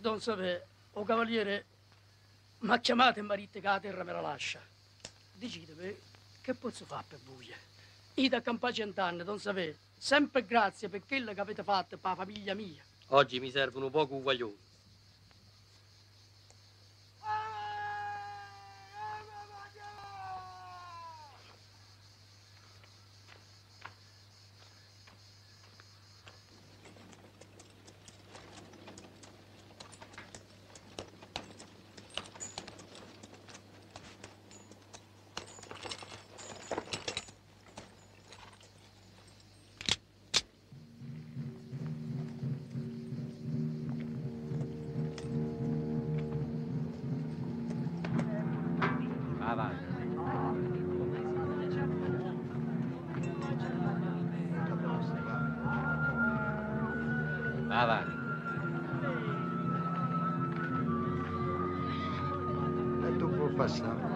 Non sapere, o cavaliere mi ha chiamato e mi ha detto che la terra me la lascia. Decidete, che posso fare per voi? Io da campare 100 anni, non sapere. Sempre grazie per quello che avete fatto per la famiglia mia. Oggi mi servono poco uguaglioni. Avanti. E tu puoi passare.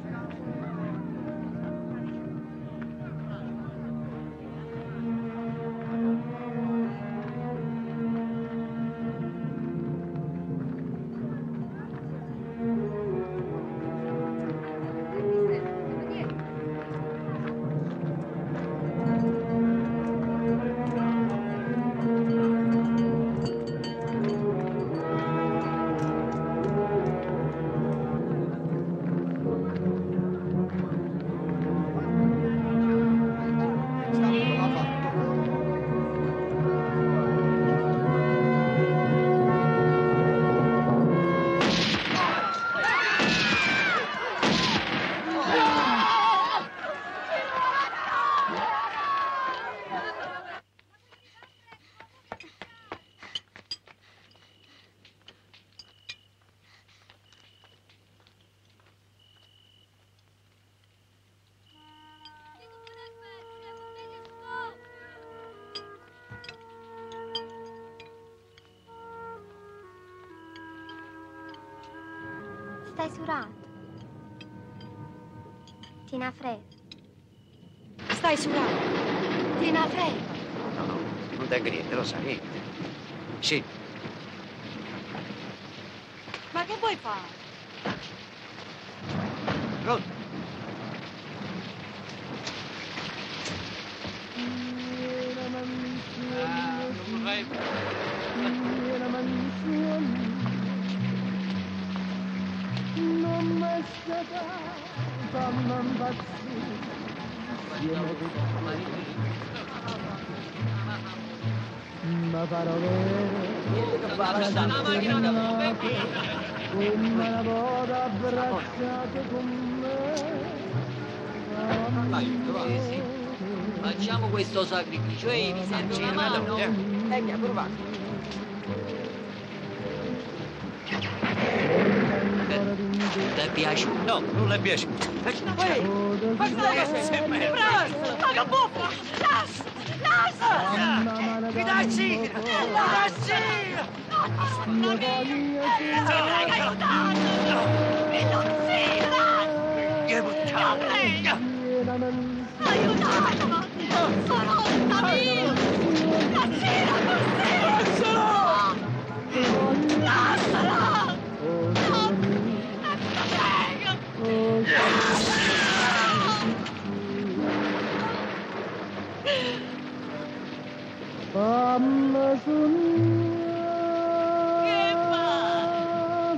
Stai surato. Tina frega. Stai surato. Tina frega. No, no, non tengo niente, lo sai. Sì. Ma che vuoi fare? Pronto? Non vorrei... Ma farò vedere la macchina da come la voda abbracciate con me. Vai, facciamo questo sacrificio, ehi, mi serve una mano. Mi ha provato. Ti piace? No, non le piace. Facci una cosa. Ma che buffo! Lascia! Mi dai sì! Non ci vorrei aiutato! Che puttana! Aiutatelo! Sono un amico! Cazzina così! Lasciala! Mamma Che fa?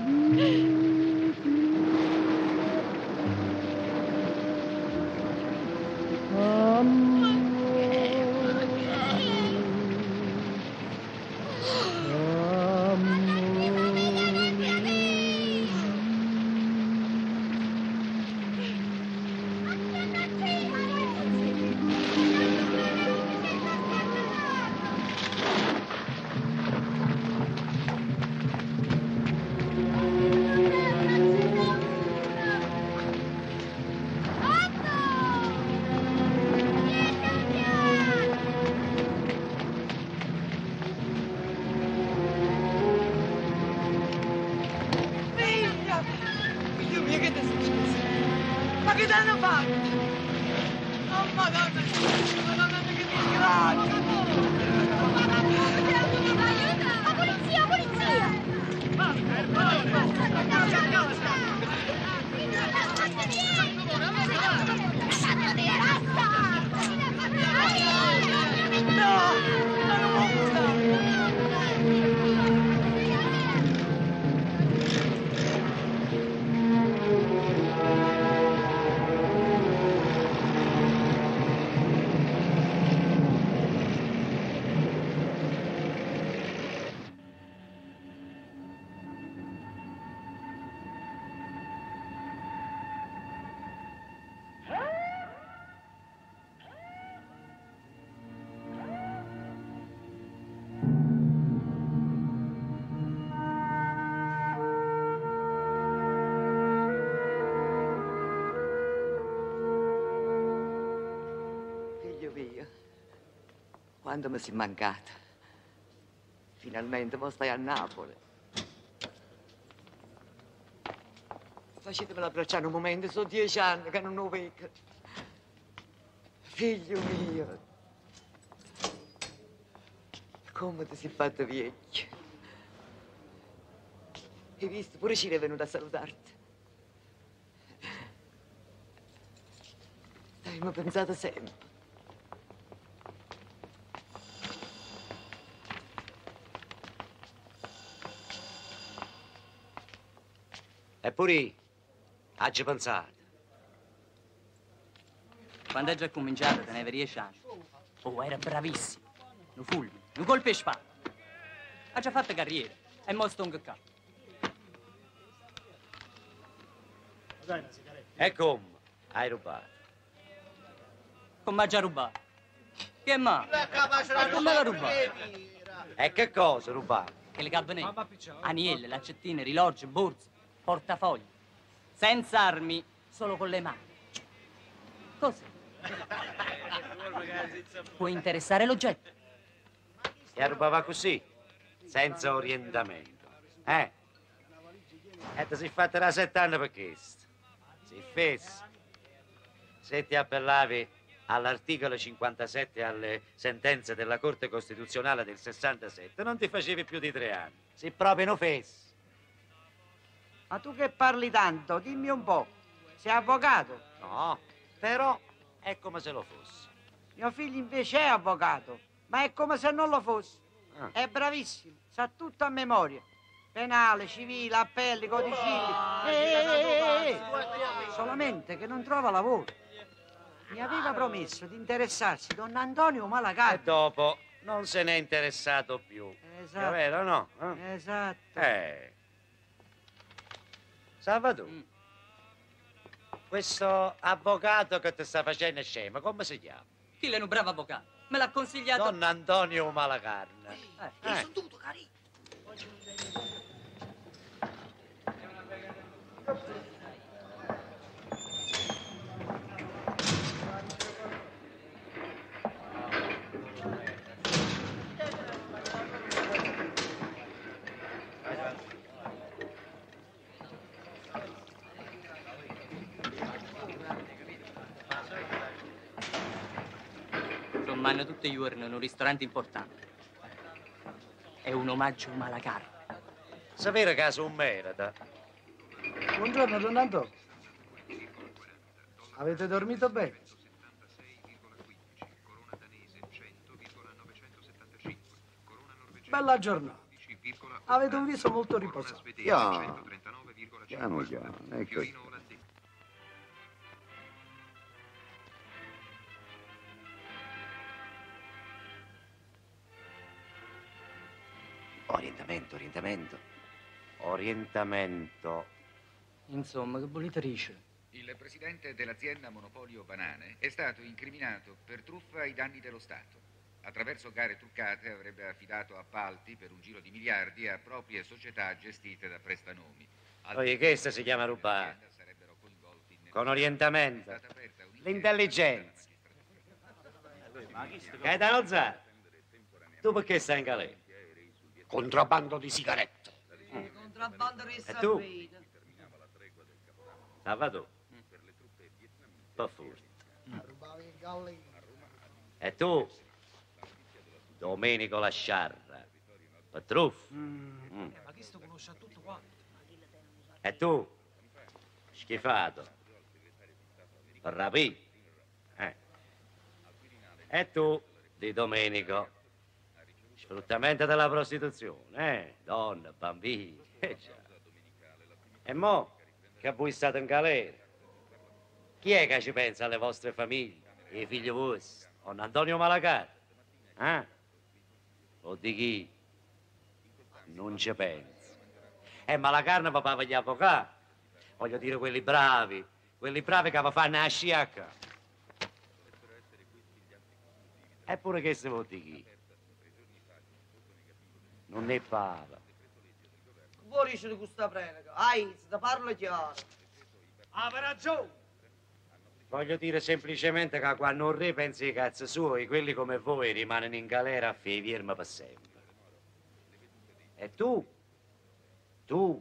che danno fatto? Oh Madonna, Madonna che disgrazia! Aiuta! La polizia, polizia! Quando mi sei mancata. Finalmente, mo stai a Napoli. Facetemelo abbracciare un momento, sono 10 anni che non lo vedo. Figlio mio. Come ti sei fatto vecchio. Hai visto? Pure Ciro è venuto a salutarti. Abbiamo pensato sempre. Eppure, oggi pensato. Quando è già cominciato, teneva 10 anni. Oh, era bravissimo. Un fulmine, un colpo e spada. Ha già fatto carriera. E mo sto un cacao. E come? Hai rubato? Come ha già rubato? Che ma? Come l'ha rubato? E che cosa rubato? Che le cabanette, anielle, laccettine, rilorgi, borse, portafogli. Senza armi, solo con le mani. Così. Può interessare l'oggetto. E rubava così, senza orientamento. E ti sei fatta da 7 anni per questo. Si fesso. Se ti appellavi all'articolo 57 alle sentenze della Corte Costituzionale del 67, non ti facevi più di 3 anni. Si proprio non fesso. Ma tu che parli tanto, dimmi un po'. Sei avvocato? No, però è come se lo fosse. Mio figlio invece è avvocato, ma è come se non lo fosse. Ah. È bravissimo, sa tutto a memoria. Penale, civile, appelli, codicilli. Solamente che non trova lavoro. Mi aveva promesso di interessarsi don Antonio E Malacarne. dopo non se n'è interessato più. Esatto. È vero, no? Esatto. Salvatore, questo avvocato che ti sta facendo scema, come si chiama? Chi è un bravo avvocato? Me l'ha consigliato. Don Antonio Malacarne. Sono tutto carino. Mangiano tutti i giorni in un ristorante importante. È un omaggio a Malacarne. Sapere caso un merita. Buongiorno, don Antonio. Avete dormito bene? Bella giornata. Avete un viso molto riposato. Piano, piano, ecco. Orientamento. Insomma, che volete dire? Il presidente dell'azienda Monopolio Banane è stato incriminato per truffa ai danni dello Stato. Attraverso gare truccate avrebbe affidato appalti per un giro di miliardi a proprie società gestite da prestanomi. Poi questa si chiama rubare. Con orientamento. L'intelligenza. Gaetano Zar, tu perché stai in galera? Contrabbando di sigarette. Contrabbando di E tu? sapete. Salvatore. Un po' furto. E tu? Domenico Lasciarra. Per truffa. Ma questo conosce a tutto quanto. E tu? Schifato. Per rapire. E tu, Di Domenico. Sfruttamento della prostituzione, Donne, bambini. E mo, che voi state in galera? Chi è che ci pensa alle vostre famiglie? I figli vostri? Don Antonio Malacara? O di chi? Non ci penso. Ma la carne va per gli avvocati. Voglio dire quelli bravi che vi fanno la sciacca. Eppure che se vuol di chi? Non ne parla. Voi dice di questa predica. Se ti parlo chiaro. Aveva ragione. Voglio dire semplicemente che quando un re pensa ai cazzi suoi, quelli come voi rimangono in galera a firma per sempre. E tu? Tu?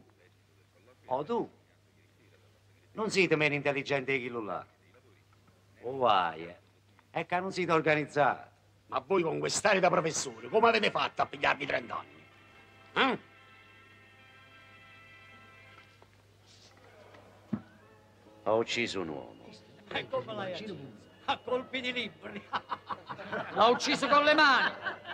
Non siete meno intelligenti di chi là? O vai, è che non siete organizzati. Ma voi con quest'aria da professore, come avete fatto a pigliarvi 30 anni? Ho ucciso un uomo. E come l'hai ucciso? A colpi di libri. L'ho ucciso con le mani.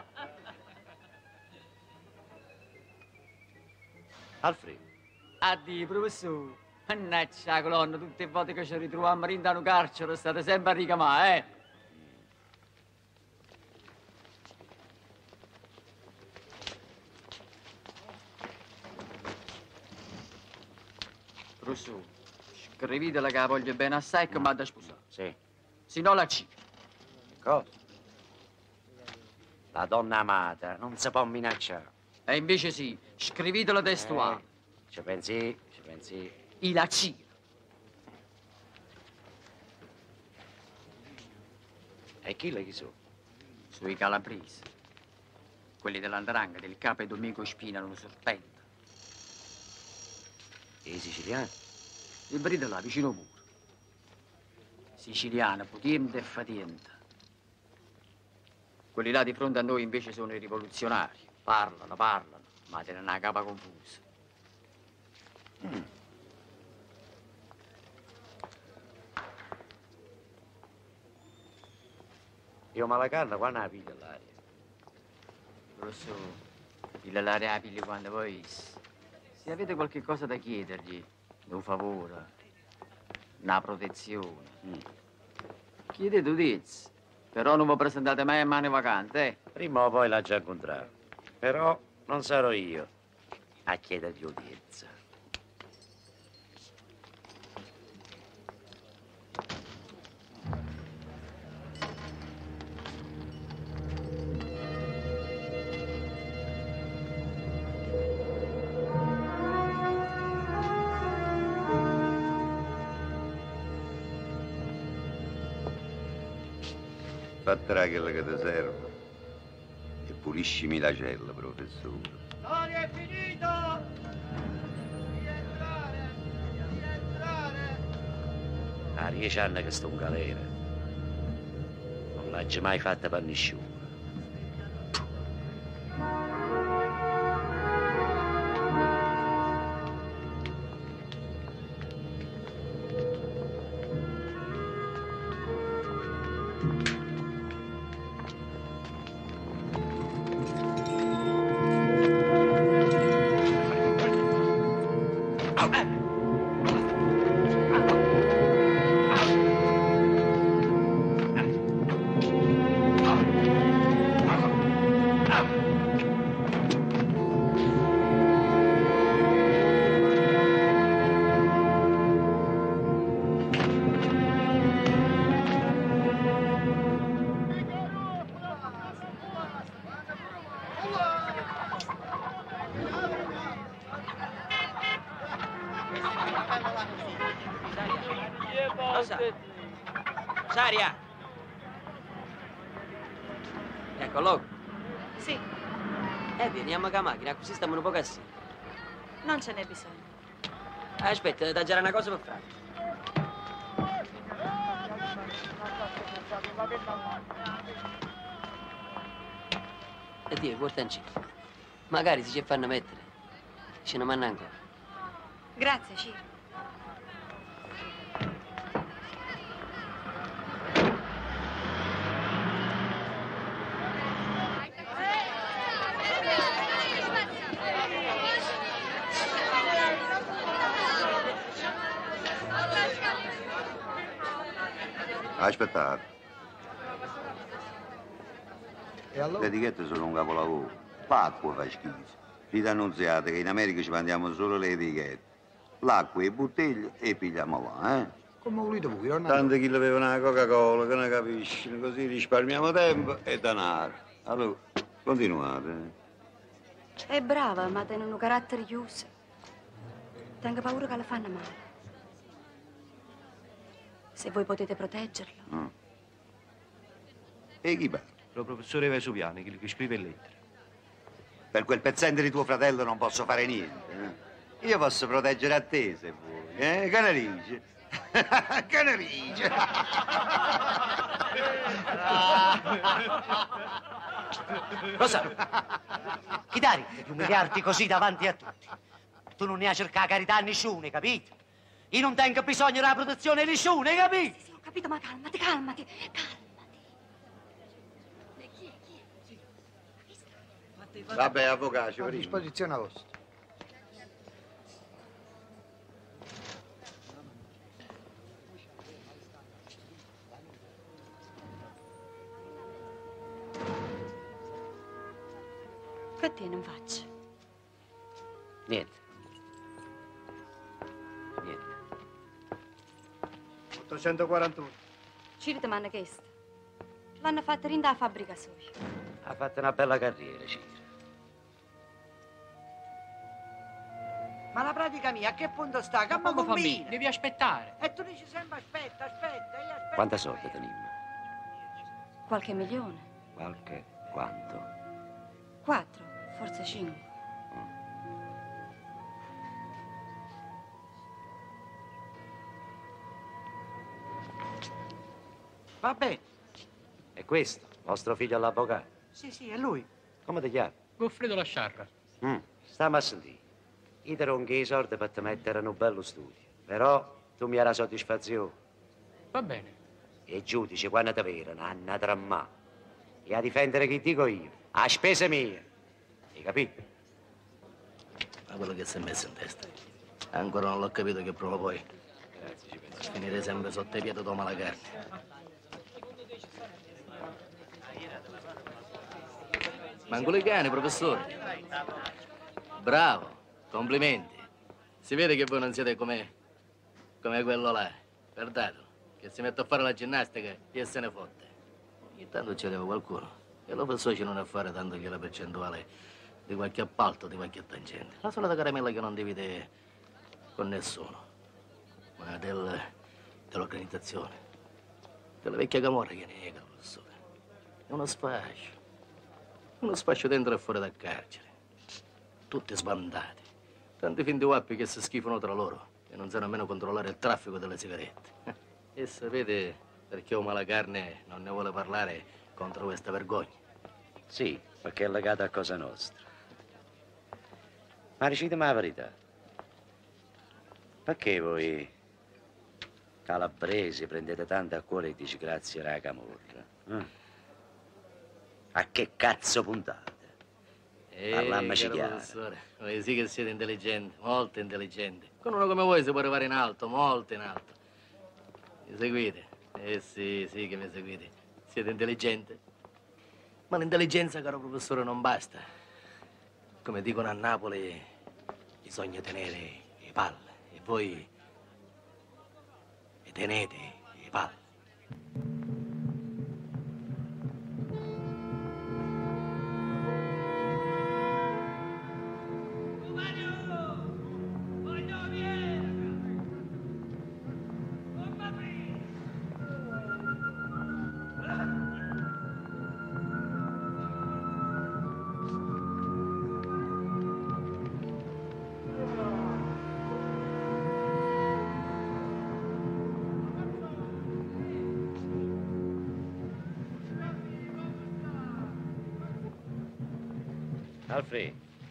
Alfredo. Addio, professore. Mannaggia la colonna, tutte le volte che ci ritroviamo in un carcere state sempre a ricamare, Professore, scrivetela che la voglio bene assai e che mi ha da sposare. Sì. Se no la C. Cosa? La donna amata non si può minacciare. E invece sì, scrivetela testuale. Ci pensi? I la C. E chi sono? Sui calabresi. Quelli dell'Andrangheta, del capo e Domenico Spina non sorprende. E i siciliani? Il brido là, vicino pure. Siciliano, putiente e fatiente. Quelli là di fronte a noi invece sono i rivoluzionari. Parlano, ma tenen una capa confusa. Io ma la carne quando la piglio l'aria? Professore, piglia l'aria la piglia quando voi. Se avete qualche cosa da chiedergli, un favore, una protezione, chiedete udizzi. Però non vi presentate mai a mani vacanti, Prima o poi l'ha già incontrato. Però non sarò io a chiedergli udienza. Fatterà quello che ti serve e puliscimi la cella, professore. Tony è finito! Rientrare! A 10 anni che sto in galera. Non l'ho mai fatta per nessuno. Saria! Ecco, logo. Sì, Veniamo con la macchina, così stiamo un po' cassi. non ce n'è bisogno. Aspetta, da girare una cosa per fare. E Dio, portancino. Magari si ci fanno mettere. Ce ne manna ancora. Grazie, Ciro. Aspettate. E allora? Le etichette sono un capolavoro. L'acqua fa schifo. Dite annunziate che in America ci mandiamo solo le etichette. L'acqua e bottiglie e pigliamo là, eh? Come volete voi, non è? Tanto chi beve una Coca-Cola che ne capiscono, così risparmiamo tempo e denaro. Allora, continuate. È brava, ma tiene un carattere chiuso. Tengo paura che la fanno male. Se voi potete proteggerlo. E chi parla? Lo professore Vesuviani, che scrive lettere. Per quel pezzente di tuo fratello non posso fare niente. Io posso proteggere a te, se vuoi. Canarice. Canarice. Rosario, chi dai di umiliarti così davanti a tutti? Tu non ne hai cercata carità a nessuno, capito? Io non tengo bisogno della protezione di nessuno, capito? Sì, ho capito, ma calmati, calmati, calmati. Vabbè, avvocato, A disposizione vostra. Che tiene in faccia? Niente. Niente. 841. Ciro ti manna chiesto. L'hanno fatta rinda a fabbrica sua. Ha fatto una bella carriera, Ciro. Ma la pratica mia a che punto sta? Che mi combina? Devi aspettare. E tu dici sempre aspetta, aspetta, io aspetto. Quanta soldi teniamo? Qualche milione. Qualche quanto? 4, forse 5. Va bene. E questo? Vostro figlio all'avvocato? Sì, sì, è lui. Come ti chiami? Goffredo Lasciarra. Stiamo a sentire. Io ti ronchi i soldi per te mettere in un bello studio. Però tu mi hai la soddisfazione. Va bene. E i giudici, quando ti vedono, hanno a trammare. E a difendere chi dico io. A spese mie. Hai capito? Ma quello che si è messo in testa. Ancora non l'ho capito che prova poi. Finire sempre sotto i piedi toma la carne. Mangolicani, professore. Bravo, complimenti. Si vede che voi non siete come quello là. Perdatelo, che si mette a fare la ginnastica e se ne fotte. Ogni tanto ci deve qualcuno. E lo faccio non è fare tanto che la percentuale di qualche appalto, di qualche tangente. La solita caramella che non divide con nessuno. Ma dell'organizzazione. Della vecchia camorra che nega, professore. È uno sfascio. Uno sfascio dentro e fuori dal carcere. Tutti sbandati. Tanti finti guappi che si schifano tra loro e non sanno nemmeno controllare il traffico delle sigarette. E sapete perché un malacarne non ne vuole parlare contro questa vergogna? Sì, perché è legata a cosa nostra. Ma dicitemi la verità. Perché voi calabresi prendete tanto a cuore i disgrazi alla camorra? A che cazzo puntate? Parlammaci caro chiaro. professore, voi sì che siete intelligenti, molto intelligenti. Con uno come voi si può arrivare in alto, molto in alto. Mi seguite? Sì, sì che mi seguite. Siete intelligenti. Ma l'intelligenza, caro professore, non basta. Come dicono a Napoli, bisogna tenere le palle. E voi tenete le palle. Alfred,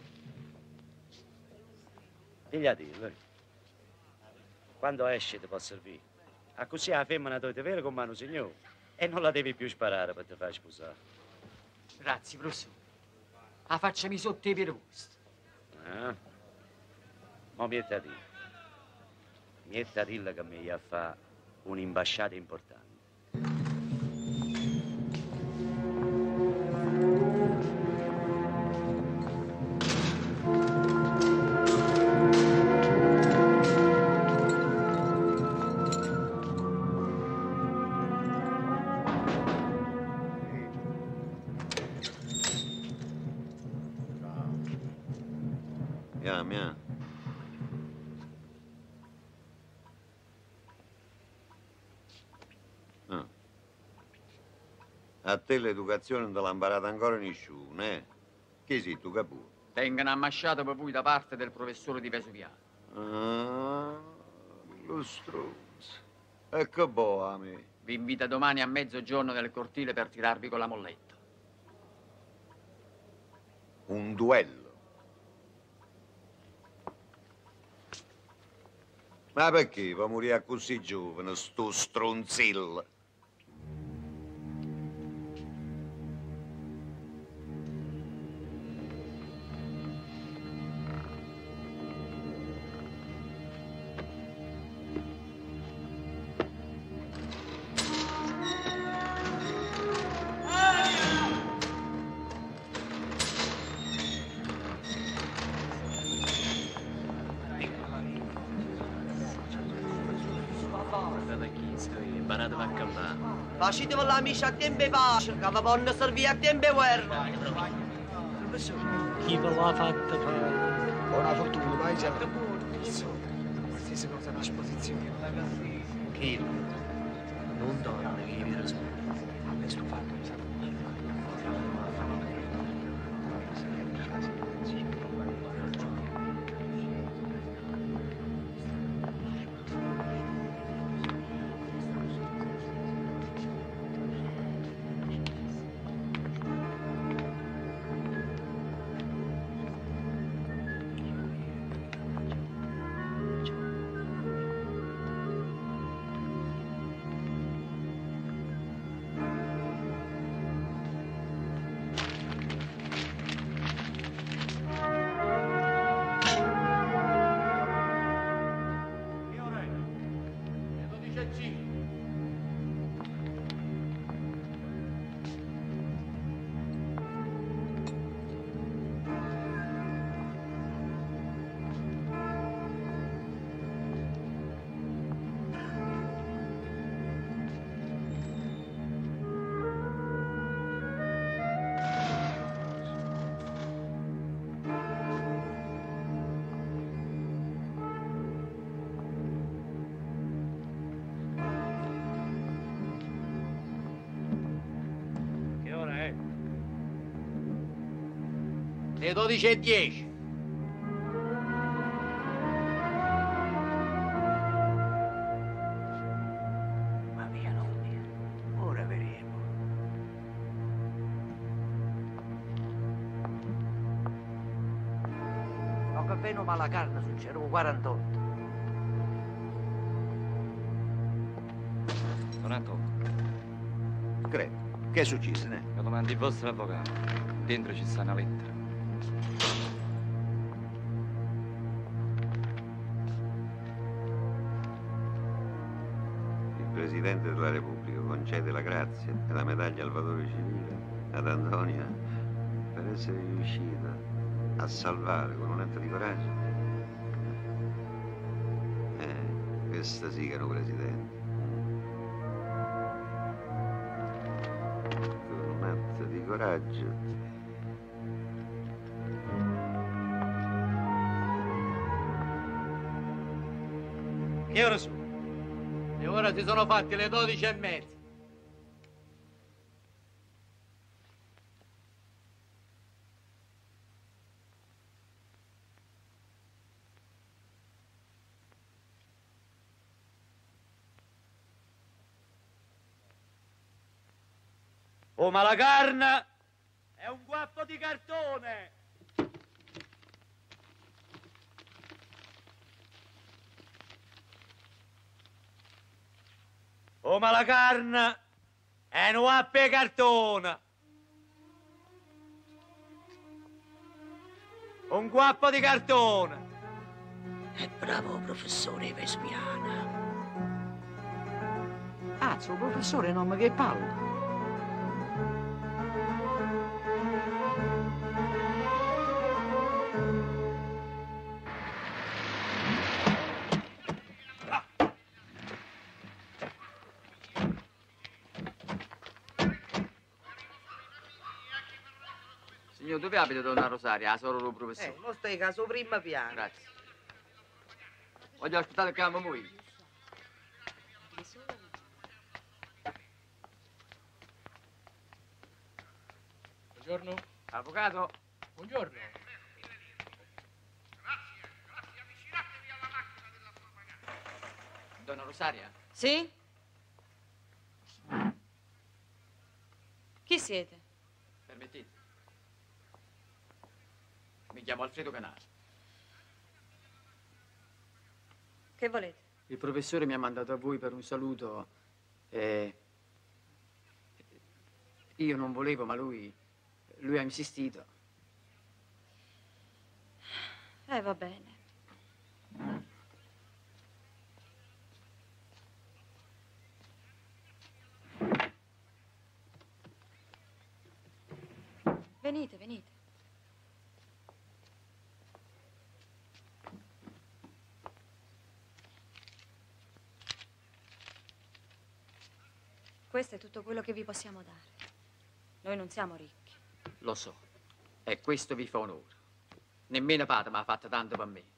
Figlia di lui. Quando esci ti può servire. A così la femmina dovete avere con mano signore. E non la devi più sparare per te far sposare. Grazie, professore. La facciami sotto i piedi vostri. Ma mietta a dire. Mietta a dirle che mi fa un'imbasciata importante. Mia. A te l'educazione non te l'ha imparata ancora nessuno, eh? Chi sei tu, Capù? Tengono ammasciato per voi da parte del professore di Vesuviano. Ah, lo stronzo. E che boh a me. Vi invita domani a mezzogiorno nel cortile per tirarvi con la molletta. Un duello. Ma perché va a morire così giovane, sto stronzillo? Facite con l'amici a tempo e pace, che vi possono servire a tempo e guerra. Chi ve l'ha fatta fare? Buona fortuna, vai già. Qualsiasi cosa a disposizione. Chi? Non donne, che vi trasporta. A me sto fatto, mi sa. Le 12:10. Ma mia nonna, ora vedremo. Non che bene o male la carne succede un 48. Donato, Credo. Che è successo, ne? lo domandi il vostro avvocato. Dentro ci sta una lettera. Il Presidente della Repubblica concede la grazia e la medaglia al valore civile ad Antonia per essere riuscita a salvare con un atto di coraggio. Questa sì che è un presidente. Con un atto di coraggio. Che ore sono? E ora si sono fatti le 12:30. Oh, ma la carne è un guappo di cartone! Oh, ma la carne è un appe cartone. Un guappo di cartone. È bravo professore Vespiana. Ah, suo professore non mi che parla. Signor, dove abita donna Rosaria? La sorella del professore. Mo stai caso prima piano. Grazie. Voglio aspettare il campo voi. Buongiorno. Avvocato. Buongiorno. Donna Rosaria? Sì? Chi siete? Permettete. Mi chiamo Alfredo Canale. Che volete? Il professore mi ha mandato a voi per un saluto e io non volevo, ma lui ha insistito. Va bene. Venite, venite. Questo è tutto quello che vi possiamo dare. Noi non siamo ricchi. Lo so, e questo vi fa onore. Nemmeno Pata mi ha fatto tanto per me.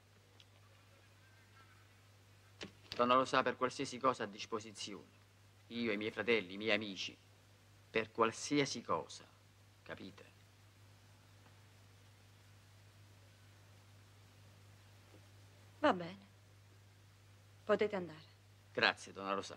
Donna lo sa, per qualsiasi cosa a disposizione. Io, i miei fratelli, i miei amici. Per qualsiasi cosa. Capite? Va bene. Potete andare. Grazie, donna Rosa.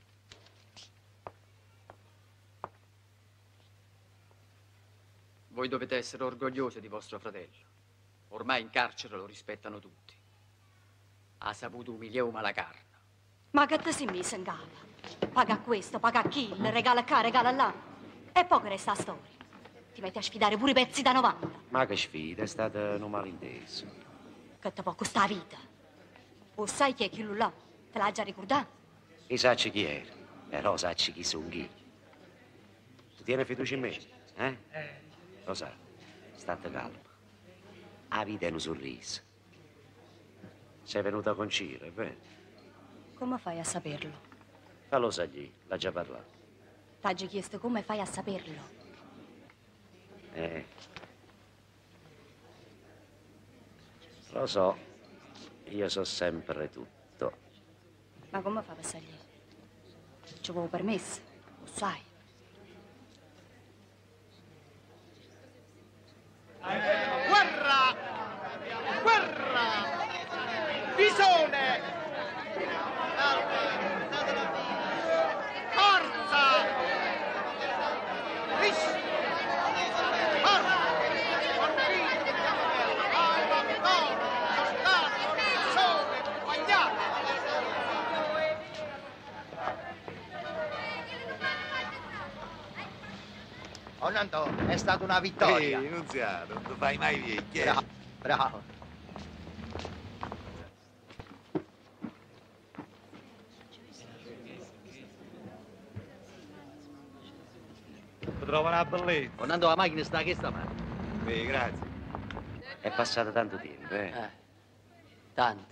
Voi dovete essere orgogliosi di vostro fratello. Ormai in carcere lo rispettano tutti. Ha saputo umiliare un malacarne. Ma che te si mise in galla? Paga questo, paga quello, regala qua, regala là. E poi che resta la storia. Ti metti a sfidare pure i pezzi da 90. Ma che sfida, è stato un malinteso. Che te può costare la vita. O sai chi è quello là? Te l'ha già ricordato? E sacci chi era, però sacci chi sono chi. Tu tieni fiducia in me, eh? Lo sa, state calma. La vita è un sorriso. Sei venuta con Ciro, è vero? Come fai a saperlo? Fallo sa gli, l'ha già parlato. T'ha già chiesto come fai a saperlo. Lo so, io so sempre tutto. Ma come fa a passargli? Ci avevo permesso, lo sai. Guerra! Guerra! Visone! Forza! Ris! Forza! Convinto! Avanzone! Soldato! Visone! Guagliato! Oh Nando, è stata una vittoria. Ehi, Nunziato, non fai mai vecchie. Bravo, bravo. Ti trovo una bellezza. Oh, Nando, la macchina sta che sta male. Grazie. È passato tanto tempo, Tanto.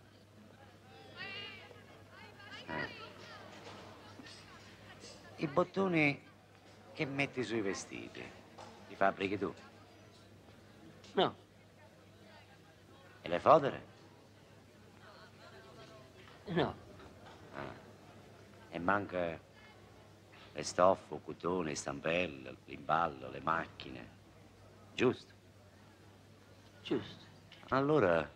I bottoni che metti sui vestiti, li fabbrichi tu? No. E le fodere? No. E manca le stoffe, il cotone, le stampelle, l'imballo, le macchine. Giusto? Giusto. Allora,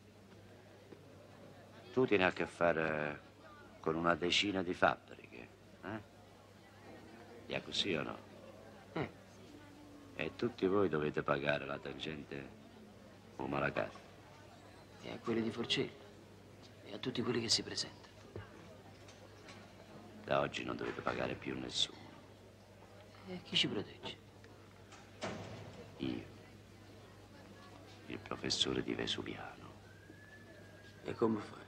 tu tieni a che fare con una decina di fabbriche, eh? È così o no? E tutti voi dovete pagare la tangente o malacata. E a quelli di Forcello. E a tutti quelli che si presentano. Da oggi non dovete pagare più nessuno. E chi ci protegge? Io, il professore di Vesuviano. E come fai?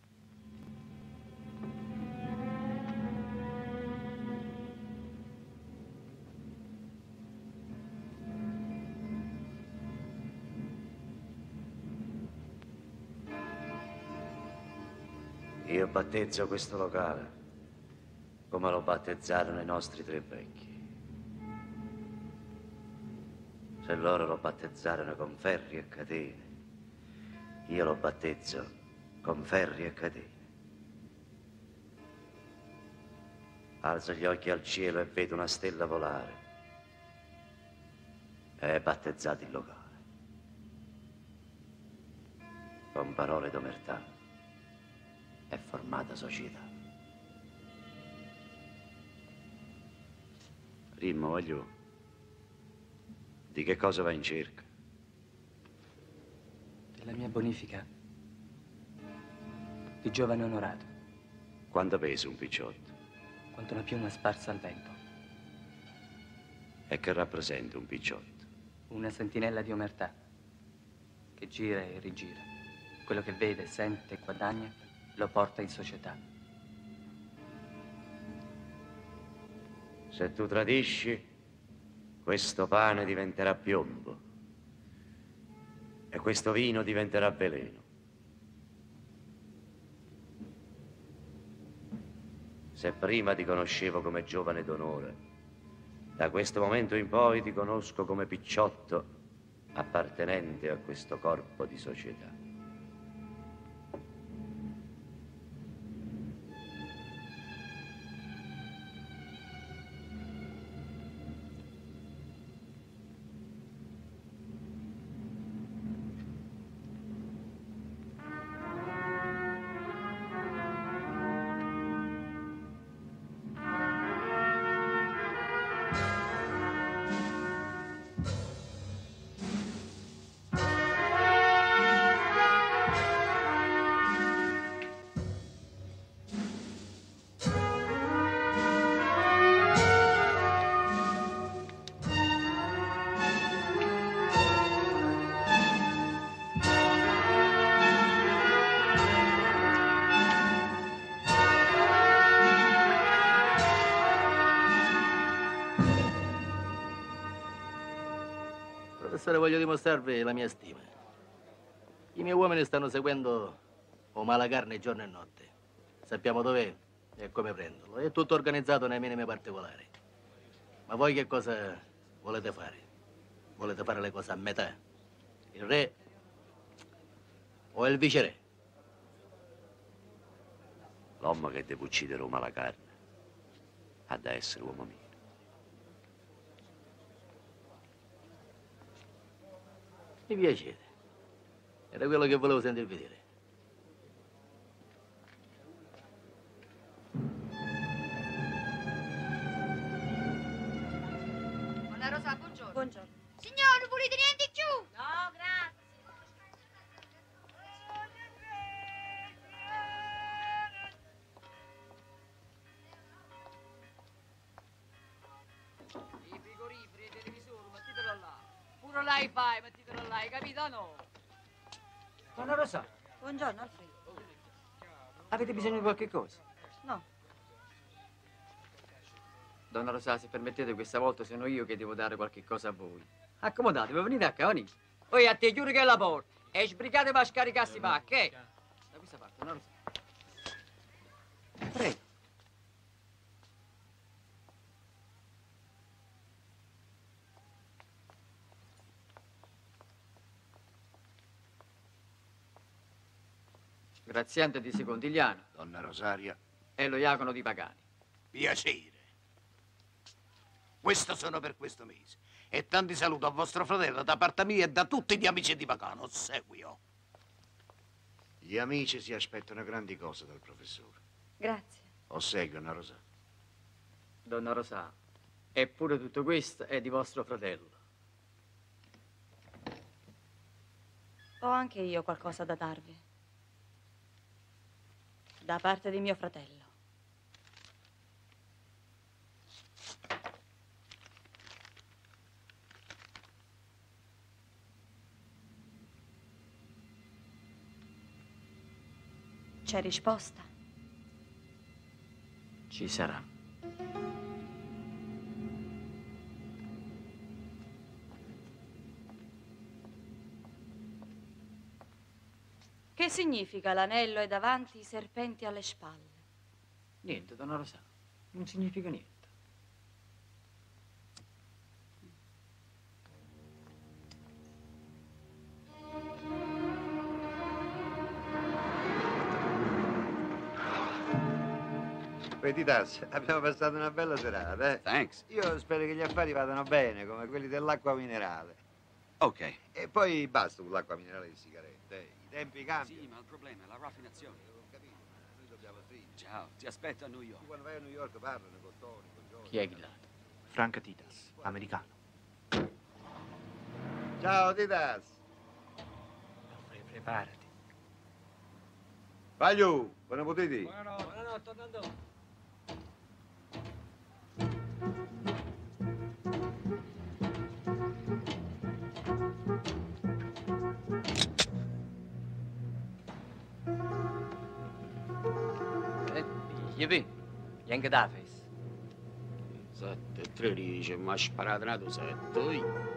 Io battezzo questo locale come lo battezzarono i nostri tre vecchi. Se loro lo battezzarono con ferri e catene, io lo battezzo con ferri e catene. Alzo gli occhi al cielo e vedo una stella volare. È battezzato il locale. Con parole d'omertà è formata società. Rimmo, voglio. Di che cosa vai in cerca? Della mia bonifica di giovane onorato, Quanto pesa un picciotto? quanto una piuma sparsa al vento. E che rappresenta un picciotto? Una sentinella di omertà che gira e rigira. Quello che vede, sente e guadagna lo porta in società. Se tu tradisci, questo pane diventerà piombo e questo vino diventerà veleno. Se prima ti conoscevo come giovane d'onore, da questo momento in poi ti conosco come picciotto appartenente a questo corpo di società. Professore, voglio dimostrarvi la mia stima. I miei uomini stanno seguendo Omalacarne giorno e notte. Sappiamo dov'è e come prenderlo. È tutto organizzato nei minimi particolari. Ma voi che cosa volete fare? Volete fare le cose a metà? Il re o il viceré? L'uomo che deve uccidere Omalacarne ha da essere uomo mio. Mi piacete. Era quello che volevo sentirvi dire. Donna Rosa, buongiorno. Buongiorno. Signore, volete niente di più? No, grazie. I frigoriferi, i televisori, mettitelo là. Pure l'hi-fi, mettitelo là, hai capito no? Donna Rosa, Buongiorno, Alfredo. avete bisogno di qualche cosa? No. Donna Rosa, se permettete, questa volta sono io che devo dare qualche cosa a voi. Accomodatevi, venite a casa, venite. Poi a te giuro che è la porta. E sbrigatevi a scaricarsi pacche, Da questa parte, Donna Rosa. Prego. Graziante di Secondigliano Donna Rosaria, e lo Iacono di Pagani. piacere. Questo sono per questo mese. E tanti saluto a vostro fratello da parte mia e da tutti gli amici di Pagano. Seguio. Gli amici si aspettano grandi cose dal professore. Grazie. Ossequio, Donna Rosa. Donna Rosa, eppure tutto questo è di vostro fratello. Ho anche io qualcosa da darvi. Da parte di mio fratello. C'è risposta? Ci sarà. Che significa l'anello è davanti, i serpenti alle spalle? Niente, donna Rosa. Non significa niente. Vedi, Taz, abbiamo passato una bella serata, eh? Thanks. Io spero che gli affari vadano bene, come quelli dell'acqua minerale. Ok. E poi basta con l'acqua minerale di sigarette, eh. I tempi cambiano. Sì, ma il problema è la raffinazione. Ho capito, noi dobbiamo stringere. Ciao, ti aspetto a New York. Tu quando vai a New York parlano con Tony, con Giorgio. Chi è Ghilardo? Frank Titas, americano. Ciao, Titas. Preparati. Pagliu, buona potete? Buonanotte. Buonanotte, tornando. Gli vi? Anche da face. 7-13, ma ha sparato nato 7.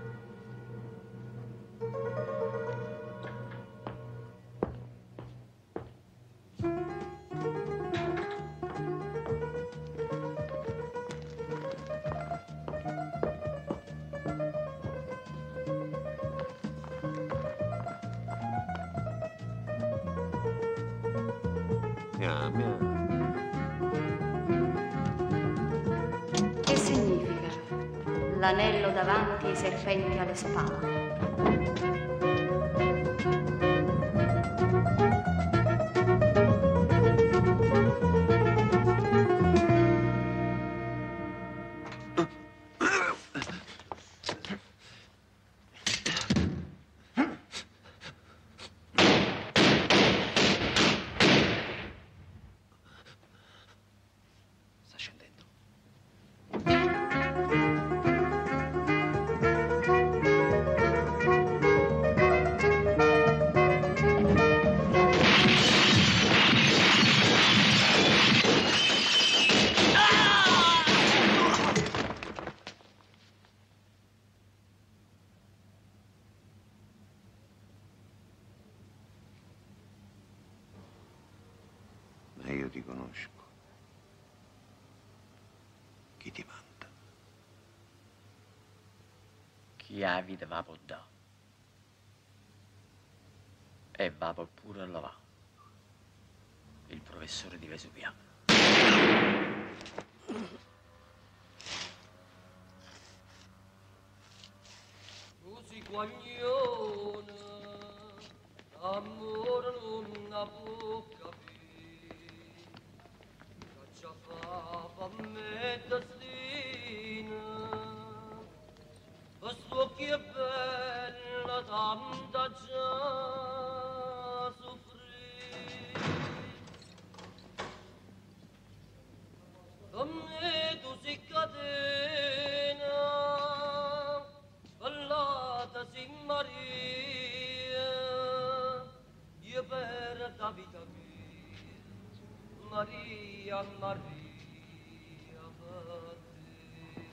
Che significa l'anello davanti, i serpenti alle spalle? Ma io ti conosco. Chi ti manda? Chi ha vita va può dare. E va può pure lavare. Il professore di Vesuviano. Così guaglione, amore non la può capire, caccia fa per me destino, questo che è bella tanta già soffrire. A me tu sei catena, ballata si Maria, io per la vita mia, Maria, Maria, per te.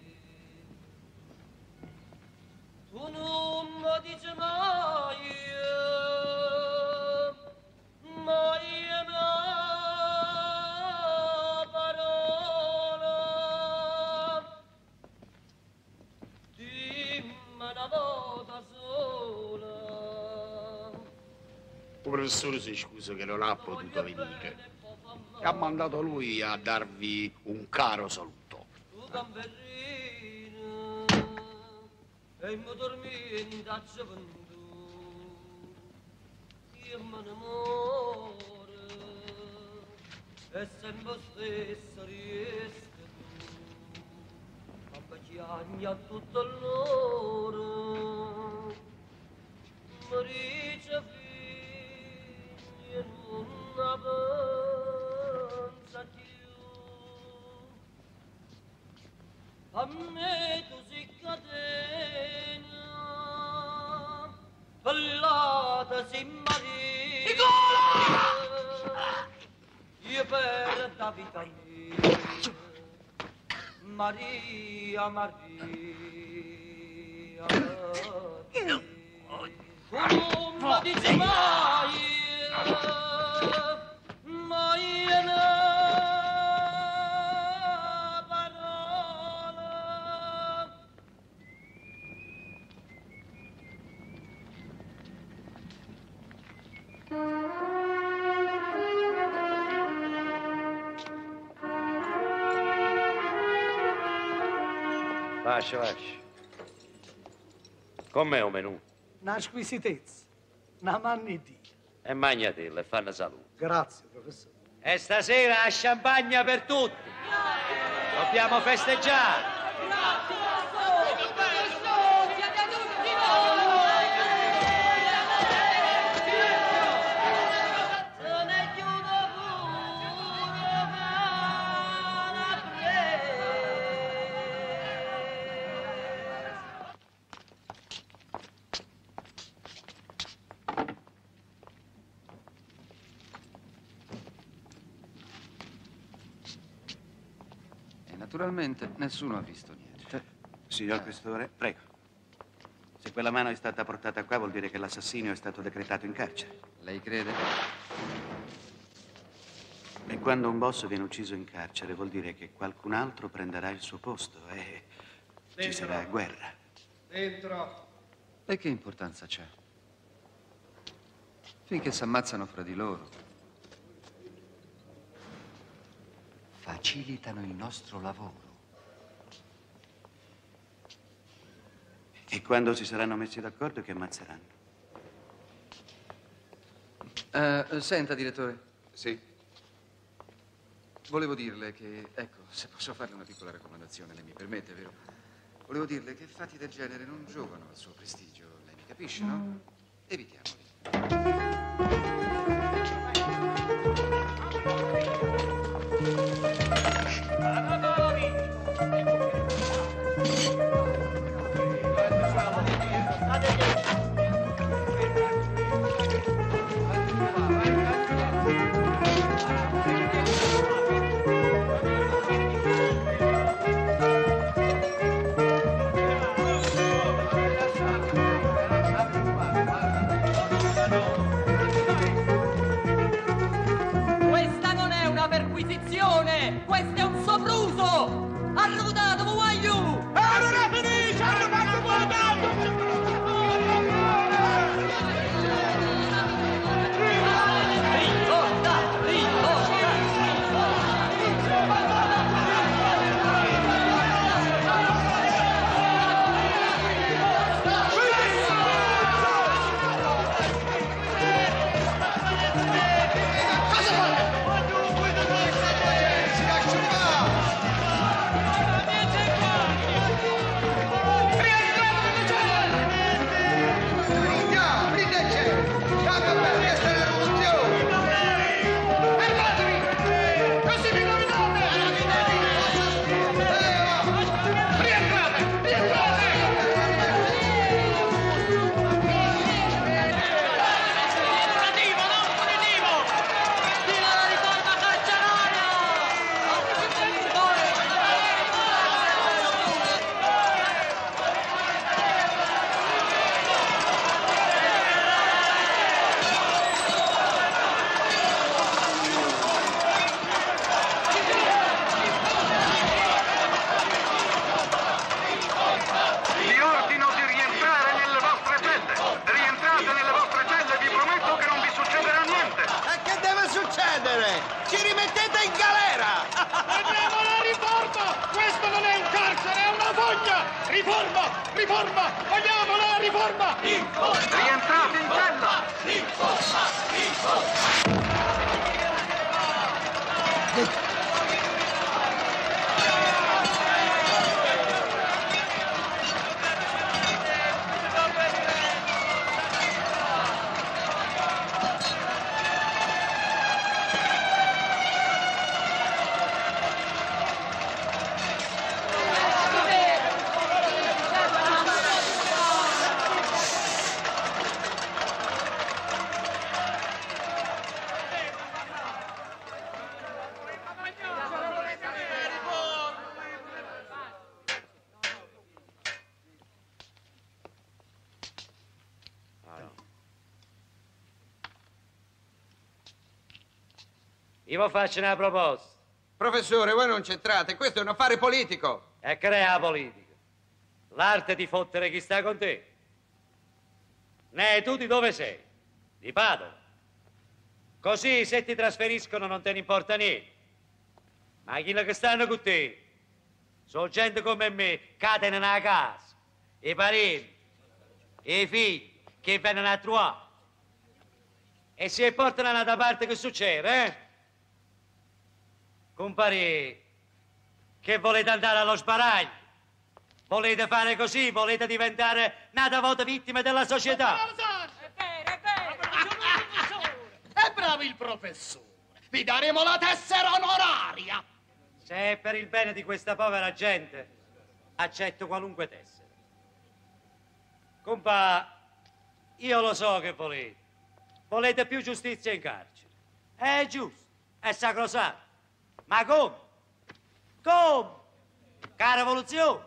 Tu non mi dici mai, mai una parola, dimmi una volta sola. Il professore si scusa che non ha potuto venire. Ha mandato lui a darvi un caro saluto. Tu gamberina, e mi dormi a gioventù, io me ne muore, e sempre stessa riesco tu, a baciarmi a tutto l'ora, mi dice figlia non avanza più. A me tu sei catena, ballata si Maria. per da vita mia. Maria, Maria, tu non mi dici mai, mai una parola. Lascia. Com'è un menù? Una squisitezza, una mannità. E magnatela e fanno salute. Grazie, professore. E stasera a champagne per tutti. Dobbiamo festeggiare. Naturalmente nessuno ha visto niente. Signor Questore, prego. Se quella mano è stata portata qua vuol dire che l'assassinio è stato decretato in carcere. Lei crede? E quando un boss viene ucciso in carcere vuol dire che qualcun altro prenderà il suo posto e ci sarà guerra. Dentro. E che importanza c'è? Finché si ammazzano fra di loro. Facilitano il nostro lavoro. E quando si saranno messi d'accordo che ammazzeranno? Senta, direttore. Sì? Volevo dirle che, ecco, se posso farle una piccola raccomandazione, lei mi permette, vero? Volevo dirle che fatti del genere non giovano al suo prestigio, lei mi capisce, no? Evitiamoli. Questa non è una perquisizione, questo è un sopruso! Arrudato, voglio! E non è finita, hanno fatto Ci rimettete in galera! Andiamo alla riforma! Questo non è un carcere, è una fogna! Riforma! Riforma! Vogliamo la riforma! Rientrate in cella! Io faccio una proposta. Professore, voi non c'entrate, questo è un affare politico. E crea politica. L'arte di fottere chi sta con te. Tu di dove sei? Di Padova. Così se ti trasferiscono non te ne importa niente. Ma chi che stanno con te sono gente come me, catena nella casa, i parenti, i figli che vengono a trovare. E se portano un'altra parte, che succede, Compari, che volete andare allo sbaraglio? Volete fare così? Volete diventare un'altra volta vittime della società? È bravo il professore. Vi daremo la tessera onoraria. Se è per il bene di questa povera gente, accetto qualunque tessera. Compa, io lo so che volete. Volete più giustizia in carcere. È giusto, è sacrosanto. Ma come? Come? Cara rivoluzione?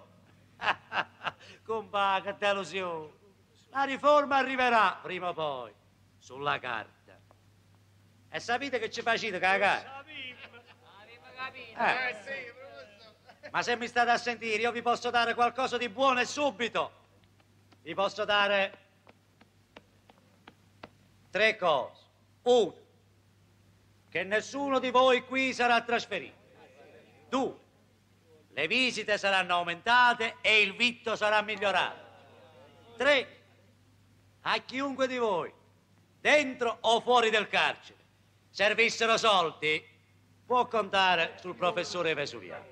Compa, che delusione. La riforma arriverà prima o poi, sulla carta. E sapete che ci facete cagare? Ma se mi state a sentire, io vi posso dare qualcosa di buono e subito. Vi posso dare 3 cose. 1, che nessuno di voi qui sarà trasferito. 2, le visite saranno aumentate e il vitto sarà migliorato. 3, a chiunque di voi, dentro o fuori del carcere, servissero soldi, può contare sul professore Vesuviano.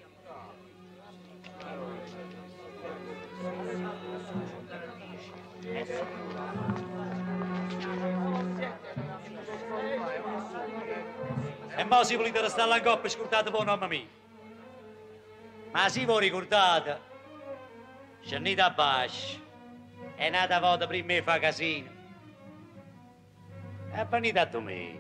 E mo si volete restare alla coppa e scordate voi nome mio. Ma se voi ricordate, scendete a basso, e un'altra volta prima mi fa casino. E venite a me.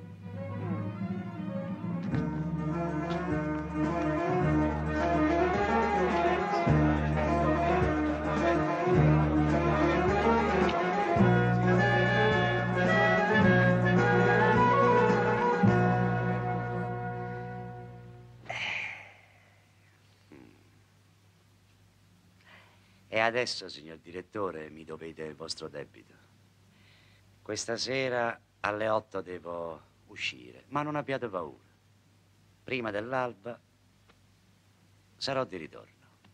E adesso, signor direttore, mi dovete il vostro debito. Questa sera alle 8 devo uscire, ma non abbiate paura. Prima dell'alba sarò di ritorno.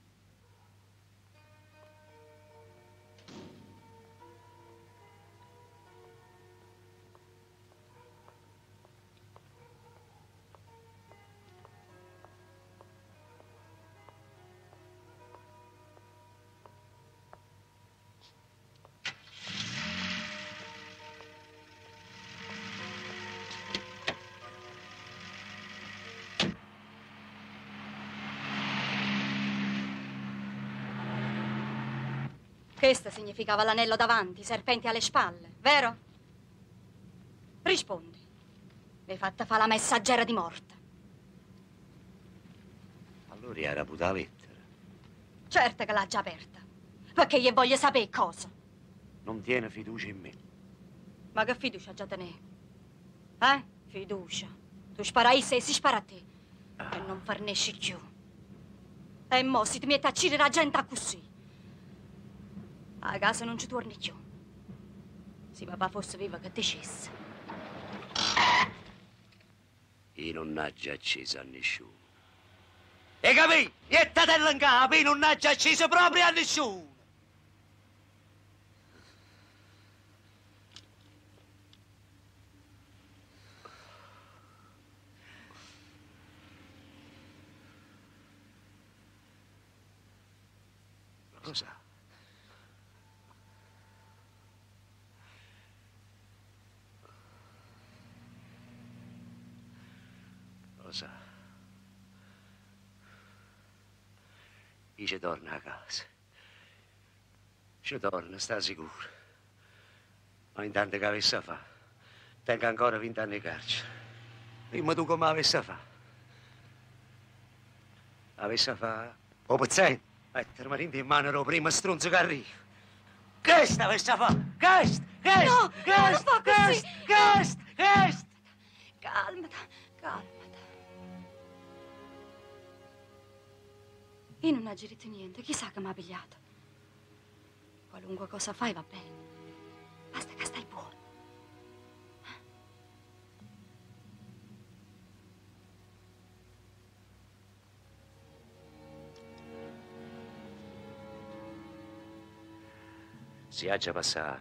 Questo significava l'anello davanti, i serpenti alle spalle, vero? Rispondi. Mi hai fatta fare la messaggera di morte. Allora era puta lettera. Certo che l'ha già aperta. Perché gli voglio sapere cosa. Non tiene fiducia in me. Ma che fiducia già te ne? Fiducia. Tu spara a essa e si spara a te. E non farnesci più. E mo si ti mette a cirere la gente così. A casa non ci torni più. Se papà fosse vivo che dicesse. Io non ho già acceso a nessuno. E capì? E tatella in capo, io non ho già acceso proprio a nessuno. Rosa. Rosa. Io ci torno a casa. Ci torno, sta sicuro. Ma intanto che avesse a fare, tengo ancora 20 anni di carcere. Dimmi tu come avesse a fare. Avesse a fare, o pezzente, mettermi in mano il primo stronzo che arriva. Questo avesse a fare, questo, No, non lo fa così. questo. calmati, calmati. Io non ho agito niente, chissà che mi ha pigliato. Qualunque cosa fai va bene. Basta che stai buono. Si ha già passato.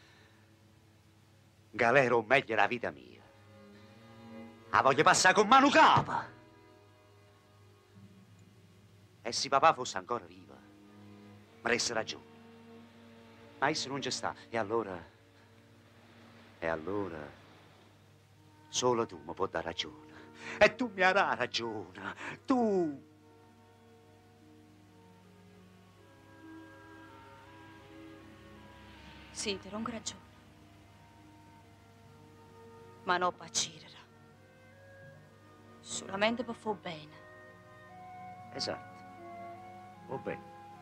Galero meglio la vita mia. La voglio passare con mano capa. E se papà fosse ancora viva, mi avesse ragione. Ma esso non c'è sta. E allora, solo tu mi puoi dare ragione. E tu mi avrai ragione. Tu. Sì, ti rongo ragione. Ma non pazzire. Solamente per far bene. Esatto. Va bene.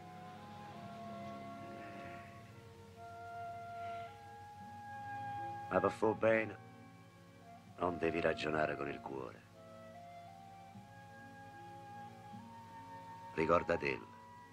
Ma per far bene non devi ragionare con il cuore. Ricordatelo.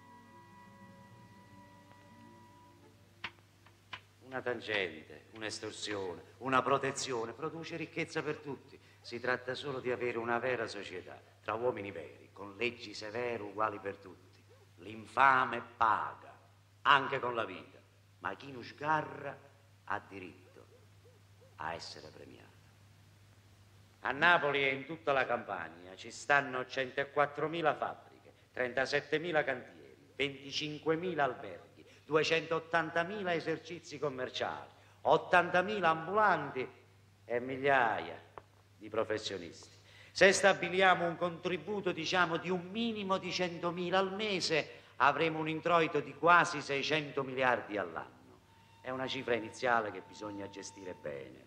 Una tangente, un'estorsione, una protezione produce ricchezza per tutti. Si tratta solo di avere una vera società, tra uomini veri, con leggi severe uguali per tutti. L'infame paga, anche con la vita, ma chi non sgarra ha diritto a essere premiato. A Napoli e in tutta la Campania ci stanno 104.000 fabbriche, 37.000 cantieri, 25.000 alberghi, 280.000 esercizi commerciali, 80.000 ambulanti e migliaia di professionisti. Se stabiliamo un contributo, diciamo, di un minimo di 100.000 al mese, avremo un introito di quasi 600 miliardi all'anno. È una cifra iniziale che bisogna gestire bene.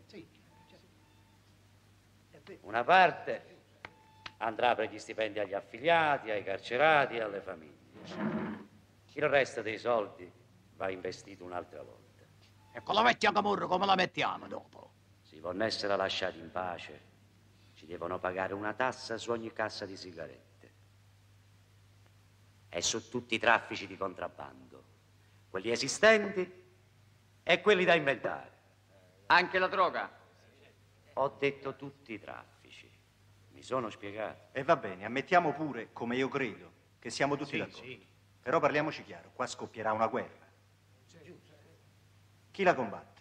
Una parte andrà per gli stipendi agli affiliati, ai carcerati e alle famiglie. Il resto dei soldi va investito un'altra volta. E con la vecchia camorra come la mettiamo dopo? Si vuol essere lasciati in pace, ci devono pagare una tassa su ogni cassa di sigarette. E su tutti i traffici di contrabbando, quelli esistenti e quelli da inventare. Anche la droga? Ho detto tutti i traffici. Mi sono spiegato. E va bene, ammettiamo pure, come io credo, che siamo tutti d'accordo. Sì. Però parliamoci chiaro, qua scoppierà una guerra. Chi la combatte?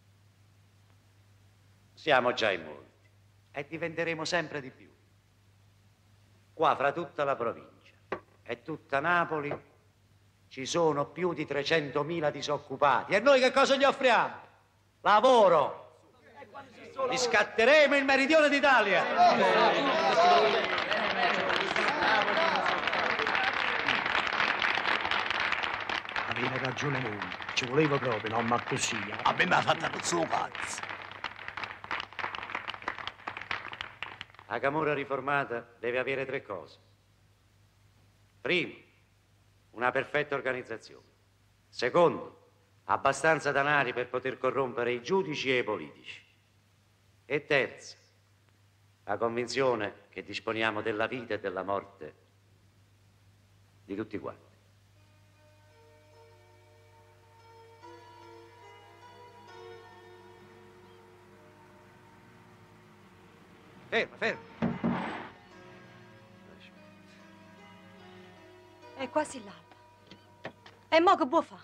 Siamo già in molti e diventeremo sempre di più. Qua, fra tutta la provincia e tutta Napoli, ci sono più di 300.000 disoccupati. E noi che cosa gli offriamo? Lavoro! Riscatteremo il meridione d'Italia! Aveva ragione lui, ci voleva proprio, non ma così. A me mi ha fatto il suo cazzo. La camorra riformata deve avere 3 cose. Primo, una perfetta organizzazione. Secondo, abbastanza danari per poter corrompere i giudici e i politici. E terzo, la convinzione che disponiamo della vita e della morte di tutti quanti. Ferma, ferma. È quasi l'alba. E mo che può fare?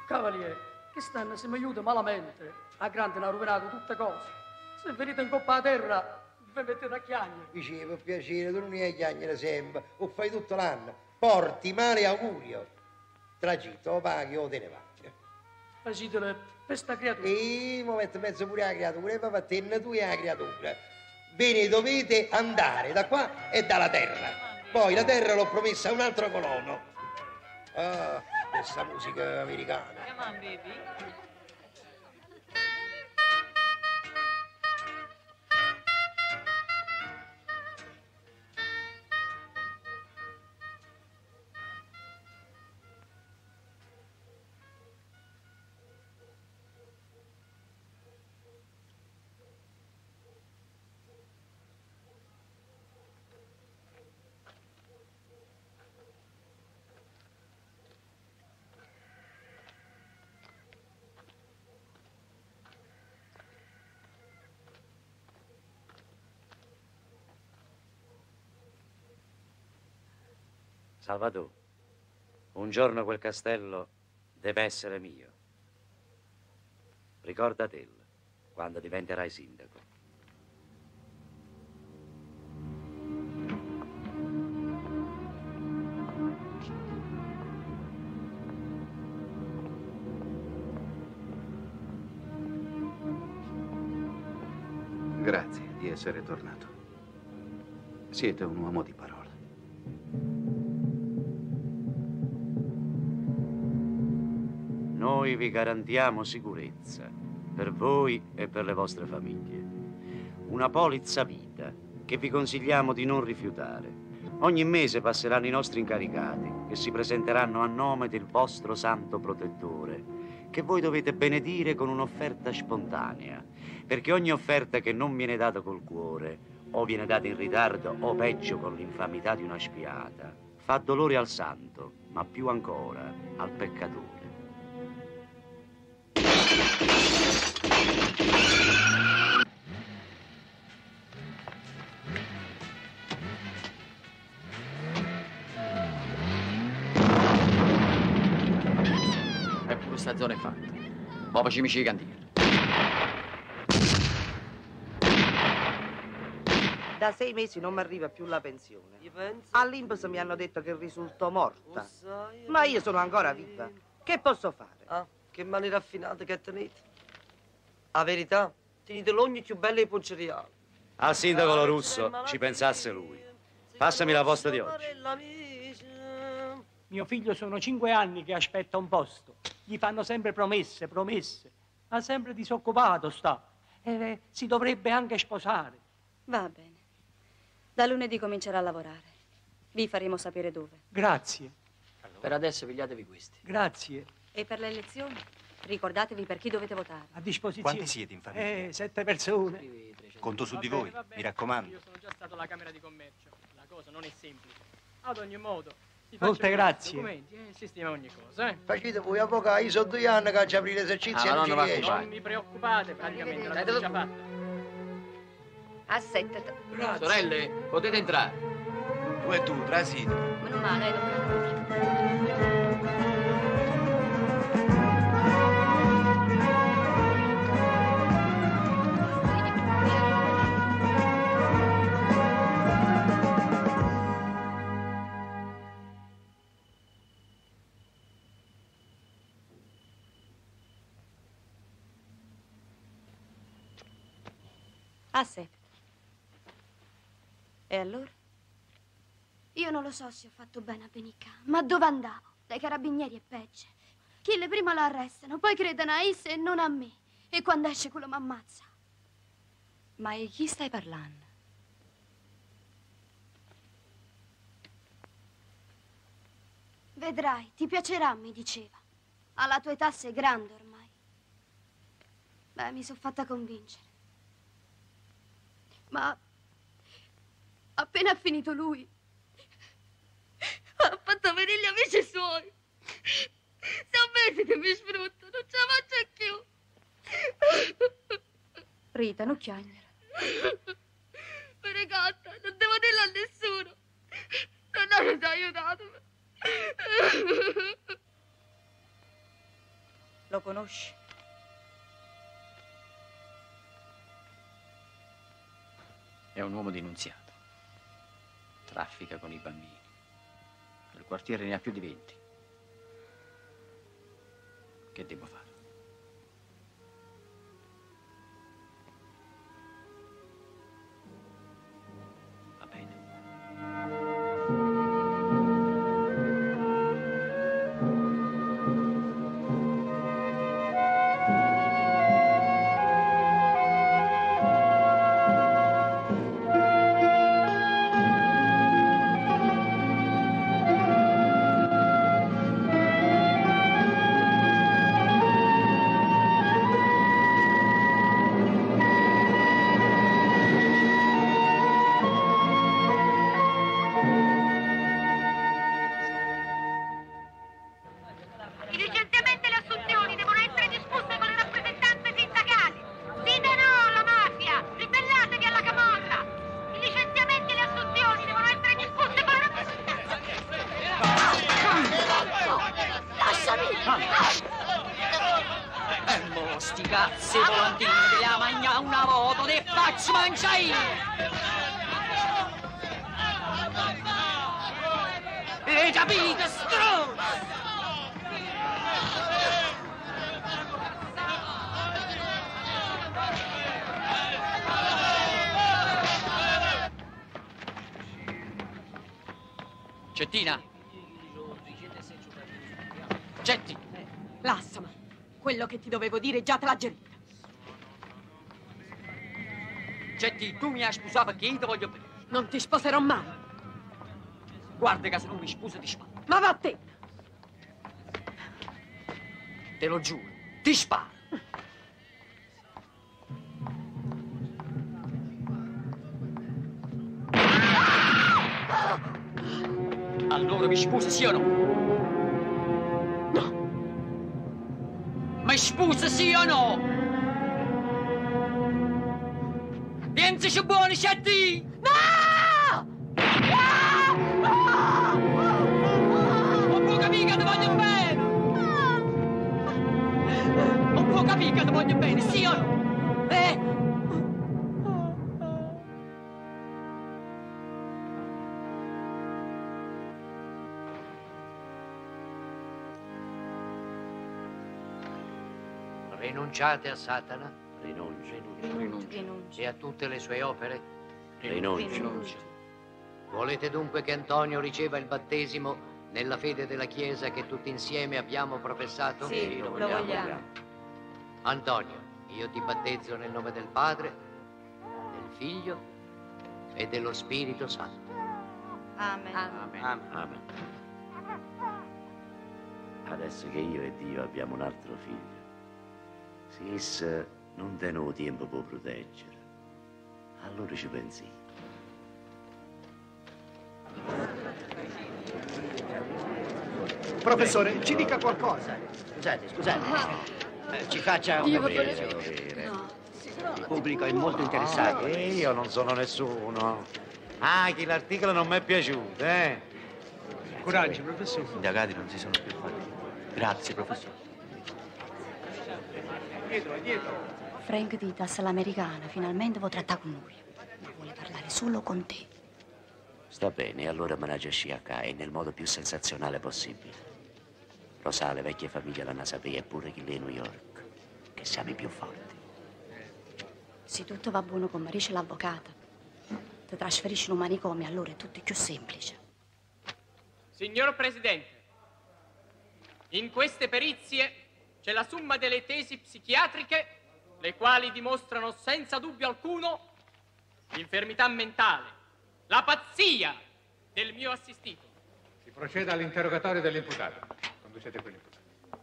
Cavaliere, che stanno se mi aiuta malamente. A grande ne ha rovinato tutte cose. Se venite in coppa a terra, vi mettete a chiagnere. Dice, per piacere, tu non hai a chiagnere sempre, o fai tutto l'anno. Porti male augurio. Tragitto, o paghi o te ne vai. Facitele per sta creatura. E mi metto mezzo pure la creatura, e papà tenna tu e la creatura. Bene, dovete andare da qua e dalla terra. Poi la terra l'ho promessa a un altro colono. Ah, questa musica americana. Come on, baby. Salvatore, un giorno quel castello deve essere mio. Ricordatelo quando diventerai sindaco. Grazie di essere tornato. Siete un uomo di parola. Noi vi garantiamo sicurezza per voi e per le vostre famiglie. Una polizza vita che vi consigliamo di non rifiutare. Ogni mese passeranno i nostri incaricati che si presenteranno a nome del vostro santo protettore, che voi dovete benedire con un'offerta spontanea, perché ogni offerta che non viene data col cuore o viene data in ritardo o peggio con l'infamità di una spiata fa dolore al santo, ma più ancora al peccatore. Ecco, questa zona è fatta. Ma facciamo i cantieri. Da 6 mesi non mi arriva più la pensione. All'INPS mi hanno detto che risulto morta. Ma io sono ancora viva. Che posso fare? Ah, che mani raffinate che tenete. La verità, tenete l'ogni più bella e poggeriale. Al sindaco Lorusso ci pensasse lui. Passami la posta di oggi. Mio figlio sono 5 anni che aspetta un posto. Gli fanno sempre promesse, promesse. Ma sempre disoccupato sta. E si dovrebbe anche sposare. Va bene. Da lunedì comincerà a lavorare. Vi faremo sapere dove. Grazie. Per adesso pigliatevi questi. Grazie. E per le elezioni? Ricordatevi per chi dovete votare. A disposizione. Quanti siete in famiglia? 7 persone. Conto su di voi, mi raccomando. Io sono già stato alla Camera di Commercio. La cosa non è semplice. Ad ogni modo, si Molte facciano grazie. i documenti e sistema ogni cosa, eh? Facete voi avvocati, io sono 2 anni che faccio aprire esercizi e non ci riesco. Non vi preoccupate, praticamente l'abbiamo già fatta. Assettate. Sorelle, potete entrare. Tu e tu, trasito. Meno male, Aspetta. E allora? Io non lo so se ho fatto bene a Benicà, ma dove andavo? Dai carabinieri e peggio. Chi le prima lo arrestano, poi credono a Issa e non a me. E quando esce quello mi ammazza. Ma di chi stai parlando? Vedrai, ti piacerà, mi diceva. Alla tua età sei grande ormai. Beh, mi sono fatta convincere. Ma appena ha finito lui, ha fatto venire gli amici suoi. Sono mesi che mi sfruttano, non ce la faccio più. Rita, non chiagnere. Regatta, non devo dirlo a nessuno. Non avete aiutato. conosci? È un uomo denunziato. Traffica con i bambini. Nel quartiere ne ha più di 20. Che devo fare? Va bene. I licenziamenti e le assunzioni devono essere discusse con le rappresentanze sindacali. Dite no alla mafia! Ribellatevi alla camorra! I licenziamenti e le assunzioni devono essere discusse con le rappresentanze... Lasciami! E mo sti cazzi volantini te li ha mangiato una volta, te faccio mangiare io! E capite, stronzo! Cettina! Cetti! Lassama. Quello che ti dovevo dire già te l'ha gerita. Cetti, tu mi hai sposato perché io ti voglio bene. Non ti sposerò mai. Guarda che se non mi sposa ti sparo. Ma va a te! Te lo giuro, ti sparo. Allora mi sposa sì o no? No. Mi sposa sì o no? Pensaci buoni, Cetti! No! Non può capire che ti voglio bene! Non può capire che ti voglio bene, sì o no? Rinunciate a Satana? Rinuncio. Rinuncio. E a tutte le sue opere? Rinuncio. Volete dunque che Antonio riceva il battesimo nella fede della Chiesa che tutti insieme abbiamo professato? Sì, lo vogliamo. Antonio, io ti battezzo nel nome del Padre, del Figlio e dello Spirito Santo. Amen. Amen. Adesso che io e Dio abbiamo un altro figlio, se essa non te ne tempo può proteggere, allora ci pensi. Professore, ci dica qualcosa. Scusate. Ci faccia Io un vorrei- piacere. No. Il pubblico è molto interessato. Io non sono nessuno. Ah, che l'articolo non mi è piaciuto, eh? Coraggio, professore. I sindacati non si sono più fatti. Grazie, professore. Dietro. Frank Ditas, l'americana, finalmente può trattare con noi. Ma vuole parlare solo con te. Sta bene, allora me la gesci a casa nel modo più sensazionale possibile. Rosale, vecchia famiglia la Nasapea e pure chi lì a New York, che siamo i più forti. Se tutto va buono con Marice l'avvocata, ti trasferisci in un manicomio, allora è tutto più semplice. Signor Presidente, in queste perizie c'è la somma delle tesi psichiatriche, le quali dimostrano senza dubbio alcuno l'infermità mentale, la pazzia del mio assistito. Si proceda all'interrogatorio dell'imputato. Conducete quell'imputato.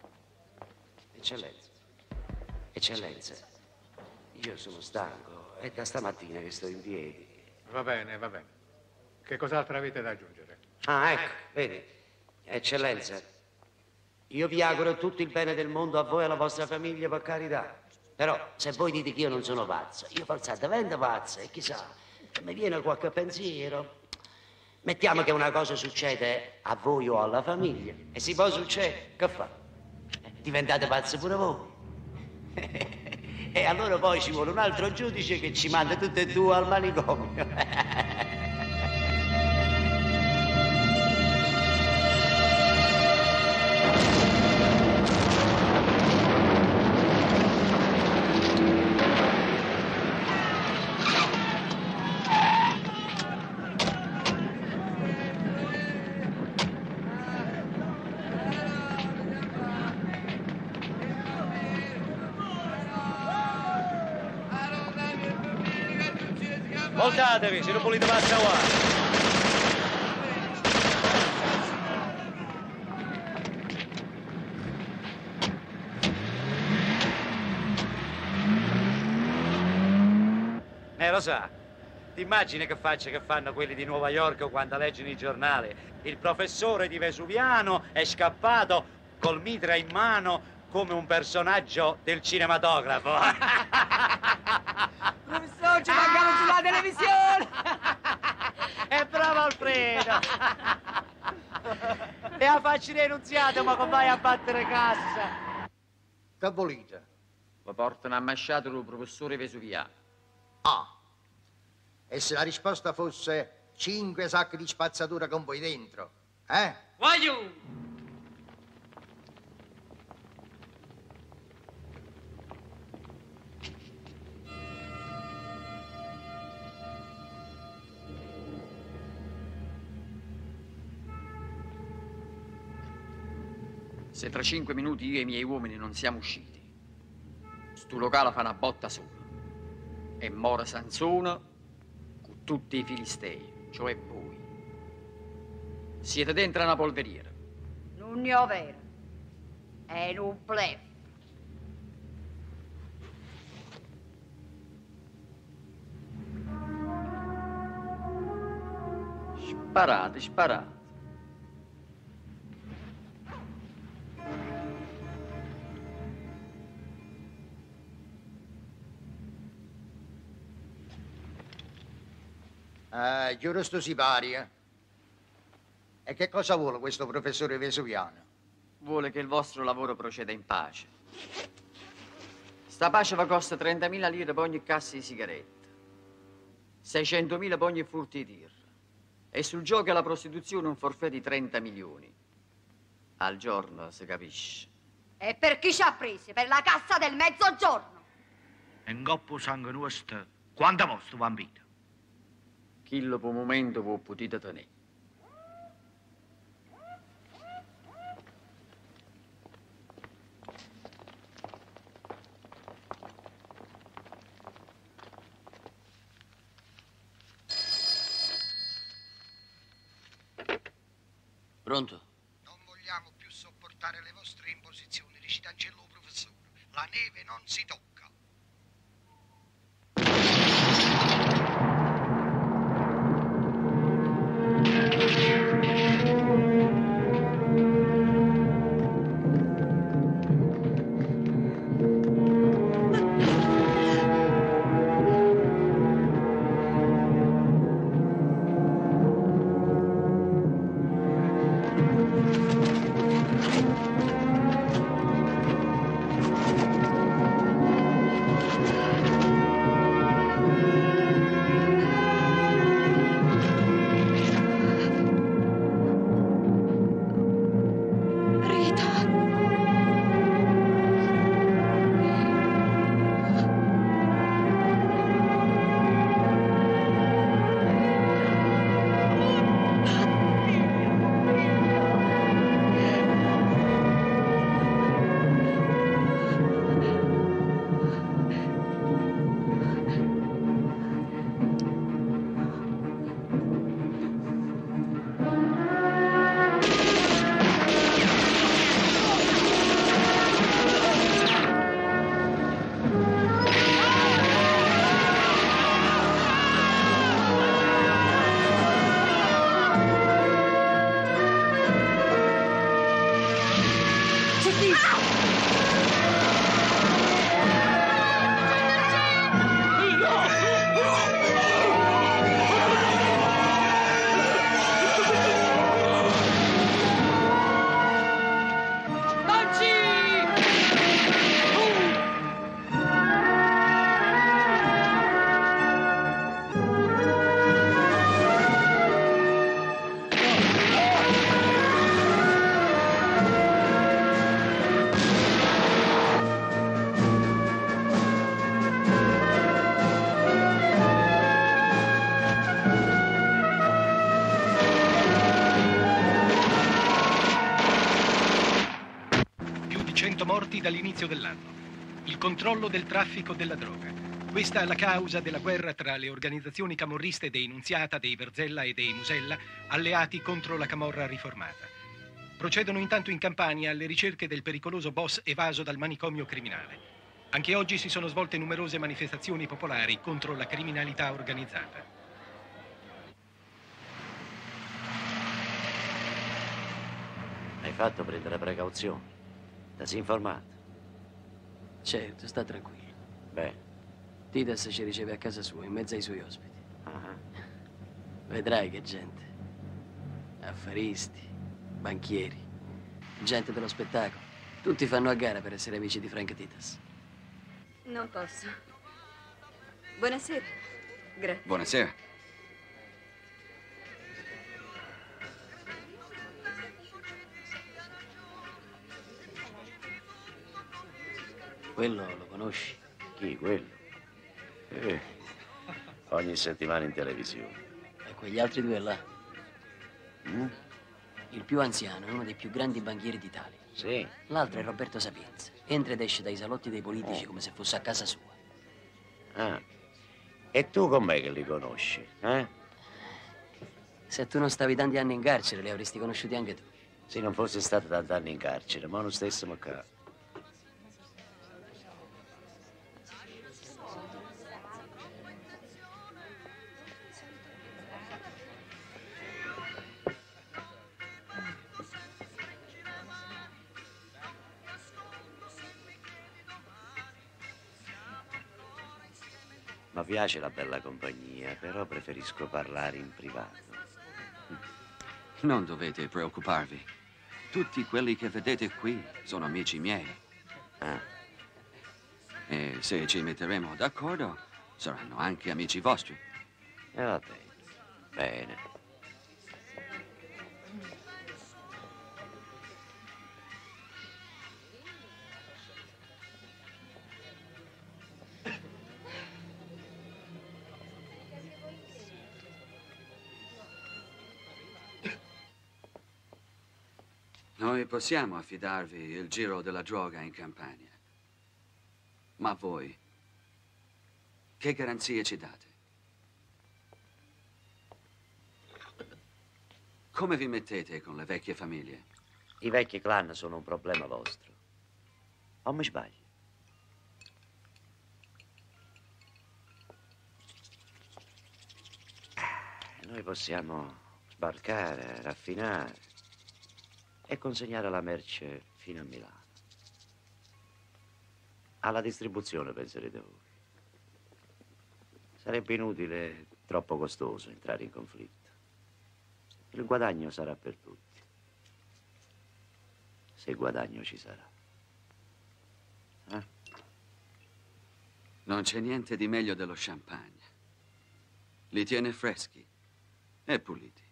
Eccellenza, io sono stanco, è da stamattina che sto in piedi. Va bene, va bene. Che cos'altro avete da aggiungere? Ah, ecco, vedi, Eccellenza, io vi auguro tutto il bene del mondo a voi e alla vostra famiglia, per carità. Però, se voi dite che io non sono pazzo, io forse divento pazzo e chissà, mi viene qualche pensiero. Mettiamo che una cosa succede a voi o alla famiglia e se poi succede, che fa? Diventate pazzi pure voi. E allora poi ci vuole un altro giudice che ci manda tutte e due al manicomio. Voltatevi, se non volete passare avanti. Lo sa, ti immagini che faccia che fanno quelli di Nuova York quando leggono i giornali? Il professore di Vesuviano è scappato col mitra in mano come un personaggio del cinematografo. Professore, ci mangiamo sulla televisione! È bravo Alfredo! E a farci denunziato, ma come vai a battere cassa? Che volete? Vi portano ammazzato il professore Vesuviano. Ah, e se la risposta fosse 5 sacchi di spazzatura con voi dentro, eh? Voglio! Se tra 5 minuti io e i miei uomini non siamo usciti, sto locale fa una botta sola. E mora Sansone con tutti i filistei, cioè voi. Siete dentro una polveriera. Non è vero. È un bluff. Sparate, sparate. Giuro sto siparia. E che cosa vuole questo professore Vesuviano? Vuole che il vostro lavoro proceda in pace. Sta pace vi costa 30.000 lire per ogni cassa di sigarette, 600.000 per ogni furto di tir, e sul gioco e la prostituzione un forfè di 30 milioni. Al giorno, si capisce. E per chi ci ha presi? Per la cassa del mezzogiorno. E ingoppo sangue nostro, quanto vostro bambino? Chillo per un momento voi potete tenere. Pronto? Non vogliamo più sopportare le vostre imposizioni, recita Ancello professore. La neve non si tocca. morti dall'inizio dell'anno. Il controllo del traffico della droga. Questa è la causa della guerra tra le organizzazioni camorriste dei Nunziata, dei Verzella e dei Musella, alleati contro la camorra riformata. Procedono intanto in Campania alle ricerche del pericoloso boss evaso dal manicomio criminale. Anche oggi si sono svolte numerose manifestazioni popolari contro la criminalità organizzata. Hai fatto prendere precauzioni? Ti sei informato? Certo, sta tranquillo. Bene. Titas ci riceve a casa sua, in mezzo ai suoi ospiti. Ah. Vedrai che gente. Affaristi, banchieri, gente dello spettacolo. Tutti fanno a gara per essere amici di Frank Titas. Non posso. Buonasera. Grazie. Buonasera. Quello lo conosci? Chi, quello? Ogni settimana in televisione. E quegli altri due là? Il più anziano è uno dei più grandi banchieri d'Italia. Sì. L'altro è Roberto Sapienza. Entra ed esce dai salotti dei politici come se fosse a casa sua. Ah. E tu com'è che li conosci, eh? Se tu non stavi tanti anni in carcere, li avresti conosciuti anche tu. Se non fosse stato tanti anni in carcere, ma non stessimo qua. Mi piace la bella compagnia, però preferisco parlare in privato. Non dovete preoccuparvi. Tutti quelli che vedete qui sono amici miei. E se ci metteremo d'accordo, saranno anche amici vostri. Va bene. Bene. Noi possiamo affidarvi il giro della droga in Campania. Ma voi, che garanzie ci date? Come vi mettete con le vecchie famiglie? I vecchi clan sono un problema vostro. O mi sbaglio? Noi possiamo sbarcare, raffinare e consegnare la merce fino a Milano. Alla distribuzione penserete voi. Sarebbe inutile, troppo costoso entrare in conflitto. Il guadagno sarà per tutti. Se guadagno ci sarà. Non c'è niente di meglio dello champagne. Li tiene freschi e puliti.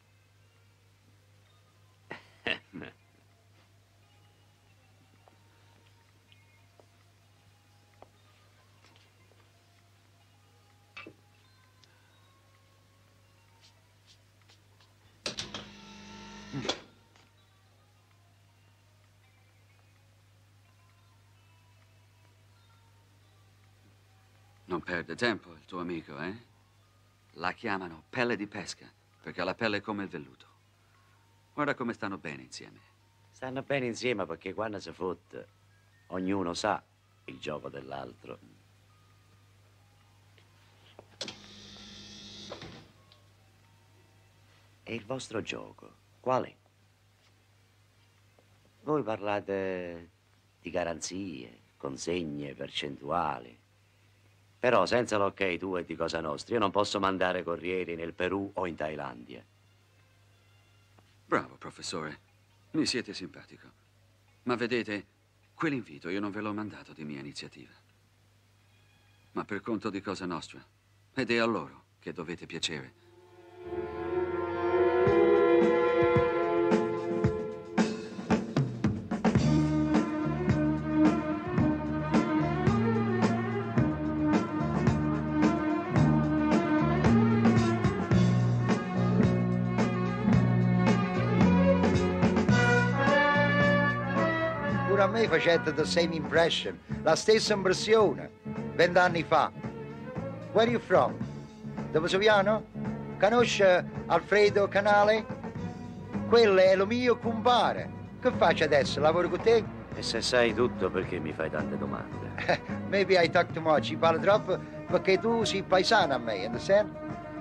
Non perde tempo il tuo amico, eh? La chiamano pelle di pesca, perché ha la pelle come il velluto. Guarda come stanno bene insieme. Stanno bene insieme perché quando si fotte, ognuno sa il gioco dell'altro. E il vostro gioco, qual è? Voi parlate di garanzie, consegne, percentuali. Però senza l'ok tu e di Cosa Nostra io non posso mandare corrieri nel Perù o in Thailandia. Bravo, professore. Mi siete simpatico. Ma vedete, quell'invito io non ve l'ho mandato di mia iniziativa. Ma per conto di Cosa Nostra. Ed è a loro che dovete piacere. pure a me facette the same impression, la stessa impressione, 20 anni fa. Where are you from? Da Vesuviano? Conosce Alfredo Canale? Quello è lo mio compare. Che faccio adesso? Lavoro con te? E se sai tutto, perché mi fai tante domande? Maybe I talk too much. Ci parlo troppo perché tu sei paesano a me, understand?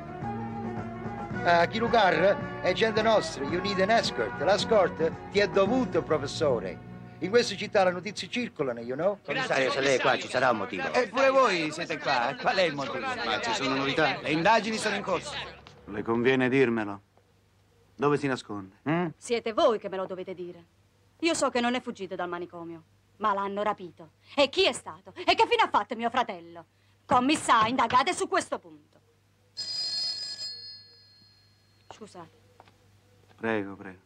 Chi lugar è gente nostra, you need an escort. L'escort ti è dovuto, professore. In questa città le notizie circolano, you know? Commissario, se lei è qua ci sarà un motivo. Eppure voi siete qua. Qual è il motivo? Ma ci sono novità? Le indagini sono in corso. Le conviene dirmelo. Dove si nasconde? Siete voi che me lo dovete dire. Io so che non è fuggito dal manicomio, ma l'hanno rapito. E chi è stato? E che fine ha fatto mio fratello? Commissario, indagate su questo punto. Scusate. Prego, prego.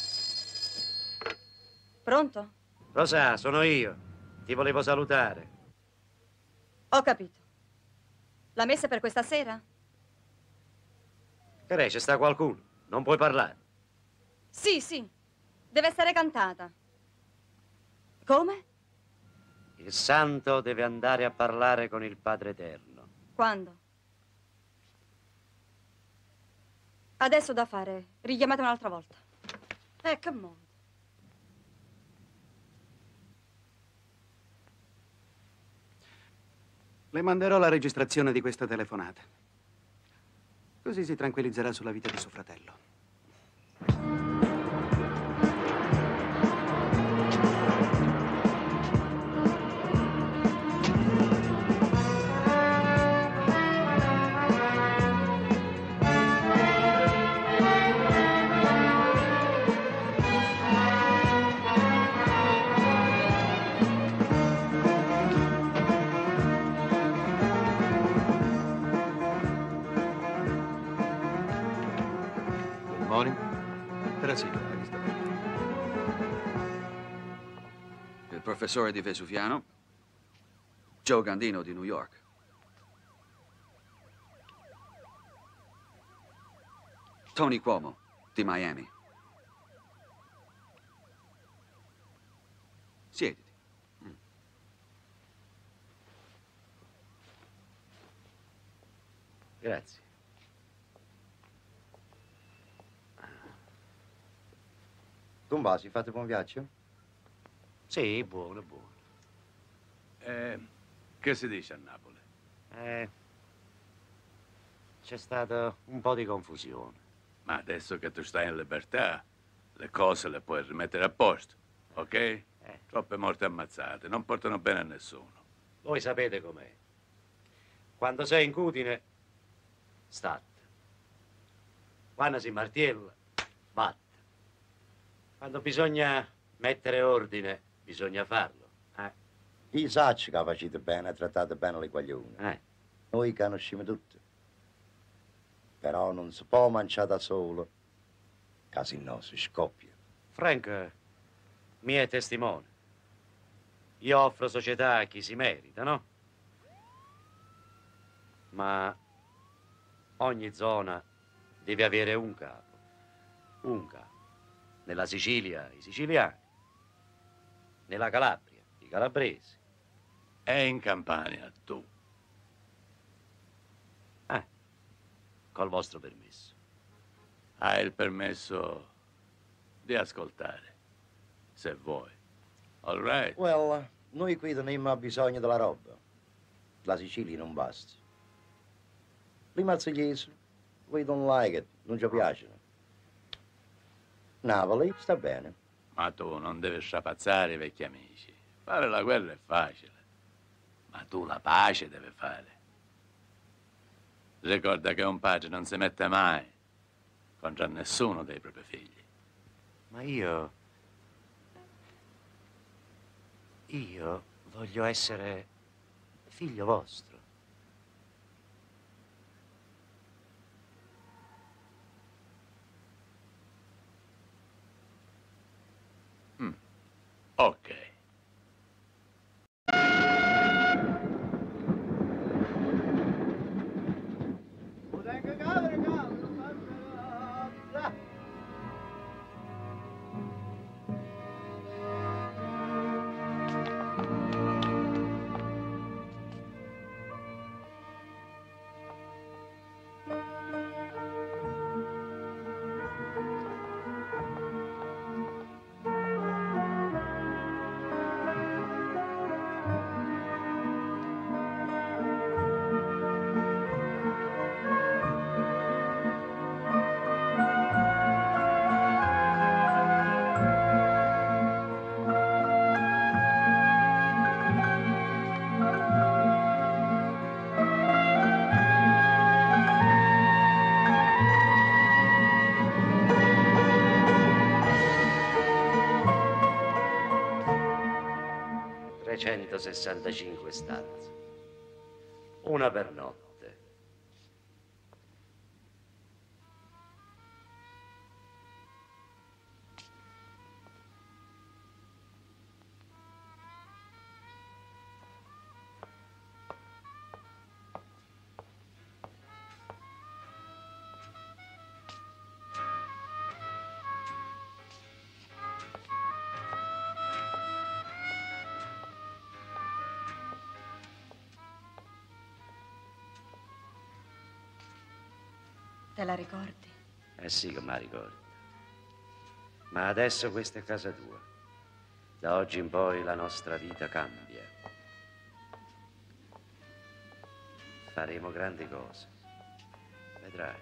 Pronto? Rosa, sono io. Ti volevo salutare. Ho capito. La messa per questa sera? Che lei, c'è sta qualcuno? Non puoi parlare. Sì, sì. Deve essere cantata. Come? Il santo deve andare a parlare con il Padre Eterno. Quando? Adesso da fare. Richiamate un'altra volta. Che modo. Le manderò la registrazione di questa telefonata. Così si tranquillizzerà sulla vita di suo fratello. Il professore di Vesuviano, Joe Gandino di New York. Tony Cuomo di Miami. Siediti. Grazie. Tombasi, fate buon viaggio? Sì, buono, buono. Che si dice a Napoli? C'è stata un po' di confusione. Ma adesso che tu stai in libertà, le cose le puoi rimettere a posto, ok? Troppe morti ammazzate, non portano bene a nessuno. Voi sapete com'è. Quando sei in cutine, state. Quando si martiella, batte. Quando bisogna mettere ordine, bisogna farlo. Chi sa che facete bene, trattate bene le guaglione. Noi conosciamo tutti. Però non si può mangiare da solo, casi no si scoppia. Frank mi è testimone. Io offro società a chi si merita, no? Ma ogni zona deve avere un capo. Un capo. Nella Sicilia, i siciliani. Nella Calabria, i calabresi. E in Campania, tu. Col vostro permesso. Hai il permesso di ascoltare, se vuoi. All right? Well, noi qui non abbiamo bisogno della roba. La Sicilia non basta. I marsigliesi, we don't like it, non ci piacciono. Napoli sta bene. Ma tu non devi strapazzare i vecchi amici. Fare la guerra è facile. Ma tu la pace devi fare. Ricorda che un padre non si mette mai contro nessuno dei propri figli. Ma io voglio essere figlio vostro. Ok. 365 stanze. Una per notte. Te la ricordi? Eh sì che me la ricordo. Ma adesso questa è casa tua. Da oggi in poi la nostra vita cambia. Faremo grandi cose. Vedrai.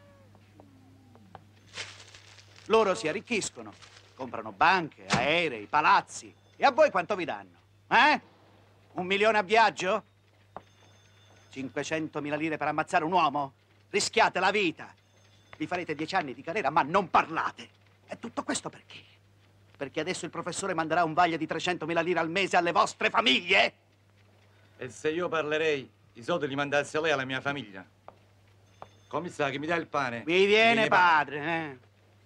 Loro si arricchiscono, comprano banche, aerei, palazzi. E a voi quanto vi danno? 1 milione a viaggio? 500.000 lire per ammazzare un uomo? Rischiate la vita. Vi farete 10 anni di carriera, ma non parlate. E tutto questo perché? Perché adesso il professore manderà un vaglio di 300.000 lire al mese alle vostre famiglie? E se io parlerei, i soldi li mandassi a lei e alla mia famiglia? Come sa che mi dà il pane? Mi viene padre,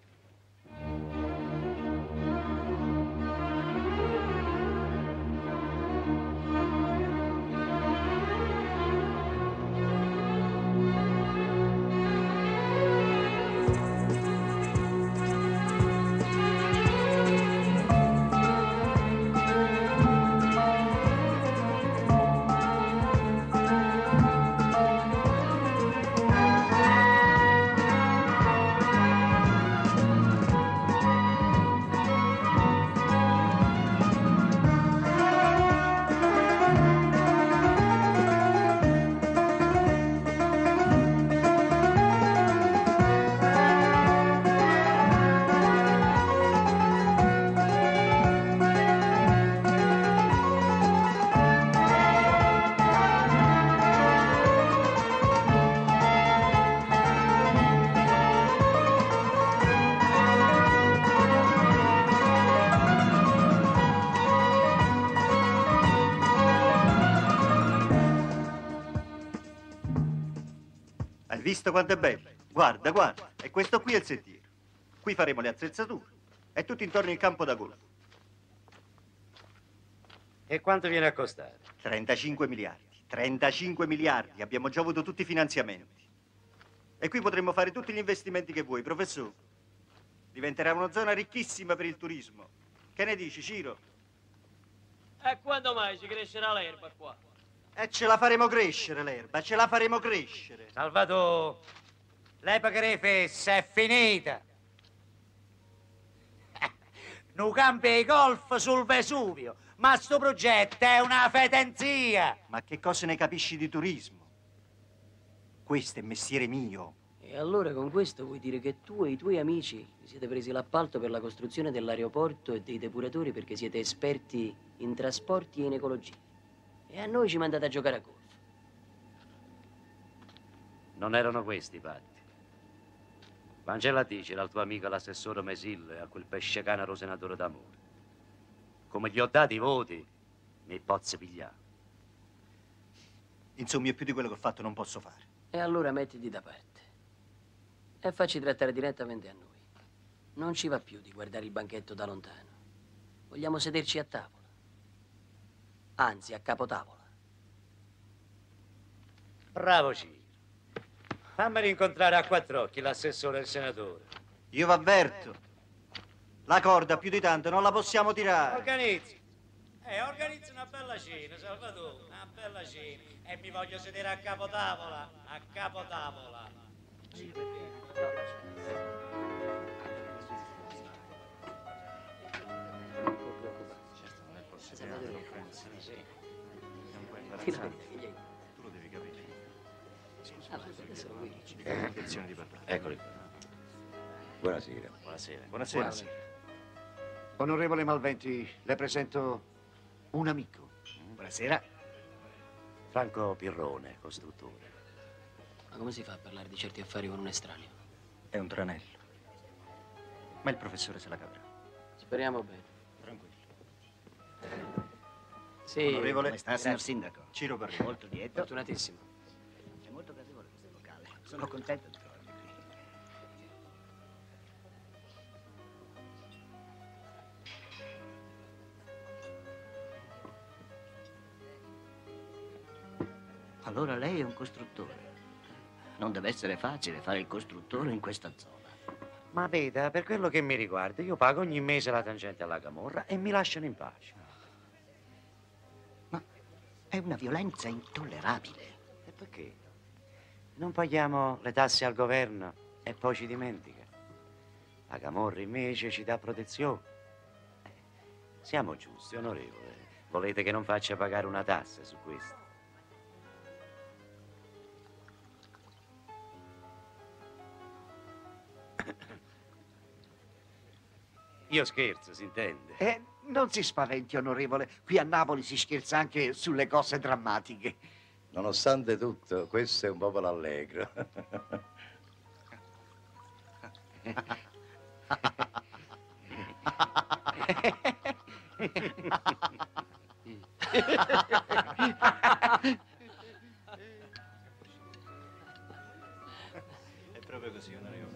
Visto quanto è bello? Guarda, guarda. E questo qui è il sentiero. Qui faremo le attrezzature. E tutto intorno il campo da golf. E quanto viene a costare? 35 miliardi. 35 miliardi. Abbiamo già avuto tutti i finanziamenti. E qui potremmo fare tutti gli investimenti che vuoi, professore. Diventerà una zona ricchissima per il turismo. Che ne dici, Ciro? E quando mai ci crescerà l'erba qua? E ce la faremo crescere l'erba, ce la faremo crescere. Salvatore, l'epoca dei fessi è finita. Nu campi di golf sul Vesuvio, ma sto progetto è una fetenzia. Ma che cosa ne capisci di turismo? Questo è mestiere mio. E allora con questo vuoi dire che tu e i tuoi amici vi siete presi l'appalto per la costruzione dell'aeroporto e dei depuratori perché siete esperti in trasporti e in ecologia. E a noi ci mandate a giocare a golf. Non erano questi i patti. Vangela dice al tuo amico l'assessore Mesille, a quel pesce canaro senatore d'amore. Come gli ho dati i voti, mi pozzi pigliare. Insomma, io più di quello che ho fatto non posso fare. E allora mettiti da parte. E facci trattare direttamente a noi. Non ci va più di guardare il banchetto da lontano. Vogliamo sederci a tavola. Anzi, a capotavola. Bravo Ciro. Fammi rincontrare a quattro occhi l'assessore e il senatore. Io vi avverto. La corda più di tanto non la possiamo tirare. Organizzi una bella cena, Salvatore. Una bella cena. E mi voglio sedere a capotavola. A capotavola. Finalmente, tu lo devi capire. Scusa, adesso lo vuoi? ho intenzione di parlare. Eccoli qua. Buonasera. Buonasera. Buonasera. Onorevole Malventi, le presento un amico. Buonasera. Franco Pirrone, costruttore. Ma come si fa a parlare di certi affari con un estraneo? È un tranello. Ma il professore se la cavrà. Speriamo bene. Tranquillo. Sì. Onorevole, Come sta, signor sindaco? Ciro Parrini. Molto lieto. Fortunatissimo. È molto gradevole questo locale. Sono contento di trovarvi qui. Allora lei è un costruttore. Non deve essere facile fare il costruttore in questa zona. Ma veda, per quello che mi riguarda, io pago ogni mese la tangente alla camorra e mi lasciano in pace. È una violenza intollerabile. E perché? Non paghiamo le tasse al governo e poi ci dimentica. La camorra invece ci dà protezione. Siamo giusti, onorevole. Volete che non faccia pagare una tassa su questo? Io scherzo, si intende? Non si spaventi, onorevole. Qui a Napoli si scherza anche sulle cose drammatiche. Nonostante tutto, questo è un popolo allegro. È proprio così, onorevole.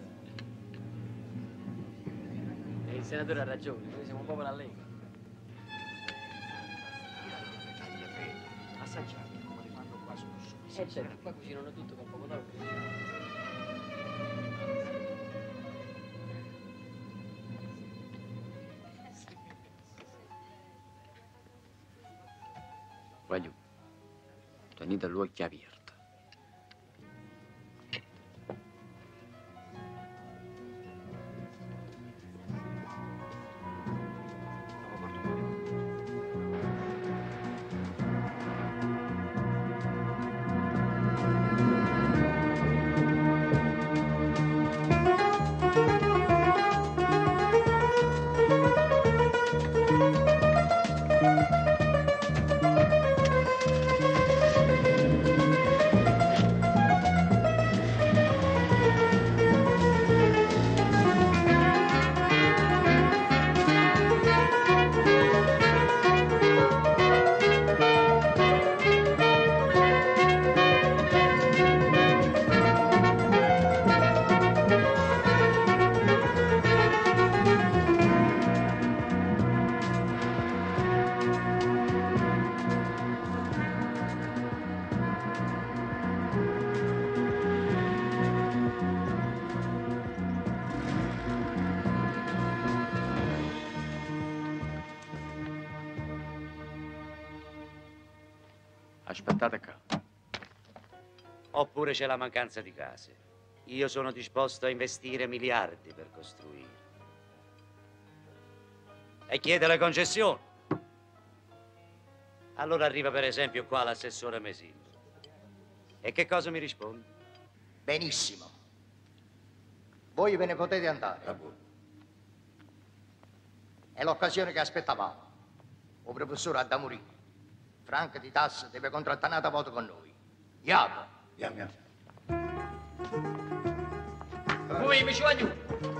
Il senatore ha ragione, noi siamo un popolo allegro. Assaggiate come le fanno qua sullo sole. Certo, qua cucinano tutto con poco d'olio. Voglio, tenete l'occhio aperto. Aspettate qua. Oppure c'è la mancanza di case. Io sono disposto a investire miliardi per costruire. E chiede le concessioni. Allora arriva per esempio qua l'assessore Mesillo. E che cosa mi risponde? Benissimo. Voi ve ne potete andare. È l'occasione che aspettavamo. Il professore ha da morire. Franco di tasse deve contrattare una voto con noi. Andiamo. Voi mi ci voglio.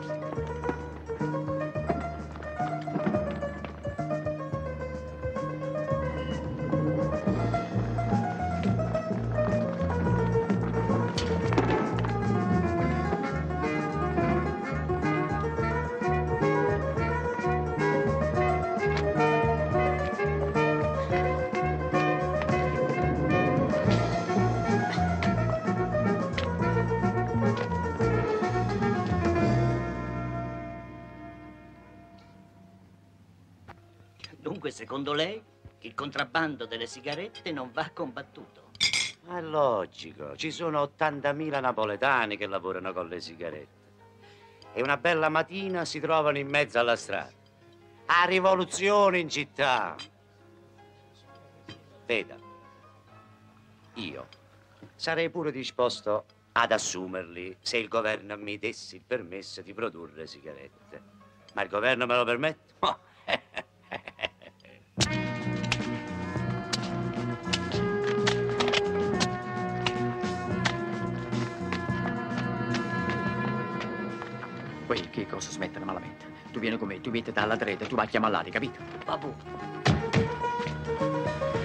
Dunque, secondo lei, il contrabbando delle sigarette non va combattuto? Ma è logico, ci sono 80.000 napoletani che lavorano con le sigarette. E una bella mattina si trovano in mezzo alla strada. A rivoluzione in città. Veda, io sarei pure disposto ad assumerli se il governo mi desse il permesso di produrre sigarette. Ma il governo me lo permette? Oh. Poi che cosa smettere malamente? Tu vieni con me, tu metti dalla treta, tu vai a chiamare capito? Babù.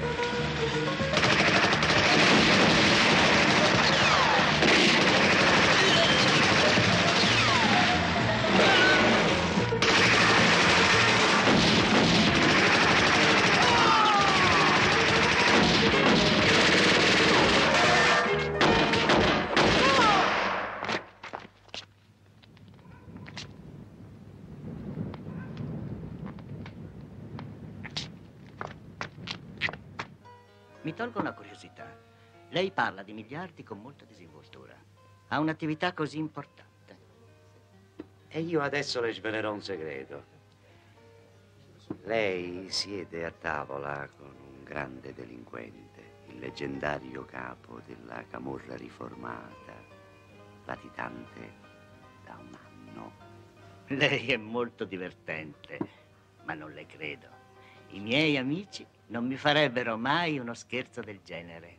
Mi tolgo una curiosità. Lei parla di miliardi con molta disinvoltura. Ha un'attività così importante. E io adesso le svelerò un segreto. Lei siede a tavola con un grande delinquente, il leggendario capo della camorra riformata, latitante da un anno. Lei è molto divertente, ma non le credo. I miei amici non mi farebbero mai uno scherzo del genere.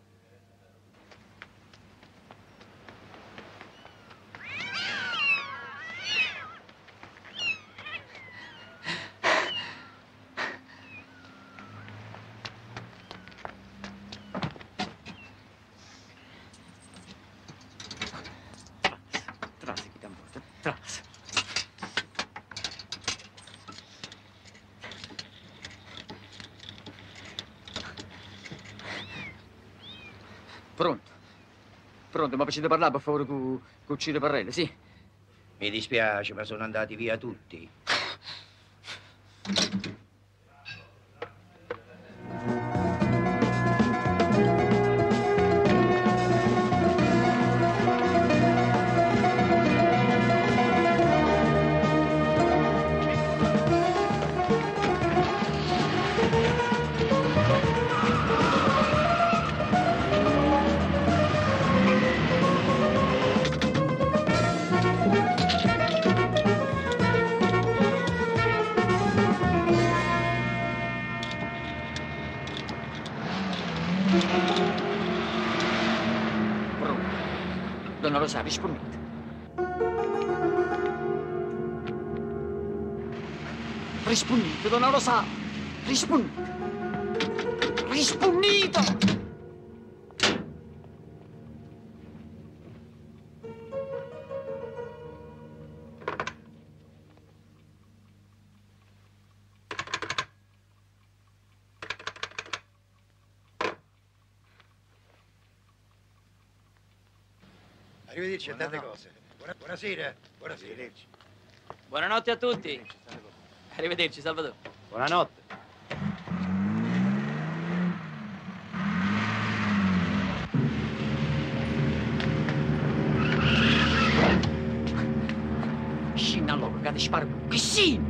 Pronto? Pronto, ma facete parlare per favore con Ciro Parrelli, sì? Mi dispiace, ma sono andati via tutti. Donna Rosa, rispondete. Rispondete, donna Rosa. Rispondete. Rispondete. Arrivederci a tante cose. Buonasera. Buonasera. Buonanotte a tutti. Arrivederci, Salvatore. Buonanotte. Scina logo, che ti sparo. Che sì!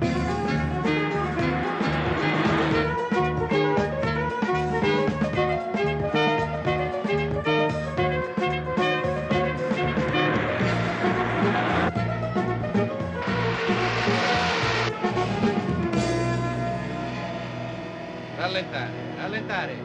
Rallentare, rallentare.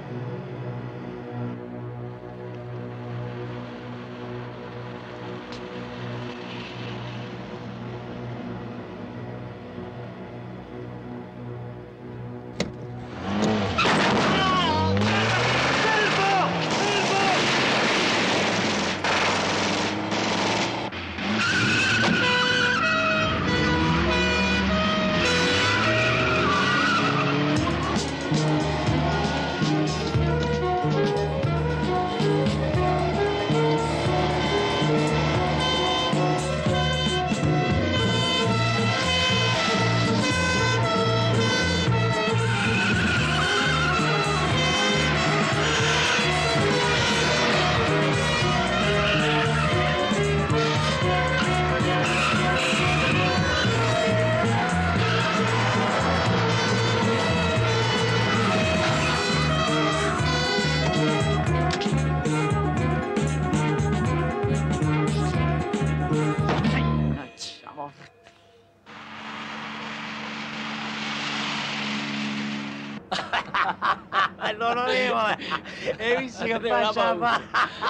L'onorevole, hai visto che faccia fa?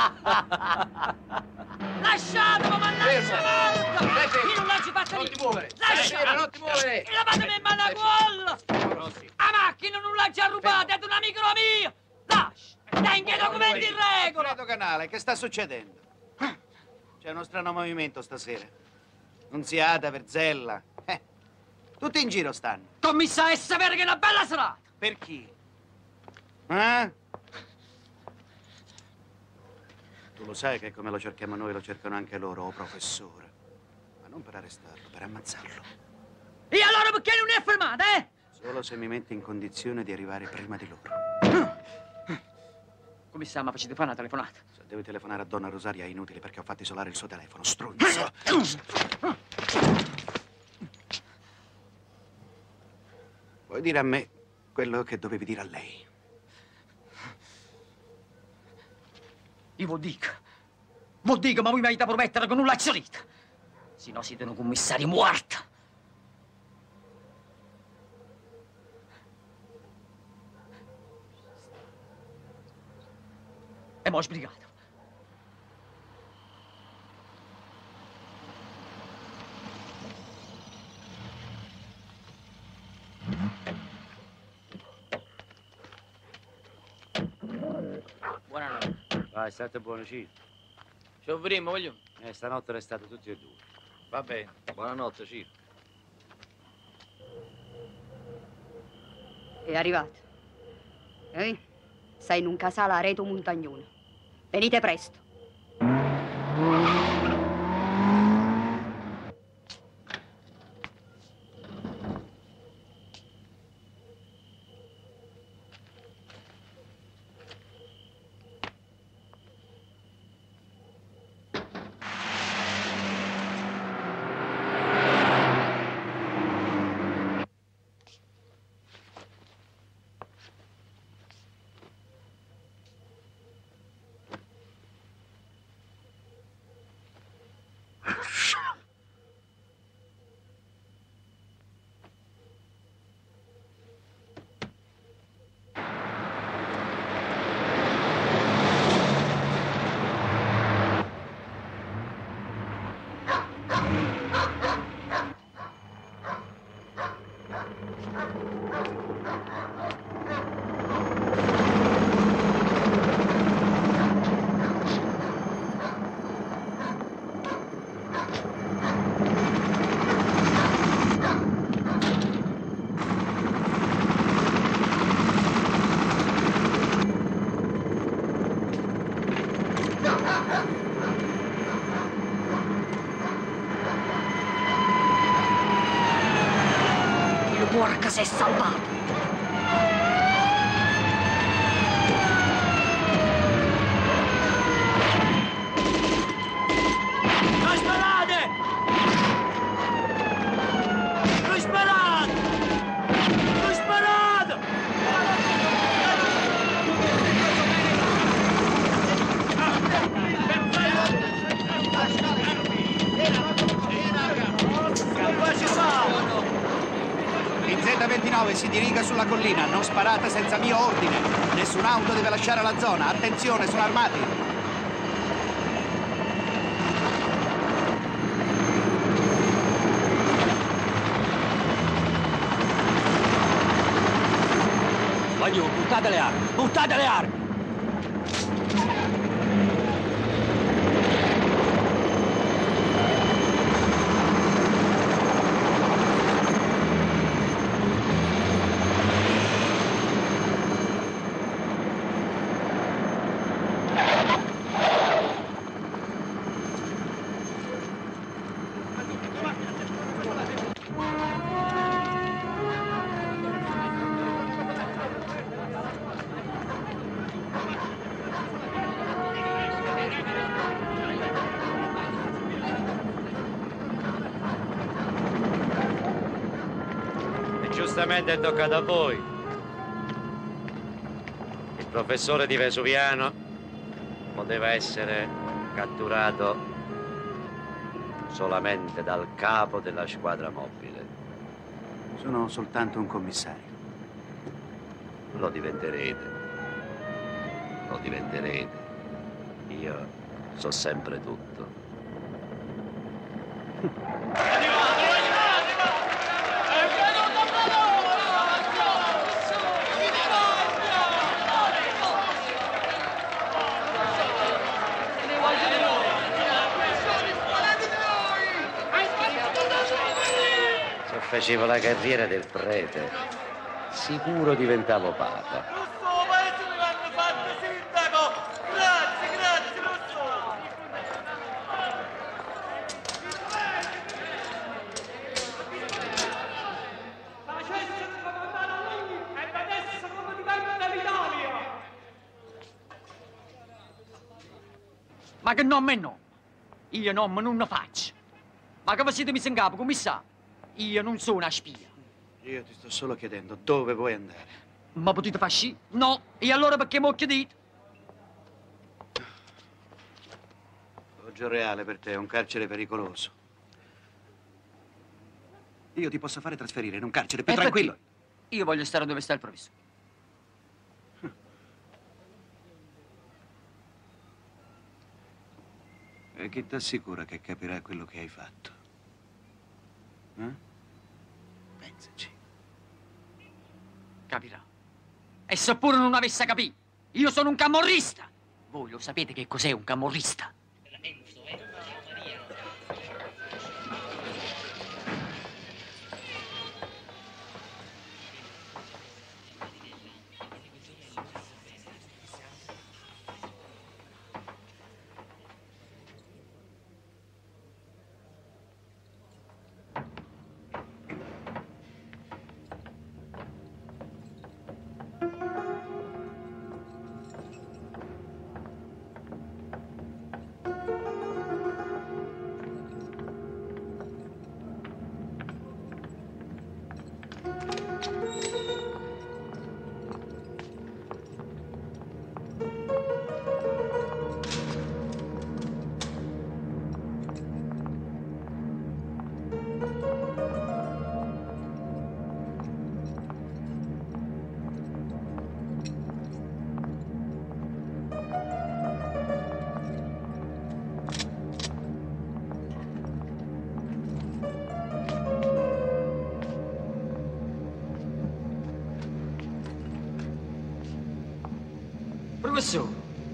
Lasciatelo, mannaggia morta! Io non lascio fatta lì! Lasciatelo! Non ti muovere! Lavatemi in mano a cuolla! A macchina non l'ha già rubata, è un amico mio! Lascia! Tenga i documenti in regola! Alfredo Canale, che sta succedendo? C'è uno strano movimento stasera. Nunziata, Verzella. Tutti in giro stanno. Commissario, è sapere che è una bella serata! Per chi? Eh? Tu lo sai che come lo cerchiamo noi lo cercano anche loro, oh professore. Ma non per arrestarlo, per ammazzarlo. E allora perché non è fermata, eh? Solo se mi metti in condizione di arrivare prima di loro. Commissario, ma facete fare una telefonata. Se devi telefonare a Donna Rosaria è inutile perché ho fatto isolare il suo telefono, stronzo. Vuoi dire a me quello che dovevi dire a lei? Io vuol dico, ma voi mi avete promettere con un lazzolita. Se no siete un commissario morto. E mo' sbrigato. Buonanotte. Vai, state buono, Ciro. Ci vedremo, voglio. Stanotte restate tutti e due. Va bene. Buonanotte, Ciro. È arrivato. Sei in un casale a Reto Montagnone. Venite presto. Porca, si è salvato! Non sparate! Non sparate! Non sparate! Il Z29 si dirige sulla collina, non sparate senza mio ordine. Nessun'auto deve lasciare la zona. Attenzione, sono armati. Voglio, buttate le armi! Buttate le armi! Giustamente è toccato a voi. Il professore di Vesuviano poteva essere catturato solamente dal capo della squadra mobile. Sono soltanto un commissario. Lo diventerete. Lo diventerete. Io so sempre tutto. Se facevo la carriera del prete, sicuro diventavo papa. Ma che nome è nome? Io nome non ne faccio. Ma che vi siete messi in capo, come sa? Io non sono una spia. Io ti sto solo chiedendo dove vuoi andare. Ma potete far sì? No. E allora perché mi chiedete? Poggio Reale per te è un carcere pericoloso. Io ti posso fare trasferire in un carcere più tranquillo. Perché? Io voglio stare dove sta il professore. E chi ti assicura che capirà quello che hai fatto? Pensaci. Capirà. E seppure non avesse capito, io sono un camorrista. Voi lo sapete che cos'è un camorrista? Professore.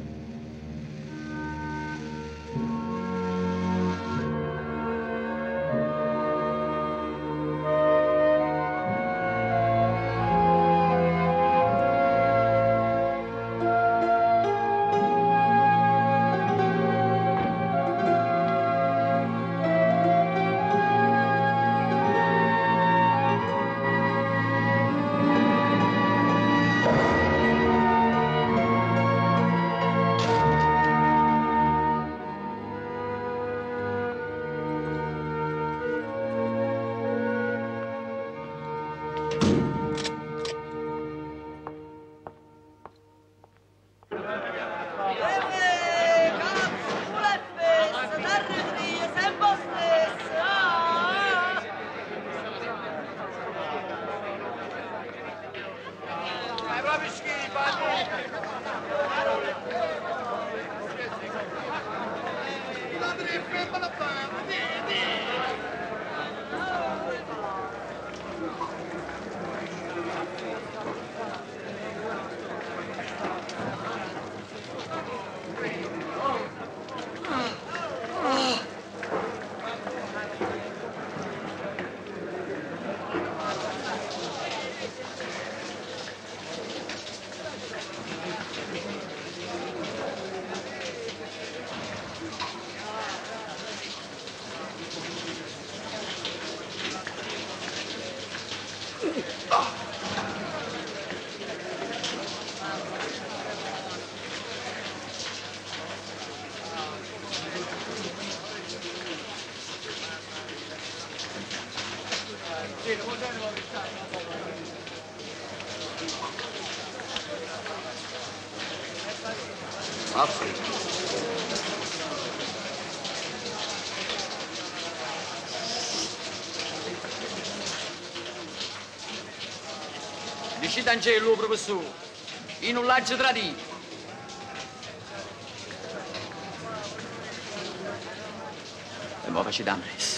Dici d'Angelo, professore, in un laggio tradito. E mo facci d'ambres.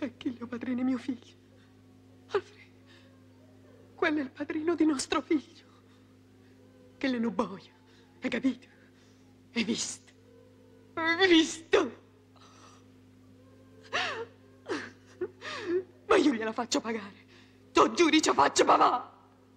Vecchiglio padrino mio figlio. Alfredo, quello è il padrino di nostro figlio. Che le non boia, hai capito? Hai visto? Hai visto? Ma io gliela faccio pagare. Tu giuri ci faccio papà.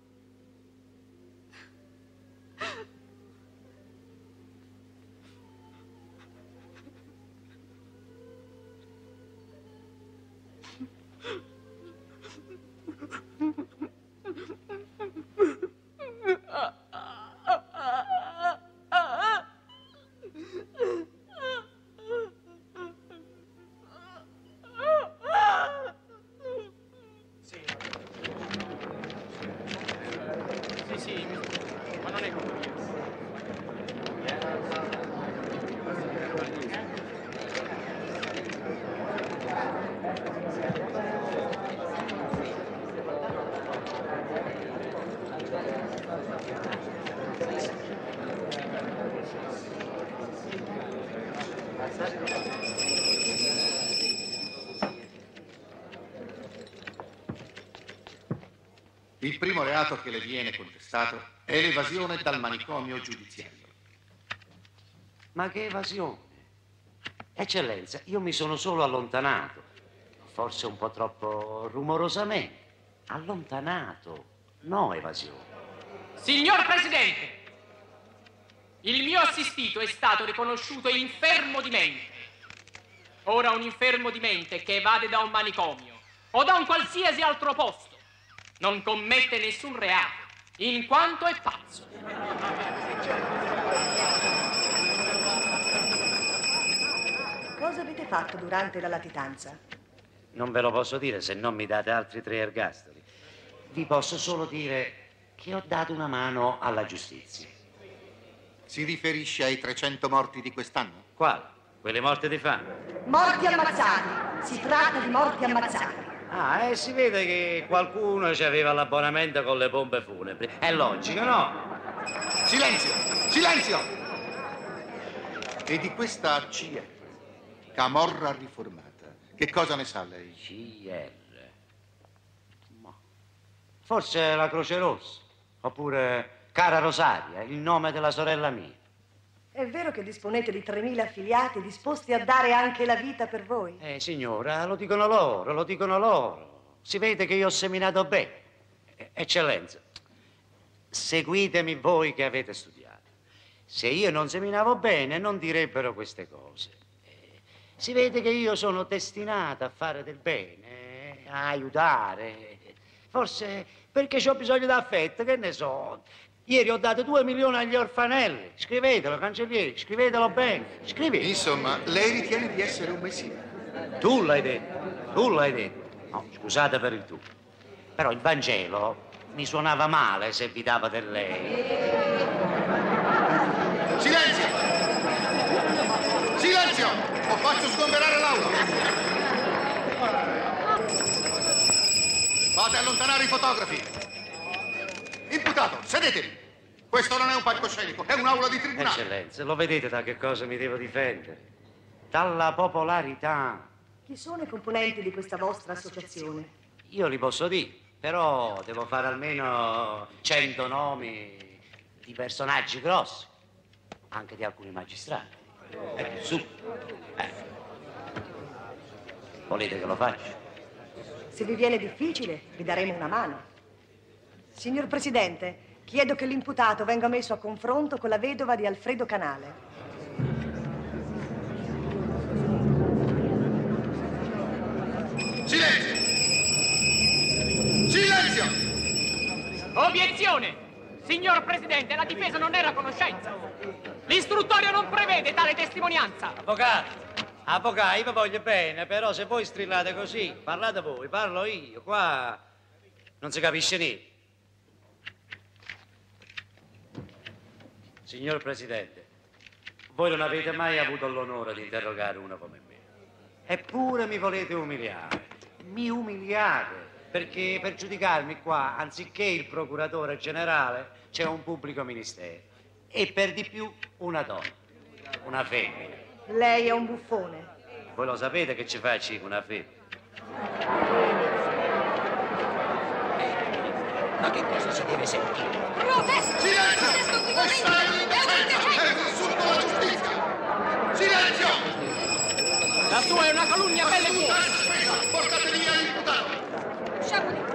Il primo reato che le viene contestato è l'evasione dal manicomio giudiziario. Ma che evasione? Eccellenza, io mi sono solo allontanato, forse un po' troppo rumorosamente. Allontanato, no evasione. Signor Presidente, il mio assistito è stato riconosciuto infermo di mente. Ora un infermo di mente che evade da un manicomio o da un qualsiasi altro posto non commette nessun reato, in quanto è pazzo. Cosa avete fatto durante la latitanza? Non ve lo posso dire se non mi date altri 3 ergastoli. Vi posso solo dire che ho dato una mano alla giustizia. Si riferisce ai 300 morti di quest'anno? Quali? Quelle morte di fame? Morti ammazzati. Si tratta di morti ammazzati. Ah, si vede che qualcuno ci aveva l'abbonamento con le pompe funebri. È logico, no? Silenzio! Silenzio! E di questa CR, Camorra riformata, che cosa ne sa lei? CR? Ma forse la Croce Rossa, oppure Cara Rosaria, il nome della sorella mia. È vero che disponete di 3.000 affiliati disposti a dare anche la vita per voi? Signora, lo dicono loro, lo dicono loro. Si vede che io ho seminato bene. Eccellenza, seguitemi voi che avete studiato. Se io non seminavo bene, non direbbero queste cose. Si vede che io sono destinata a fare del bene, a aiutare. Forse perché ho bisogno d'affetto, che ne so. Ieri ho dato 2 milioni agli orfanelli. Scrivetelo, cancellieri, scrivetelo bene. Scrivete. Insomma, lei ritiene di essere un messia? Tu l'hai detto, tu l'hai detto. No, scusate per il tu. Però il Vangelo mi suonava male se vi dava del lei. Silenzio! Silenzio! O faccio sgomberare l'aula! Fate allontanare i fotografi! Imputato, sedetevi! Questo non è un palcoscenico, è un'aula di tribunale. Eccellenza, lo vedete da che cosa mi devo difendere? Dalla popolarità. Chi sono i componenti di questa vostra associazione? Io li posso dire, però devo fare almeno 100 nomi di personaggi grossi, anche di alcuni magistrati. Su. Volete che lo faccia? Se vi viene difficile, vi daremo una mano. Signor Presidente, chiedo che l'imputato venga messo a confronto con la vedova di Alfredo Canale. Silenzio! Silenzio! Obiezione! Signor Presidente, la difesa non era a conoscenza. L'istruttorio non prevede tale testimonianza. Avvocato, io vi voglio bene, però se voi strillate così, parlate voi, parlo io, qua non si capisce niente. Signor Presidente, voi non avete mai avuto l'onore di interrogare uno come me. Eppure mi volete umiliare. Mi umiliate, perché per giudicarmi qua, anziché il procuratore generale, c'è un pubblico ministero. E per di più una donna, una femmina. Lei è un buffone. Voi lo sapete che ci faccio con una femmina? Ma che cosa si deve sentire? Protesto! Silenzio! Questa è un'innocenza! È un insulto alla giustizia! Silenzio! La sua è una calunnia bella e buona! Portate via l'imputato! Usciamo di qui!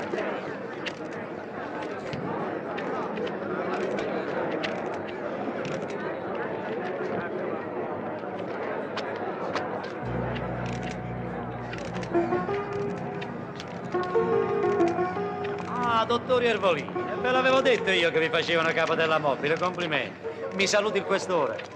Ah, dottor Iervolini, ve l'avevo detto io che vi facevano capo della mobile, complimenti. Mi saluti il questore.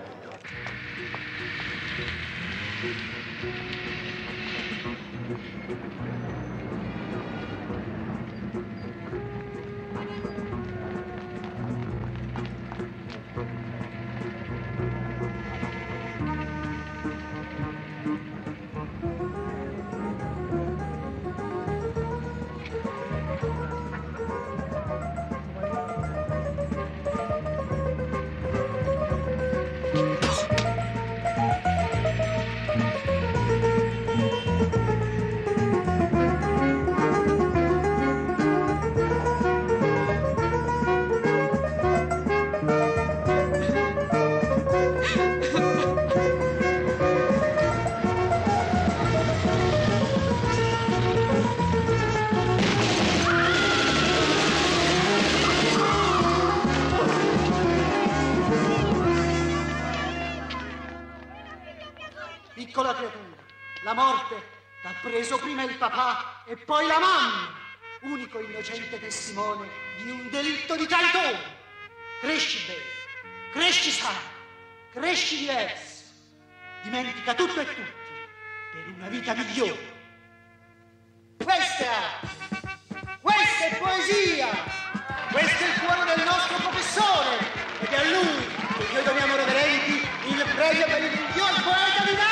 Piccola creatura, la morte t'ha preso prima il papà e poi la mamma, unico innocente testimone di un delitto di traditore. Cresci bene, cresci sano, cresci diverso, dimentica tutto e tutti per una vita migliore. Questa è arte, questa è poesia, questo è il cuore del nostro professore ed è a lui che noi dobbiamo reverenti il premio per il miglior poeta di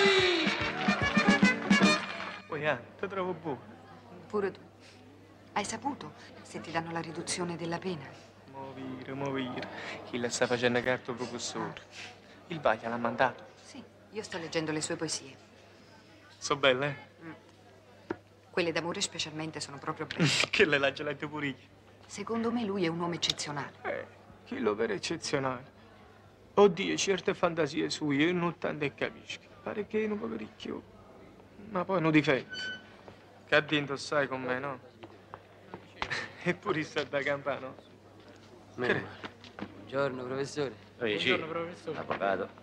Napoli! Ti trovo buono. Pure tu. Hai saputo se ti danno la riduzione della pena? Movire. Chi la sta facendo carto professore? Il Vaglia l'ha mandato. Sì, io sto leggendo le sue poesie. So belle, Quelle d'amore specialmente sono proprio belle. Che le legge letto pure io. Secondo me lui è un uomo eccezionale. Chi lo vede eccezionale? Oddio, certe fantasie sue io non tanto capisco. Pare che non povericchio, ma poi non difetto. Che ha dentro sai con me, no? Eppure sta da campano. Buongiorno, professore. Buongiorno, professore. Avvocato.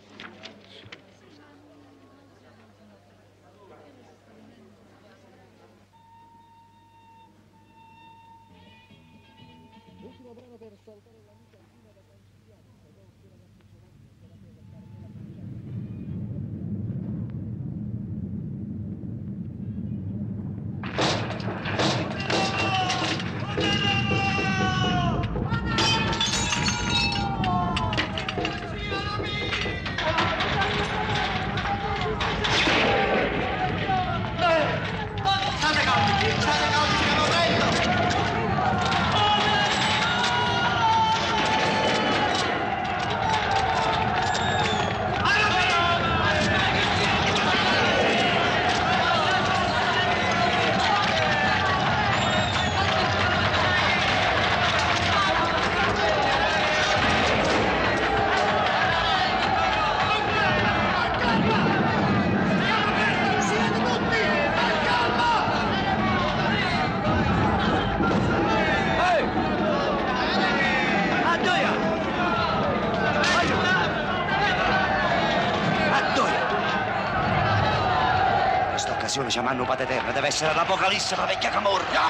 Ci manno pate terra, deve essere l'apocalisse per la vecchia Camorra.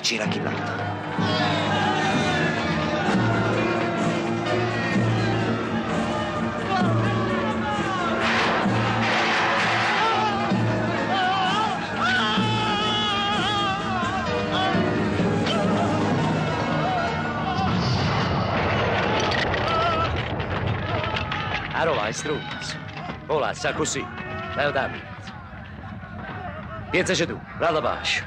facci rachillata. Allora, è struzzo. Ora, sa così. Dai, dammi. Pensaci tu, rada bacio.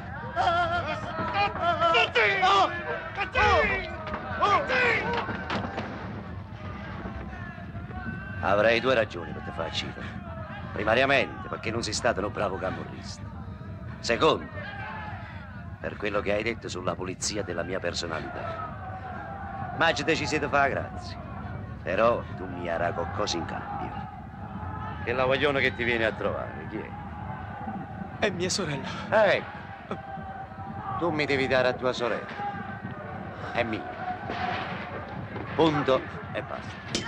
Avrei due ragioni per te far uccidere. Primariamente, perché non sei stato un bravo camorrista. Secondo, per quello che hai detto sulla pulizia della mia personalità. Ma ci decisi di fare grazie. Però tu mi darai qualcosa in cambio. Che la voglione che ti viene a trovare, chi è? È mia sorella. Ecco. Tu mi devi dare a tua sorella. È mia. Punto e basta.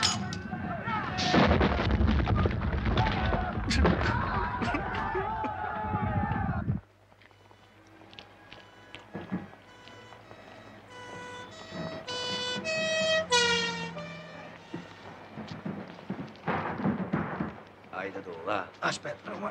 Hai da tu, va. Aspetta, ma...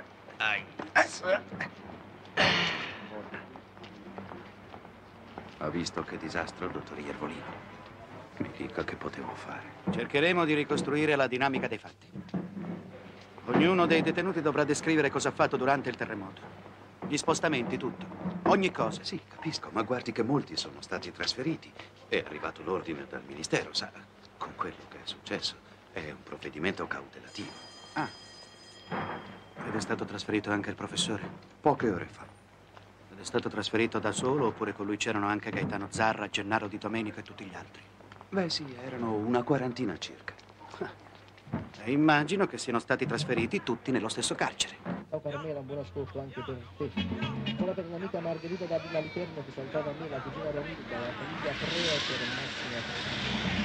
Ha visto che disastro, dottor Iervolino? Mi dica che potevo fare. Cercheremo di ricostruire la dinamica dei fatti. Ognuno dei detenuti dovrà descrivere cosa ha fatto durante il terremoto. Gli spostamenti, tutto. Ogni cosa. Sì, capisco, ma guardi che molti sono stati trasferiti. È arrivato l'ordine dal ministero, sa. Con quello che è successo, è un provvedimento cautelativo. Ah. Ed è stato trasferito anche il professore? Poche ore fa. Ed è stato trasferito da solo oppure con lui c'erano anche Gaetano Zarra, Gennaro Di Domenico e tutti gli altri? Beh, sì, erano una quarantina circa. E immagino che siano stati trasferiti tutti nello stesso carcere. Ciao Carmela, un buon ascolto anche per te. Ora per l'amica Margherita da Villa Literno che saltava a me, la cugina Romilda, la famiglia Prea e per Massimo.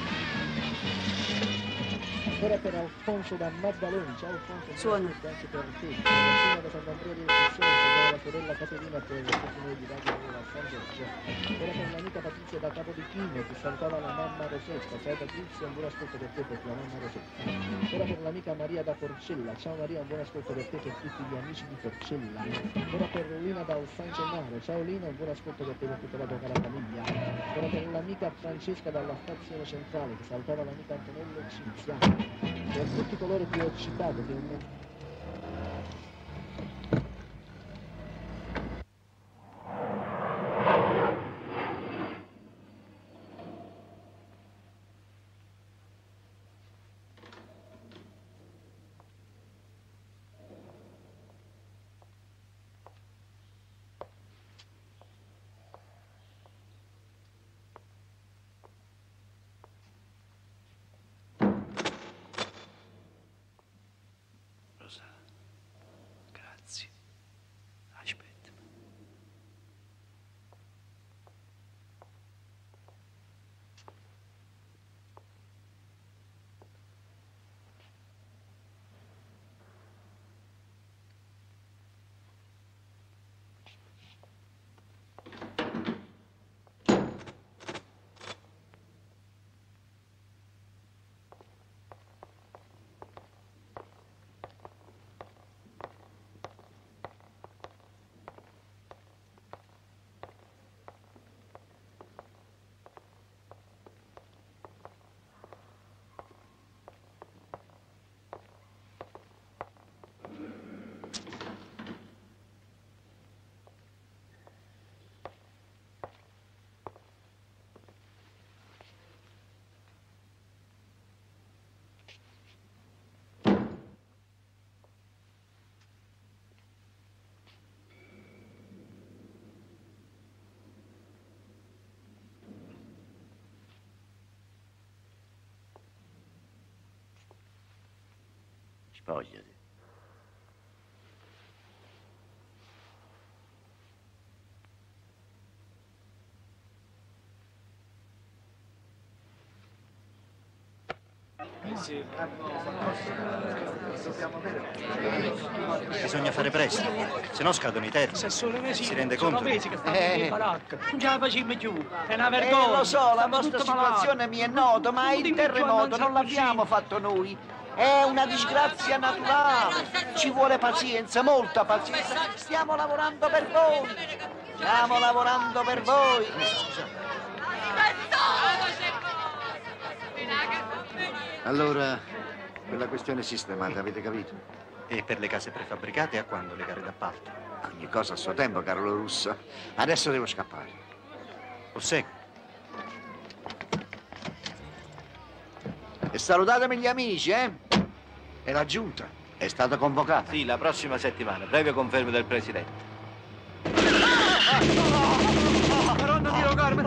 Ora per Alfonso da Maddaloni, ciao Alfonso, suona anche per te. La da Sant'Andrea di Rezione, la sorella Caterina per tutti noi di Radio della San Giorgio. Ora per l'amica Patrizia da Capo di Chino che saltava la mamma Rosetta, ciao Patrizia, un buon ascolto per te per la mamma Rosetta. Ora per l'amica Maria da Porcella, ciao Maria, un buon ascolto per te e per tutti gli amici di Porcella. Ora per Lina da San Gennaro, ciao Lina, un buon ascolto per te e per tutta la tua cara famiglia. Ora per l'amica Francesca dalla stazione centrale che saltava l'amica Antonello Cinziano. Per tutti coloro che ho citato, che Spogliati. Bisogna fare presto, se no scadono i terzi. Si rende conto? Mesi che stanno in palacca. Non ce la facciamo più. È una vergogna. Lo so, la vostra Tutto situazione mi è nota, ma il terremoto non l'abbiamo fatto noi. È una disgrazia naturale. Ci vuole pazienza, molta pazienza. Stiamo lavorando per voi. Stiamo lavorando per voi. Allora, quella questione è sistemata, avete capito? E per le case prefabbricate a quando le gare d'appalto? Ogni cosa a suo tempo, Carlo Russo. Adesso devo scappare. Ossequio. E salutatemi gli amici, eh? E la giunta è stata convocata. Sì, la prossima settimana, previa conferma del presidente. Madonna Dio, Carmen!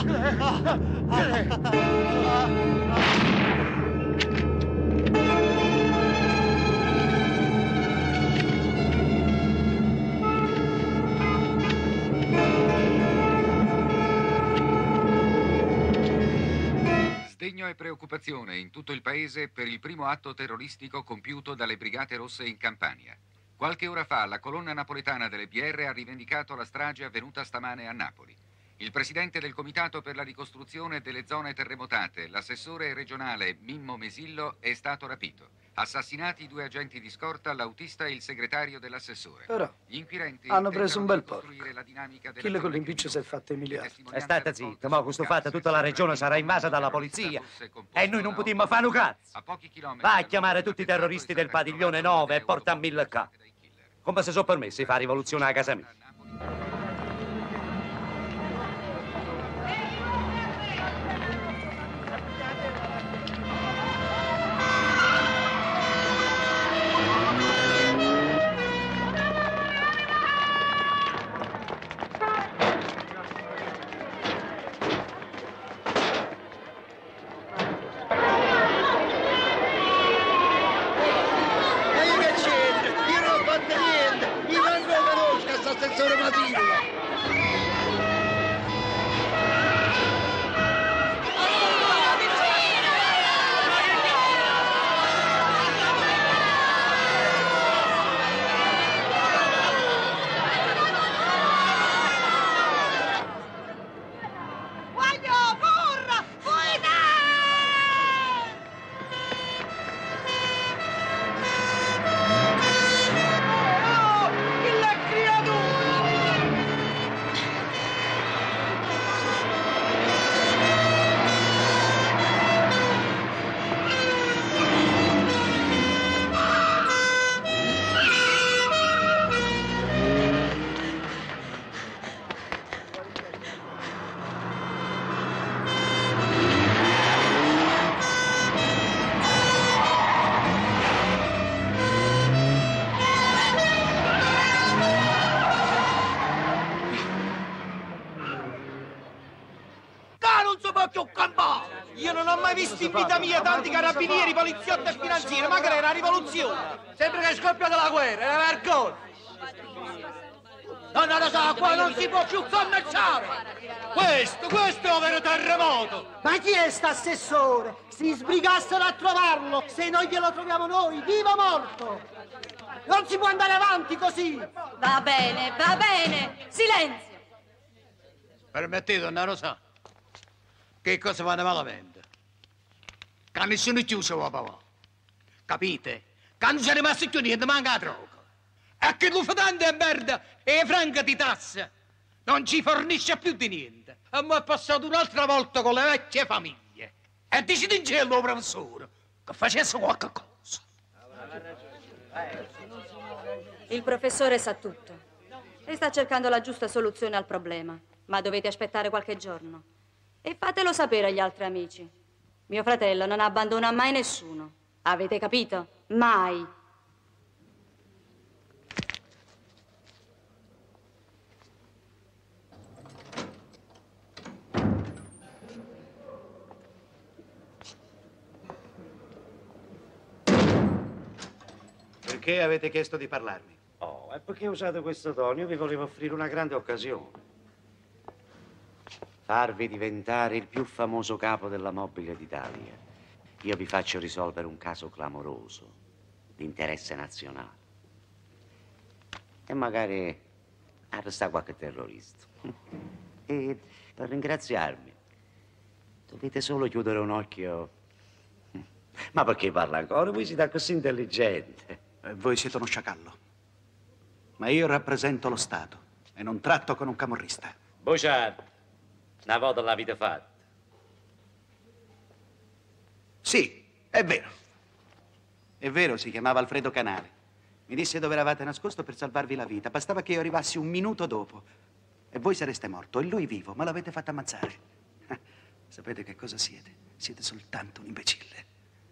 Sdegno e preoccupazione in tutto il paese per il primo atto terroristico compiuto dalle Brigate Rosse in Campania. Qualche ora fa la colonna napoletana delle BR ha rivendicato la strage avvenuta stamane a Napoli. Il presidente del Comitato per la ricostruzione delle zone terremotate, l'assessore regionale Mimmo Mesillo, è stato rapito. Assassinati 2 agenti di scorta, l'autista e il segretario dell'assessore. Però Gli inquirenti hanno preso un bel porco. la dinamica Chi con l'impiccio si è fatto emiliato. E state zitto, ma questo fatto tutta la regione sarà invasa dalla polizia. E noi non potremmo fare un cazzo. Vai a chiamare tutti i terroristi del padiglione 9 e porta a 1000K. Come se sono permessi di fare rivoluzione a casa mia. Io non ho mai visto in vita mia tanti carabinieri, poliziotti e finanzieri, magari è una rivoluzione. Sembra che è scoppiata la guerra, è una vergogna. No, lo so, qua non si può più commerciare. Questo è un vero terremoto. Ma chi è st'assessore? Si sbrigassero a trovarlo, se non glielo troviamo noi, vivo o morto. Non si può andare avanti così. Va bene, silenzio. Permettete, non lo so. Che cosa vanno malamente? Che nessuno è chiuso a papà. Capite? Che non c'è rimasto più niente, manca la droga. E che lo fa tanto è merda e franca di tasse. Non ci fornisce più di niente. E mi è passato un'altra volta con le vecchie famiglie. E dici in cielo, professore, che facesse qualche cosa. Il professore sa tutto e sta cercando la giusta soluzione al problema, ma dovete aspettare qualche giorno. E fatelo sapere agli altri amici. Mio fratello non abbandona mai nessuno. Avete capito? Mai. Perché avete chiesto di parlarmi? Oh, è perché ho usato questo tono. Io vi volevo offrire una grande occasione. Farvi diventare il più famoso capo della mobile d'Italia. io vi faccio risolvere un caso clamoroso, di interesse nazionale. E magari arrestare qualche terrorista. E per ringraziarmi, dovete solo chiudere un occhio. Ma perché parla ancora? Voi siete così intelligente. Voi siete uno sciacallo. Ma io rappresento lo Stato e non tratto con un camorrista. Bouchard, una volta l'avete fatta. Sì, è vero. È vero, si chiamava Alfredo Canale. Mi disse dove eravate nascosto per salvarvi la vita. Bastava che io arrivassi un minuto dopo. E voi sareste morto. E lui vivo, ma l'avete fatto ammazzare. Sapete che cosa siete? Siete soltanto un imbecille.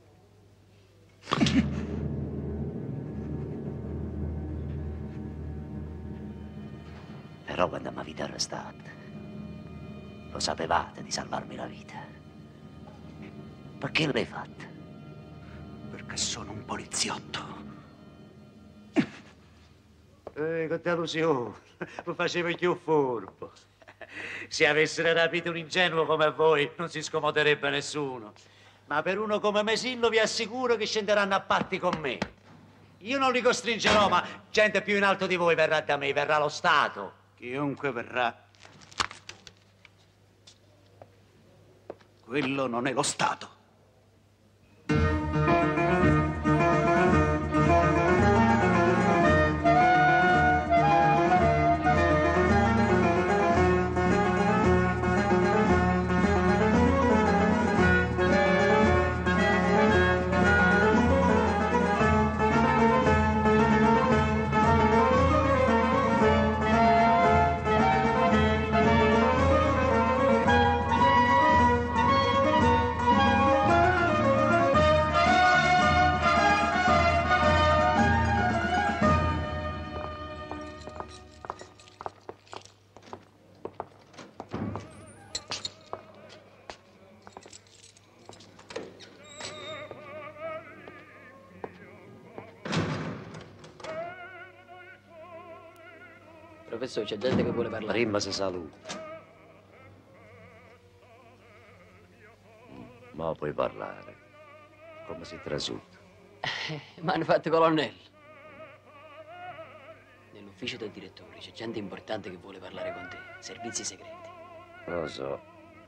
Però quando mi avete arrestato, lo sapevate di salvarmi la vita. Perché l'hai fatta? Perché sono un poliziotto. Che delusione, lo facevo più furbo. Se avessero rapito un ingenuo come voi, non si scomoderebbe nessuno. Ma per uno come Mesillo vi assicuro che scenderanno a patti con me. Io non li costringerò, ma gente più in alto di voi verrà da me, verrà lo Stato. Chiunque verrà, quello non è lo Stato. Professore, c'è gente che vuole parlare. Prima si saluta. Ma puoi parlare. Come si trasuta? Mi hanno fatto colonnello. Nell'ufficio del direttore c'è gente importante che vuole parlare con te. Servizi segreti. Lo so.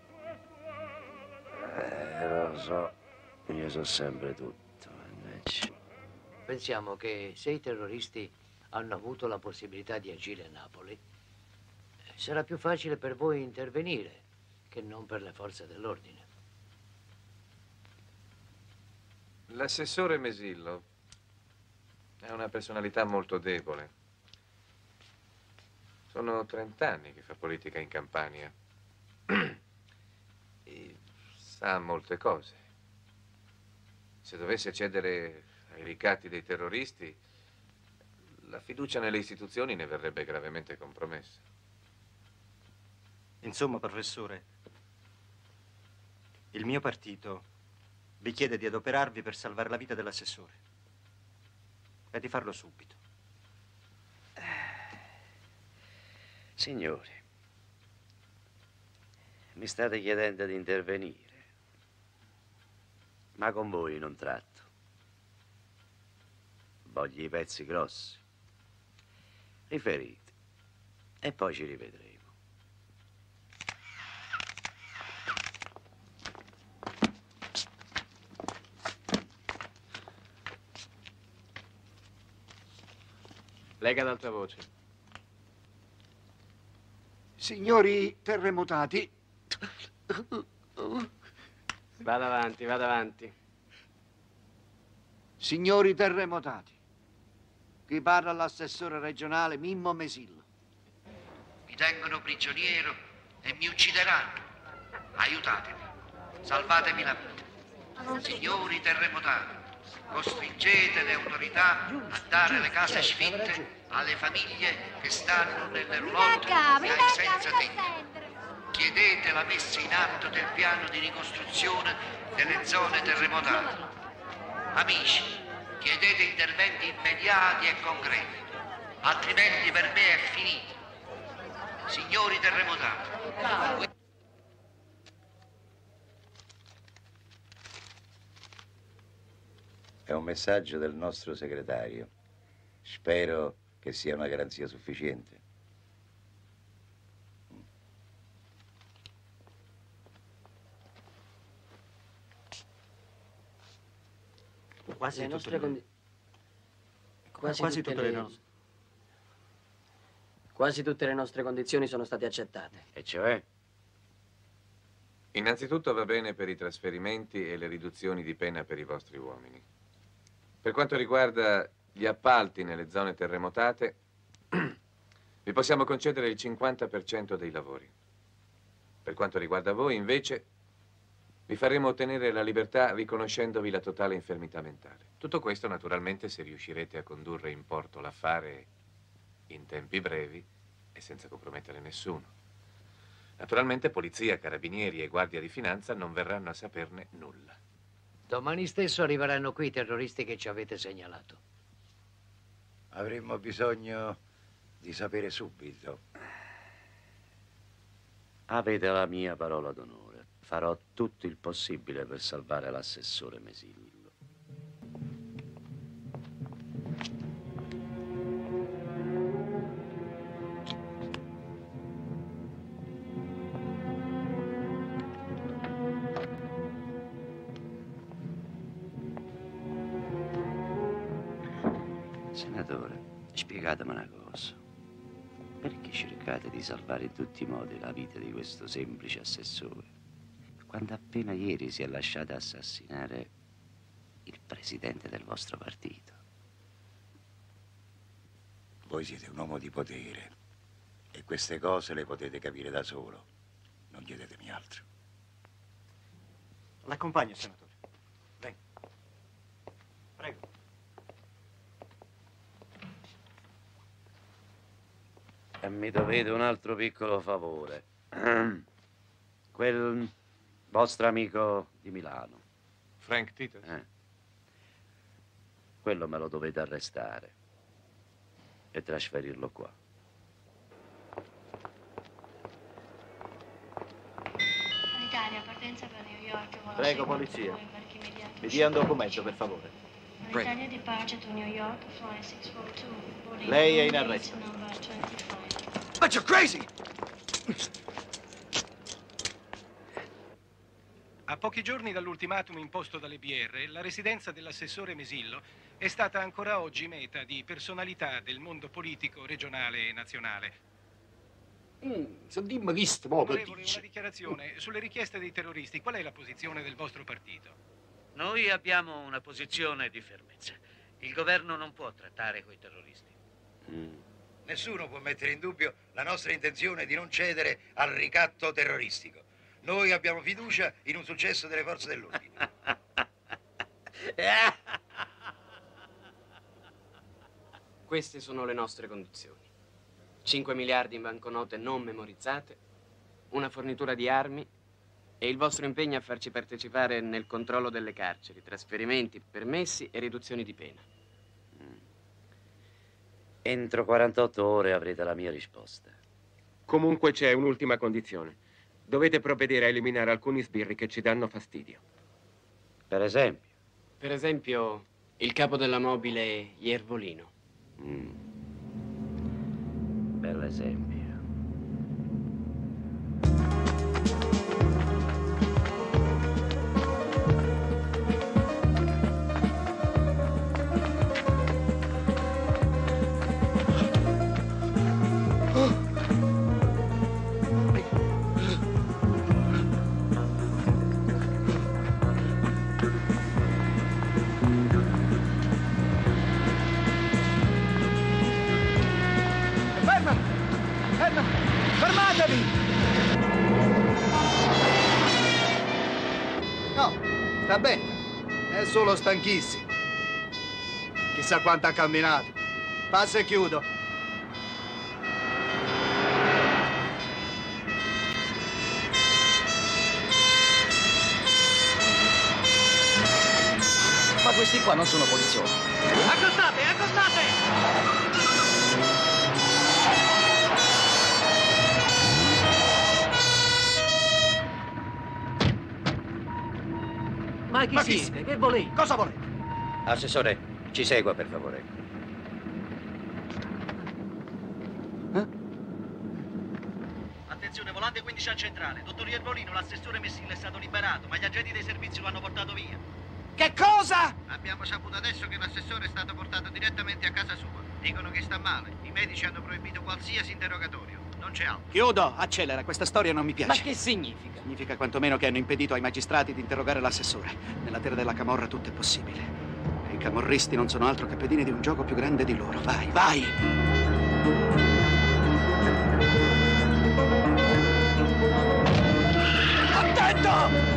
Lo so. Io so sempre tutto, invece. Pensiamo che se i terroristi hanno avuto la possibilità di agire a Napoli, sarà più facile per voi intervenire che non per le forze dell'ordine. L'assessore Mesillo ha una personalità molto debole. Sono 30 anni che fa politica in Campania e sa molte cose. Se dovesse cedere ai ricatti dei terroristi, la fiducia nelle istituzioni ne verrebbe gravemente compromessa. Insomma, professore, il mio partito vi chiede di adoperarvi per salvare la vita dell'assessore e di farlo subito. Signori, mi state chiedendo di intervenire, ma con voi non tratto. Voglio i pezzi grossi. Riferite e poi ci rivedremo. Lega ad alta voce. Signori terremotati. Vada avanti, vada avanti. Signori terremotati. Qui parla l'assessore regionale Mimmo Mesillo. Mi tengono prigioniero e mi uccideranno. Aiutatemi. Salvatemi la vita. Signori terremotati, costringete le autorità a dare le case sfitte alle famiglie che stanno nelle roulotte e ai senza tetto. Chiedete la messa in atto del piano di ricostruzione delle zone terremotate. Amici, chiedete interventi immediati e concreti, altrimenti per me è finito. Signori terremotati. È un messaggio del nostro segretario. Spero che sia una garanzia sufficiente. Quasi tutte le... Quasi tutte le nostre condizioni sono state accettate. E cioè? Innanzitutto va bene per i trasferimenti e le riduzioni di pena per i vostri uomini. Per quanto riguarda gli appalti nelle zone terremotate, vi possiamo concedere il 50% dei lavori. Per quanto riguarda voi, invece, vi faremo ottenere la libertà riconoscendovi la totale infermità mentale. Tutto questo, naturalmente, se riuscirete a condurre in porto l'affare in tempi brevi e senza compromettere nessuno. Naturalmente, polizia, carabinieri e guardia di finanza non verranno a saperne nulla. Domani stesso arriveranno qui i terroristi che ci avete segnalato. Avremmo bisogno di sapere subito. Avete la mia parola d'onore. Farò tutto il possibile per salvare l'assessore Mesillo. Senatore, spiegatemi una cosa. Perché cercate di salvare in tutti i modi la vita di questo semplice assessore, quando appena ieri si è lasciato assassinare il presidente del vostro partito? Voi siete un uomo di potere e queste cose le potete capire da solo. Non chiedetemi altro. L'accompagno, senatore. Venga. Prego. E mi dovete un altro piccolo favore. Quel vostro amico di Milano. Frank Titus? Quello me lo dovete arrestare e trasferirlo qua. Italia, partenza per New York. Prego, polizia. Mi dia un documento, per favore. Italia departure to New York, flight 642. Lei è in arresto. But you're crazy! A pochi giorni dall'ultimatum imposto dalle BR, la residenza dell'assessore Mesillo è stata ancora oggi meta di personalità del mondo politico regionale e nazionale. Dimmi chi sto modo Onorevole, una dichiarazione. Sulle richieste dei terroristi, qual è la posizione del vostro partito? Noi abbiamo una posizione di fermezza. Il governo non può trattare coi terroristi. Nessuno può mettere in dubbio la nostra intenzione di non cedere al ricatto terroristico. Noi abbiamo fiducia in un successo delle forze dell'ordine. Queste sono le nostre condizioni. 5 miliardi in banconote non memorizzate, una fornitura di armi e il vostro impegno a farci partecipare nel controllo delle carceri, trasferimenti, permessi e riduzioni di pena. Entro 48 ore avrete la mia risposta. Comunque c'è un'ultima condizione. Dovete provvedere a eliminare alcuni sbirri che ci danno fastidio. Per esempio? Per esempio, il capo della mobile Iervolino. Bell'esempio. Fermatevi! No, sta bene. È solo stanchissimo. Chissà quanto ha camminato. Passa e chiudo. Ma questi qua non sono poliziotti. Accostate, accostate! Ma chi siete? Che volete? Cosa volete? Assessore, ci segua per favore. Attenzione, volante 15 al centrale. Dottor Iervolino, l'assessore Messilla è stato liberato, ma gli agenti dei servizi lo hanno portato via. Che cosa? Abbiamo saputo adesso che l'assessore è stato portato direttamente a casa sua. Dicono che sta male. I medici hanno proibito qualsiasi interrogatorio. Non c'è altro. Chiudo, accelera, questa storia non mi piace. Ma che significa? Significa quantomeno che hanno impedito ai magistrati di interrogare l'assessore. Nella terra della camorra tutto è possibile. E i camorristi non sono altro che pedine di un gioco più grande di loro. Vai, vai! Attento!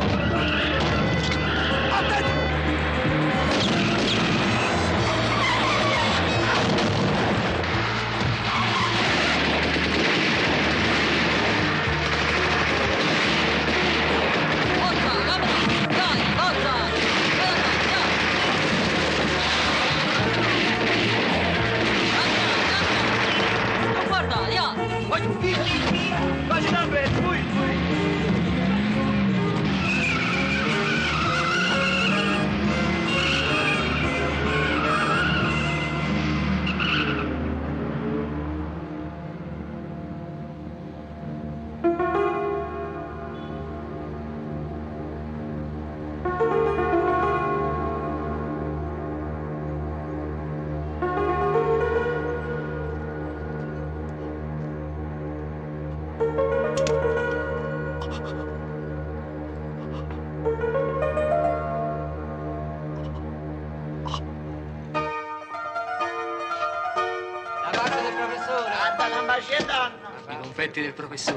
I confetti del professore.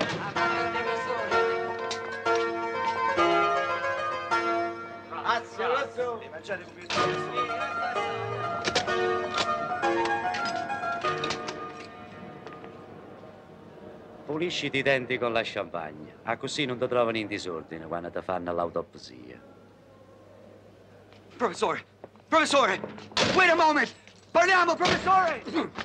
Pulisciti i denti con la champagne, a così non ti trovano in disordine quando ti fanno l'autopsia. Professore! Professore! Wait a moment! Parliamo, professore!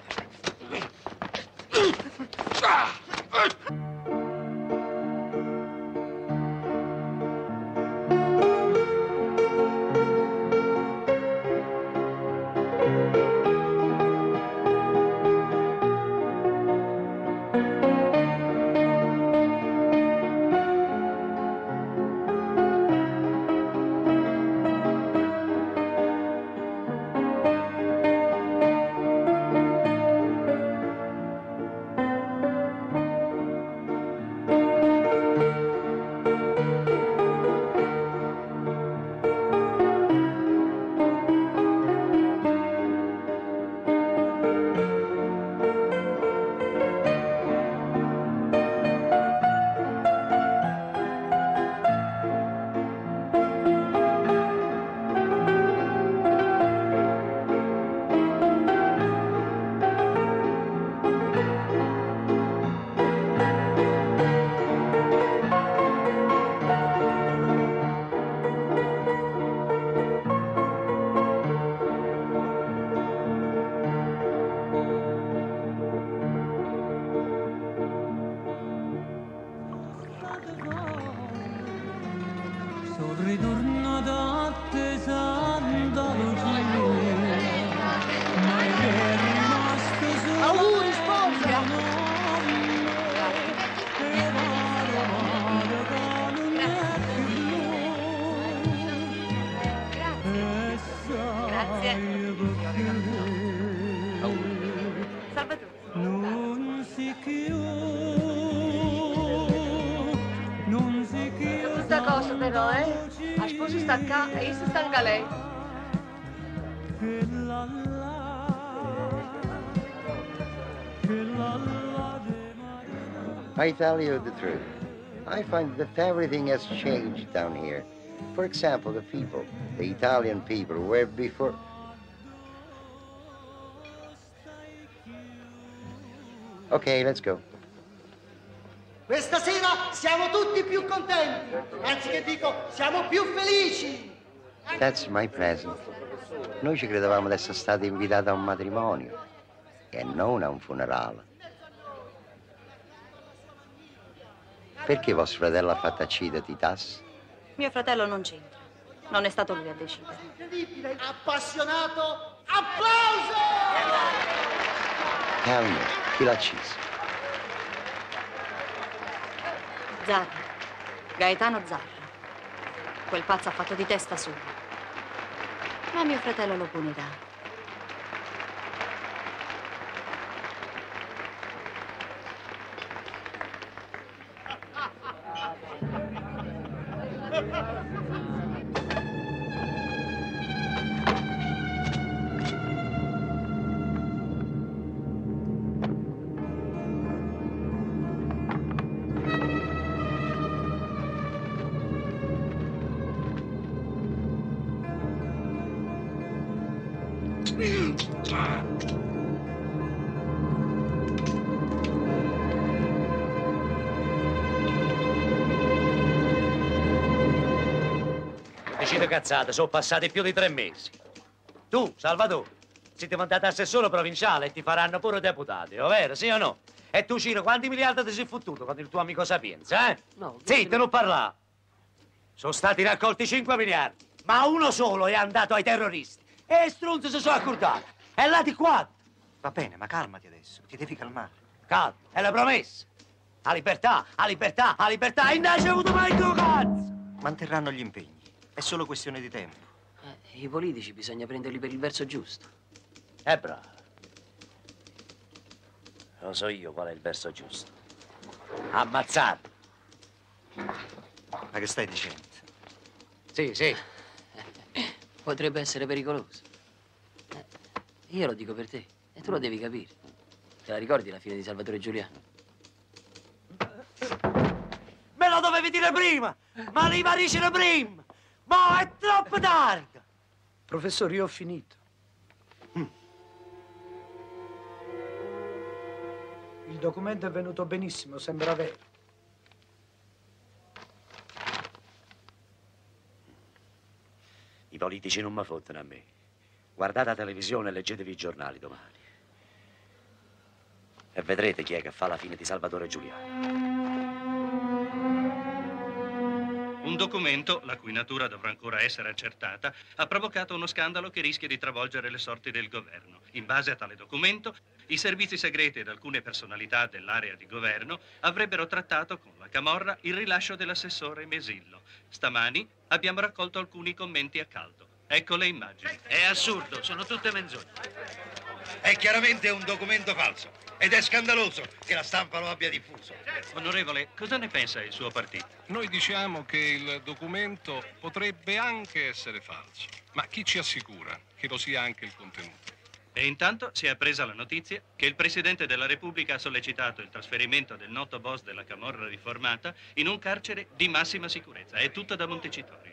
Auguri, sposa! Grazie. Salve a tutti. Questa cosa però, a sposo sta qua e io sta anche lei. I tell you the truth. I find that everything has changed down here. For example, the people, the Italian people, were before... Okay, let's go. Questa sera siamo tutti più contenti, anzi che dico, siamo più felici. That's my present. Noi ci credevamo di essere stati invitati a un matrimonio e non a un funerale. Perché vostro fratello ha fatto accida Titas? Mio fratello non c'entra. Non è stato lui a decidere. Incredibile, appassionato, applauso! E allora, chi l'ha acceso? Zarra. Gaetano Zarra. Quel pazzo ha fatto di testa sua. Ma mio fratello lo punirà. Decide cazzate, sono passati più di 3 mesi. Tu, Salvatore, siete mandato assessore provinciale e ti faranno pure deputati, ovvero, sì o no? E tu, Ciro, quanti miliardi ti sei fottuto con il tuo amico Sapienza, eh? No. Zitto, non parla. Sono stati raccolti 5 miliardi, ma uno solo è andato ai terroristi. E Strunz si sono accordati. E là di qua. Va bene, ma calmati adesso, ti devi calmare. Calma, è la promessa. A libertà, a libertà, a libertà. E invece hai avuto mai tu, cazzo! Manterranno gli impegni. È solo questione di tempo. I politici bisogna prenderli per il verso giusto. Bravo. Lo so io qual è il verso giusto. Ammazzarlo. Ma che stai dicendo? Sì, sì. Potrebbe essere pericoloso. Io lo dico per te e tu lo devi capire. Te la ricordi la fine di Salvatore Giuliano? Me lo dovevi dire prima! Ma li dicere prima! Ma è troppo tardi! Professore, io ho finito. Il documento è venuto benissimo, sembra vero. I politici non mi fottono a me. Guardate la televisione e leggetevi i giornali domani. E vedrete chi è che fa la fine di Salvatore Giuliano. Un documento, la cui natura dovrà ancora essere accertata, ha provocato uno scandalo che rischia di travolgere le sorti del governo. In base a tale documento, i servizi segreti ed alcune personalità dell'area di governo avrebbero trattato con la camorra il rilascio dell'assessore Mesillo. Stamani abbiamo raccolto alcuni commenti a caldo. Ecco le immagini. È assurdo, sono tutte menzogne. È chiaramente un documento falso ed è scandaloso che la stampa lo abbia diffuso. Onorevole, cosa ne pensa il suo partito? Noi diciamo che il documento potrebbe anche essere falso, ma chi ci assicura che lo sia anche il contenuto? E intanto si è appresa la notizia che il Presidente della Repubblica ha sollecitato il trasferimento del noto boss della camorra riformata in un carcere di massima sicurezza. È tutto da Montecitorio.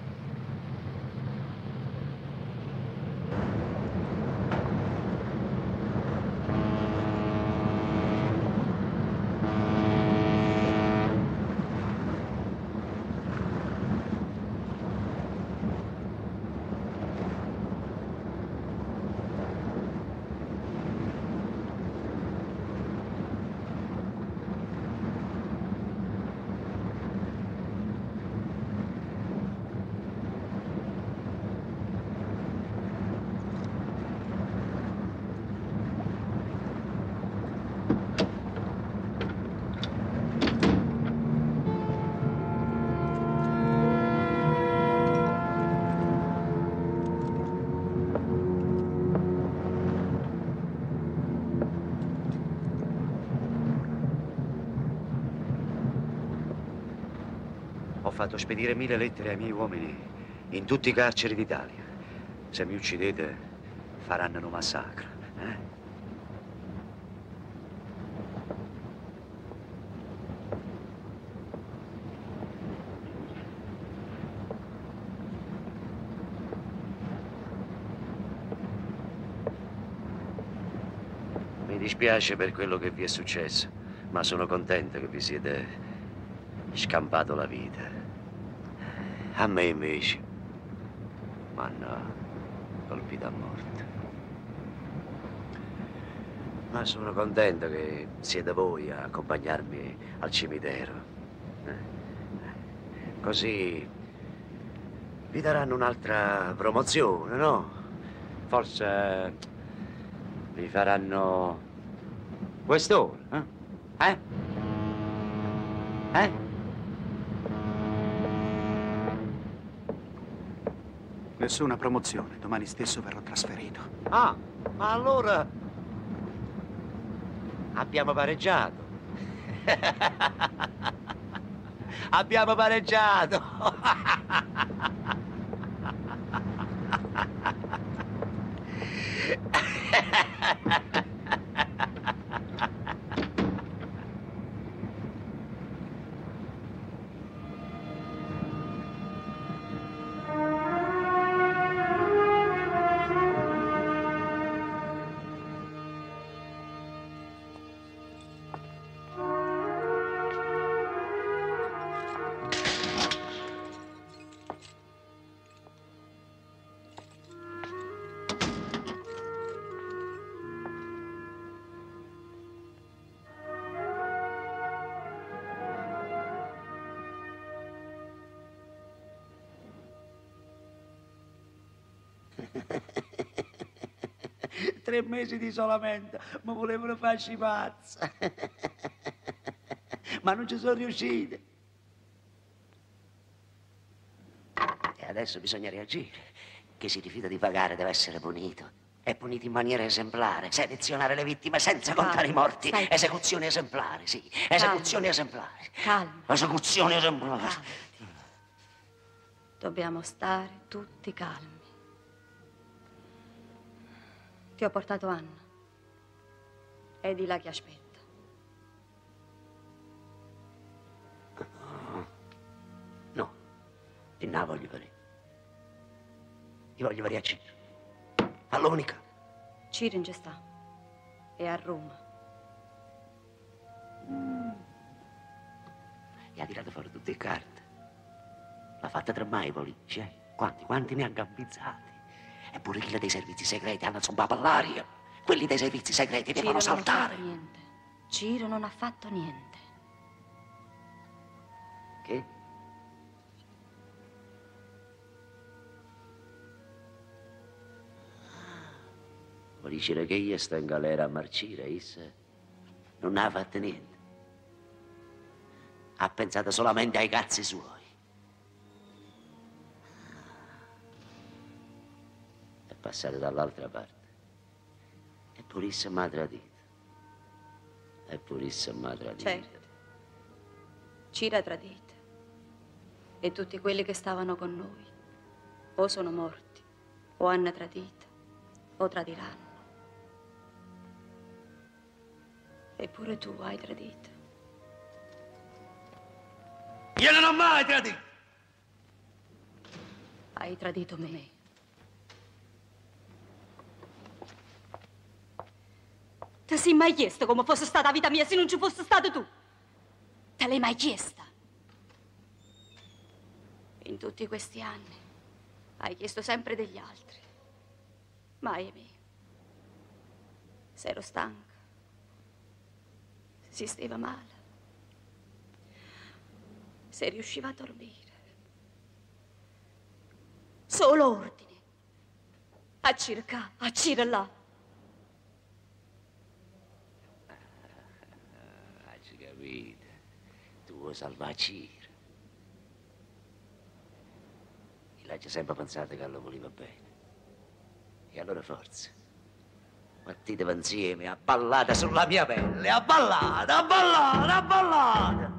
Ho fatto spedire 1000 lettere ai miei uomini in tutti i carceri d'Italia. Se mi uccidete, faranno un massacro, eh? Mi dispiace per quello che vi è successo, ma sono contento che vi siete scampato la vita. A me invece m'hanno colpito a morte. Ma sono contento che siete voi a accompagnarmi al cimitero. Così Vi daranno un'altra promozione, no? Forse vi faranno quest'ora, eh? Nessuna promozione, domani stesso verrò trasferito. Ah, ma allora abbiamo pareggiato. Abbiamo pareggiato. Tre mesi di isolamento, mi volevano farci pazza. Ma non ci sono riusciti. E adesso bisogna reagire. Chi si rifiuta di pagare deve essere punito. È punito in maniera esemplare. Selezionare le vittime senza contare i morti. Esecuzioni esemplari, sì. Esecuzioni esemplari. Calma. Esecuzioni esemplari. Dobbiamo stare tutti calmi. Ti ho portato Anna. È di là che aspetta. No, di là voglio venire. Io voglio venire a Ciro. All'unica. Ciro in già sta. È a Roma. E ha tirato fuori tutte le carte. L'ha fatta tremare i politici, eh? Quanti ne hanno gambizzati? Eppure quelli dei servizi segreti hanno zombato all'aria. Quelli dei servizi segreti devono saltare. Ciro non ha fatto niente. Che? Vuol dire che io sto in galera a marcire, Issa? Non ha fatto niente. Ha pensato solamente ai cazzi suoi. Passare dall'altra parte. E Purissa m'ha tradito. E Purissa m'ha tradito. Certo. Ciro ha tradito. E tutti quelli che stavano con noi o sono morti, o hanno tradito, o tradiranno. Eppure tu hai tradito. Io non ho mai tradito. Hai tradito me. Ti sei mai chiesto come fosse stata la vita mia se non ci fosse stato tu? Te l'hai mai chiesta? In tutti questi anni hai chiesto sempre degli altri, mai me. Se ero stanca, se si stava male, se riusciva a dormire. Solo ordini. A circa, a circa. Tu vuoi salvare Ciro. E l'hai sempre pensato che lo voleva bene. E allora forza. Battitevi insieme, a ballata sulla mia pelle, a ballata, a ballata, a ballata.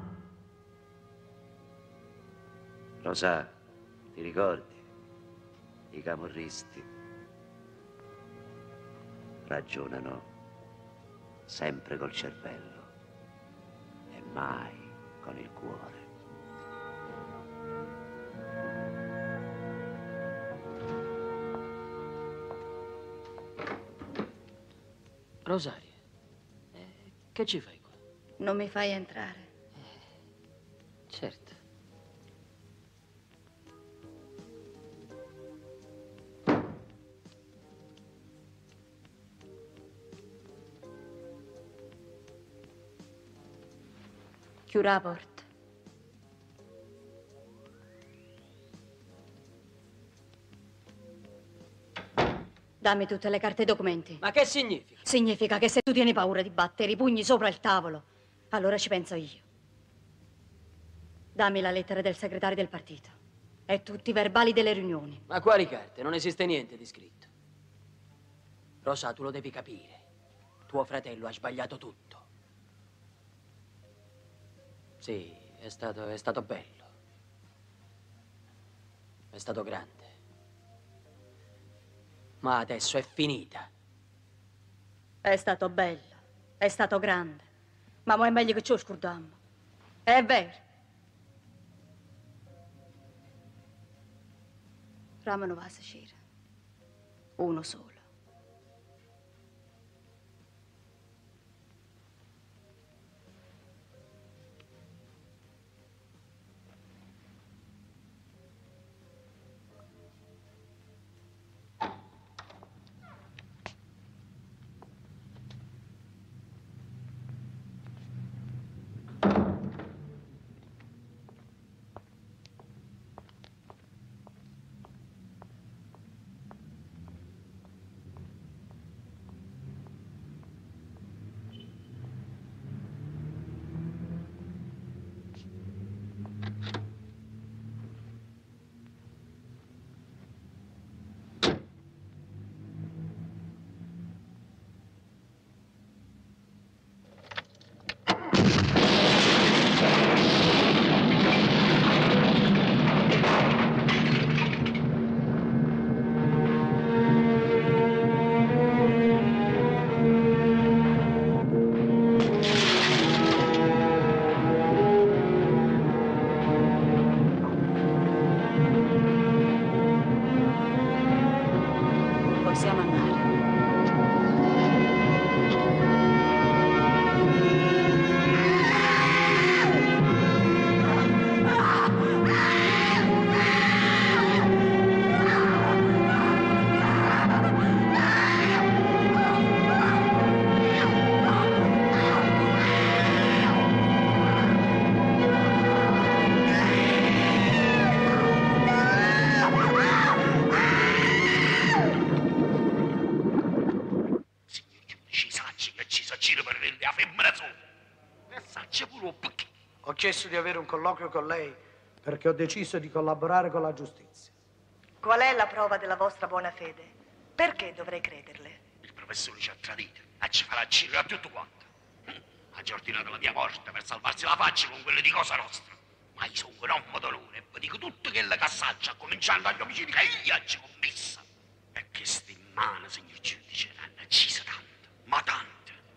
Rosa, ti ricordi? I camorristi ragionano sempre col cervello. Mai con il cuore. Rosaria, che ci fai qua? Non mi fai entrare. Certo. Chiudi la porta. Dammi tutte le carte e i documenti. Ma che significa? Significa che se tu tieni paura di battere i pugni sopra il tavolo, allora ci penso io. Dammi la lettera del segretario del partito e tutti i verbali delle riunioni. Ma quali carte? Non esiste niente di scritto. Rosa, tu lo devi capire. Tuo fratello ha sbagliato tutto. Sì, è stato bello. È stato grande. Ma adesso è finita. È stato bello, è stato grande, ma mo è meglio che ci scordiamo. È vero. Ramano va a sacire. Uno solo. Possiamo andare. Ho chiesto di avere un colloquio con lei perché ho deciso di collaborare con la giustizia. Qual è la prova della vostra buona fede? Perché dovrei crederle? Il professore ci ha tradito e ci farà girare a tutto quanto. Ha già ordinato la mia morte per salvarsi la faccia con quelle di Cosa Nostra. Ma io sono un uomo dolore e vi dico tutto che la cassaccia, cominciando agli omicidi che io ho commesso. E che sti in mano, signor giudice, hanno ucciso tanto, ma tanto.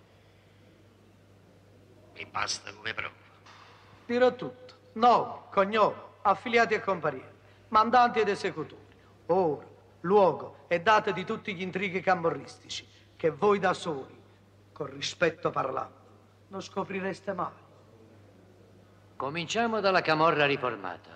Mi basta come prova. Dirò tutto. Nome, cognome, affiliati e comparienti, mandanti ed esecutori, ora, luogo e date di tutti gli intrighi camorristici che voi da soli, con rispetto parlando, non scoprireste mai. Cominciamo dalla camorra riformata.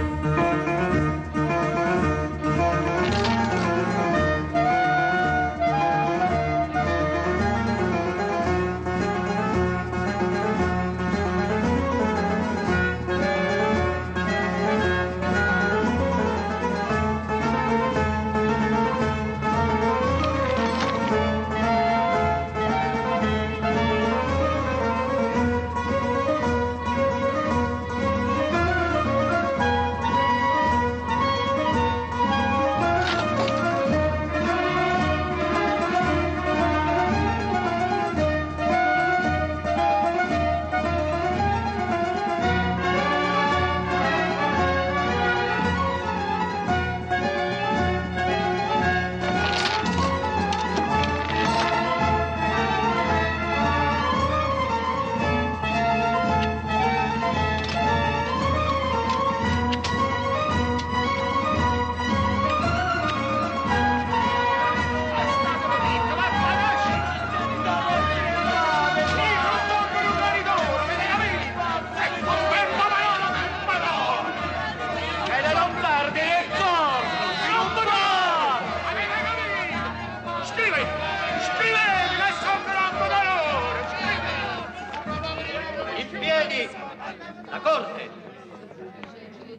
La corte!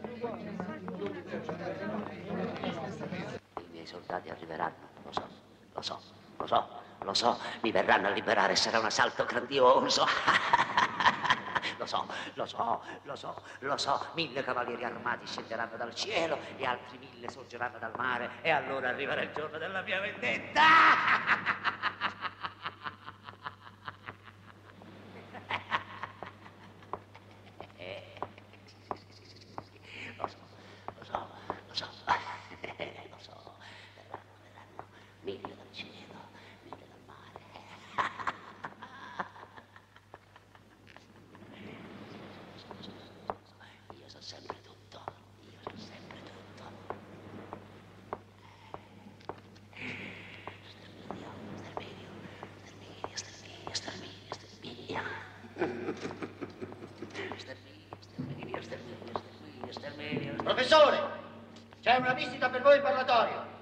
I miei soldati arriveranno, lo so. Lo so, mi verranno a liberare, sarà un assalto grandioso. Lo so, 1000 cavalieri armati scenderanno dal cielo e altri 1000 sorgeranno dal mare e allora arriverà il giorno della mia vendetta. Lo so, verranno 1000 dal cielo, 1000 dal mare. Io so sempre tutto. Professore, c'è una visita per voi in parlatorio.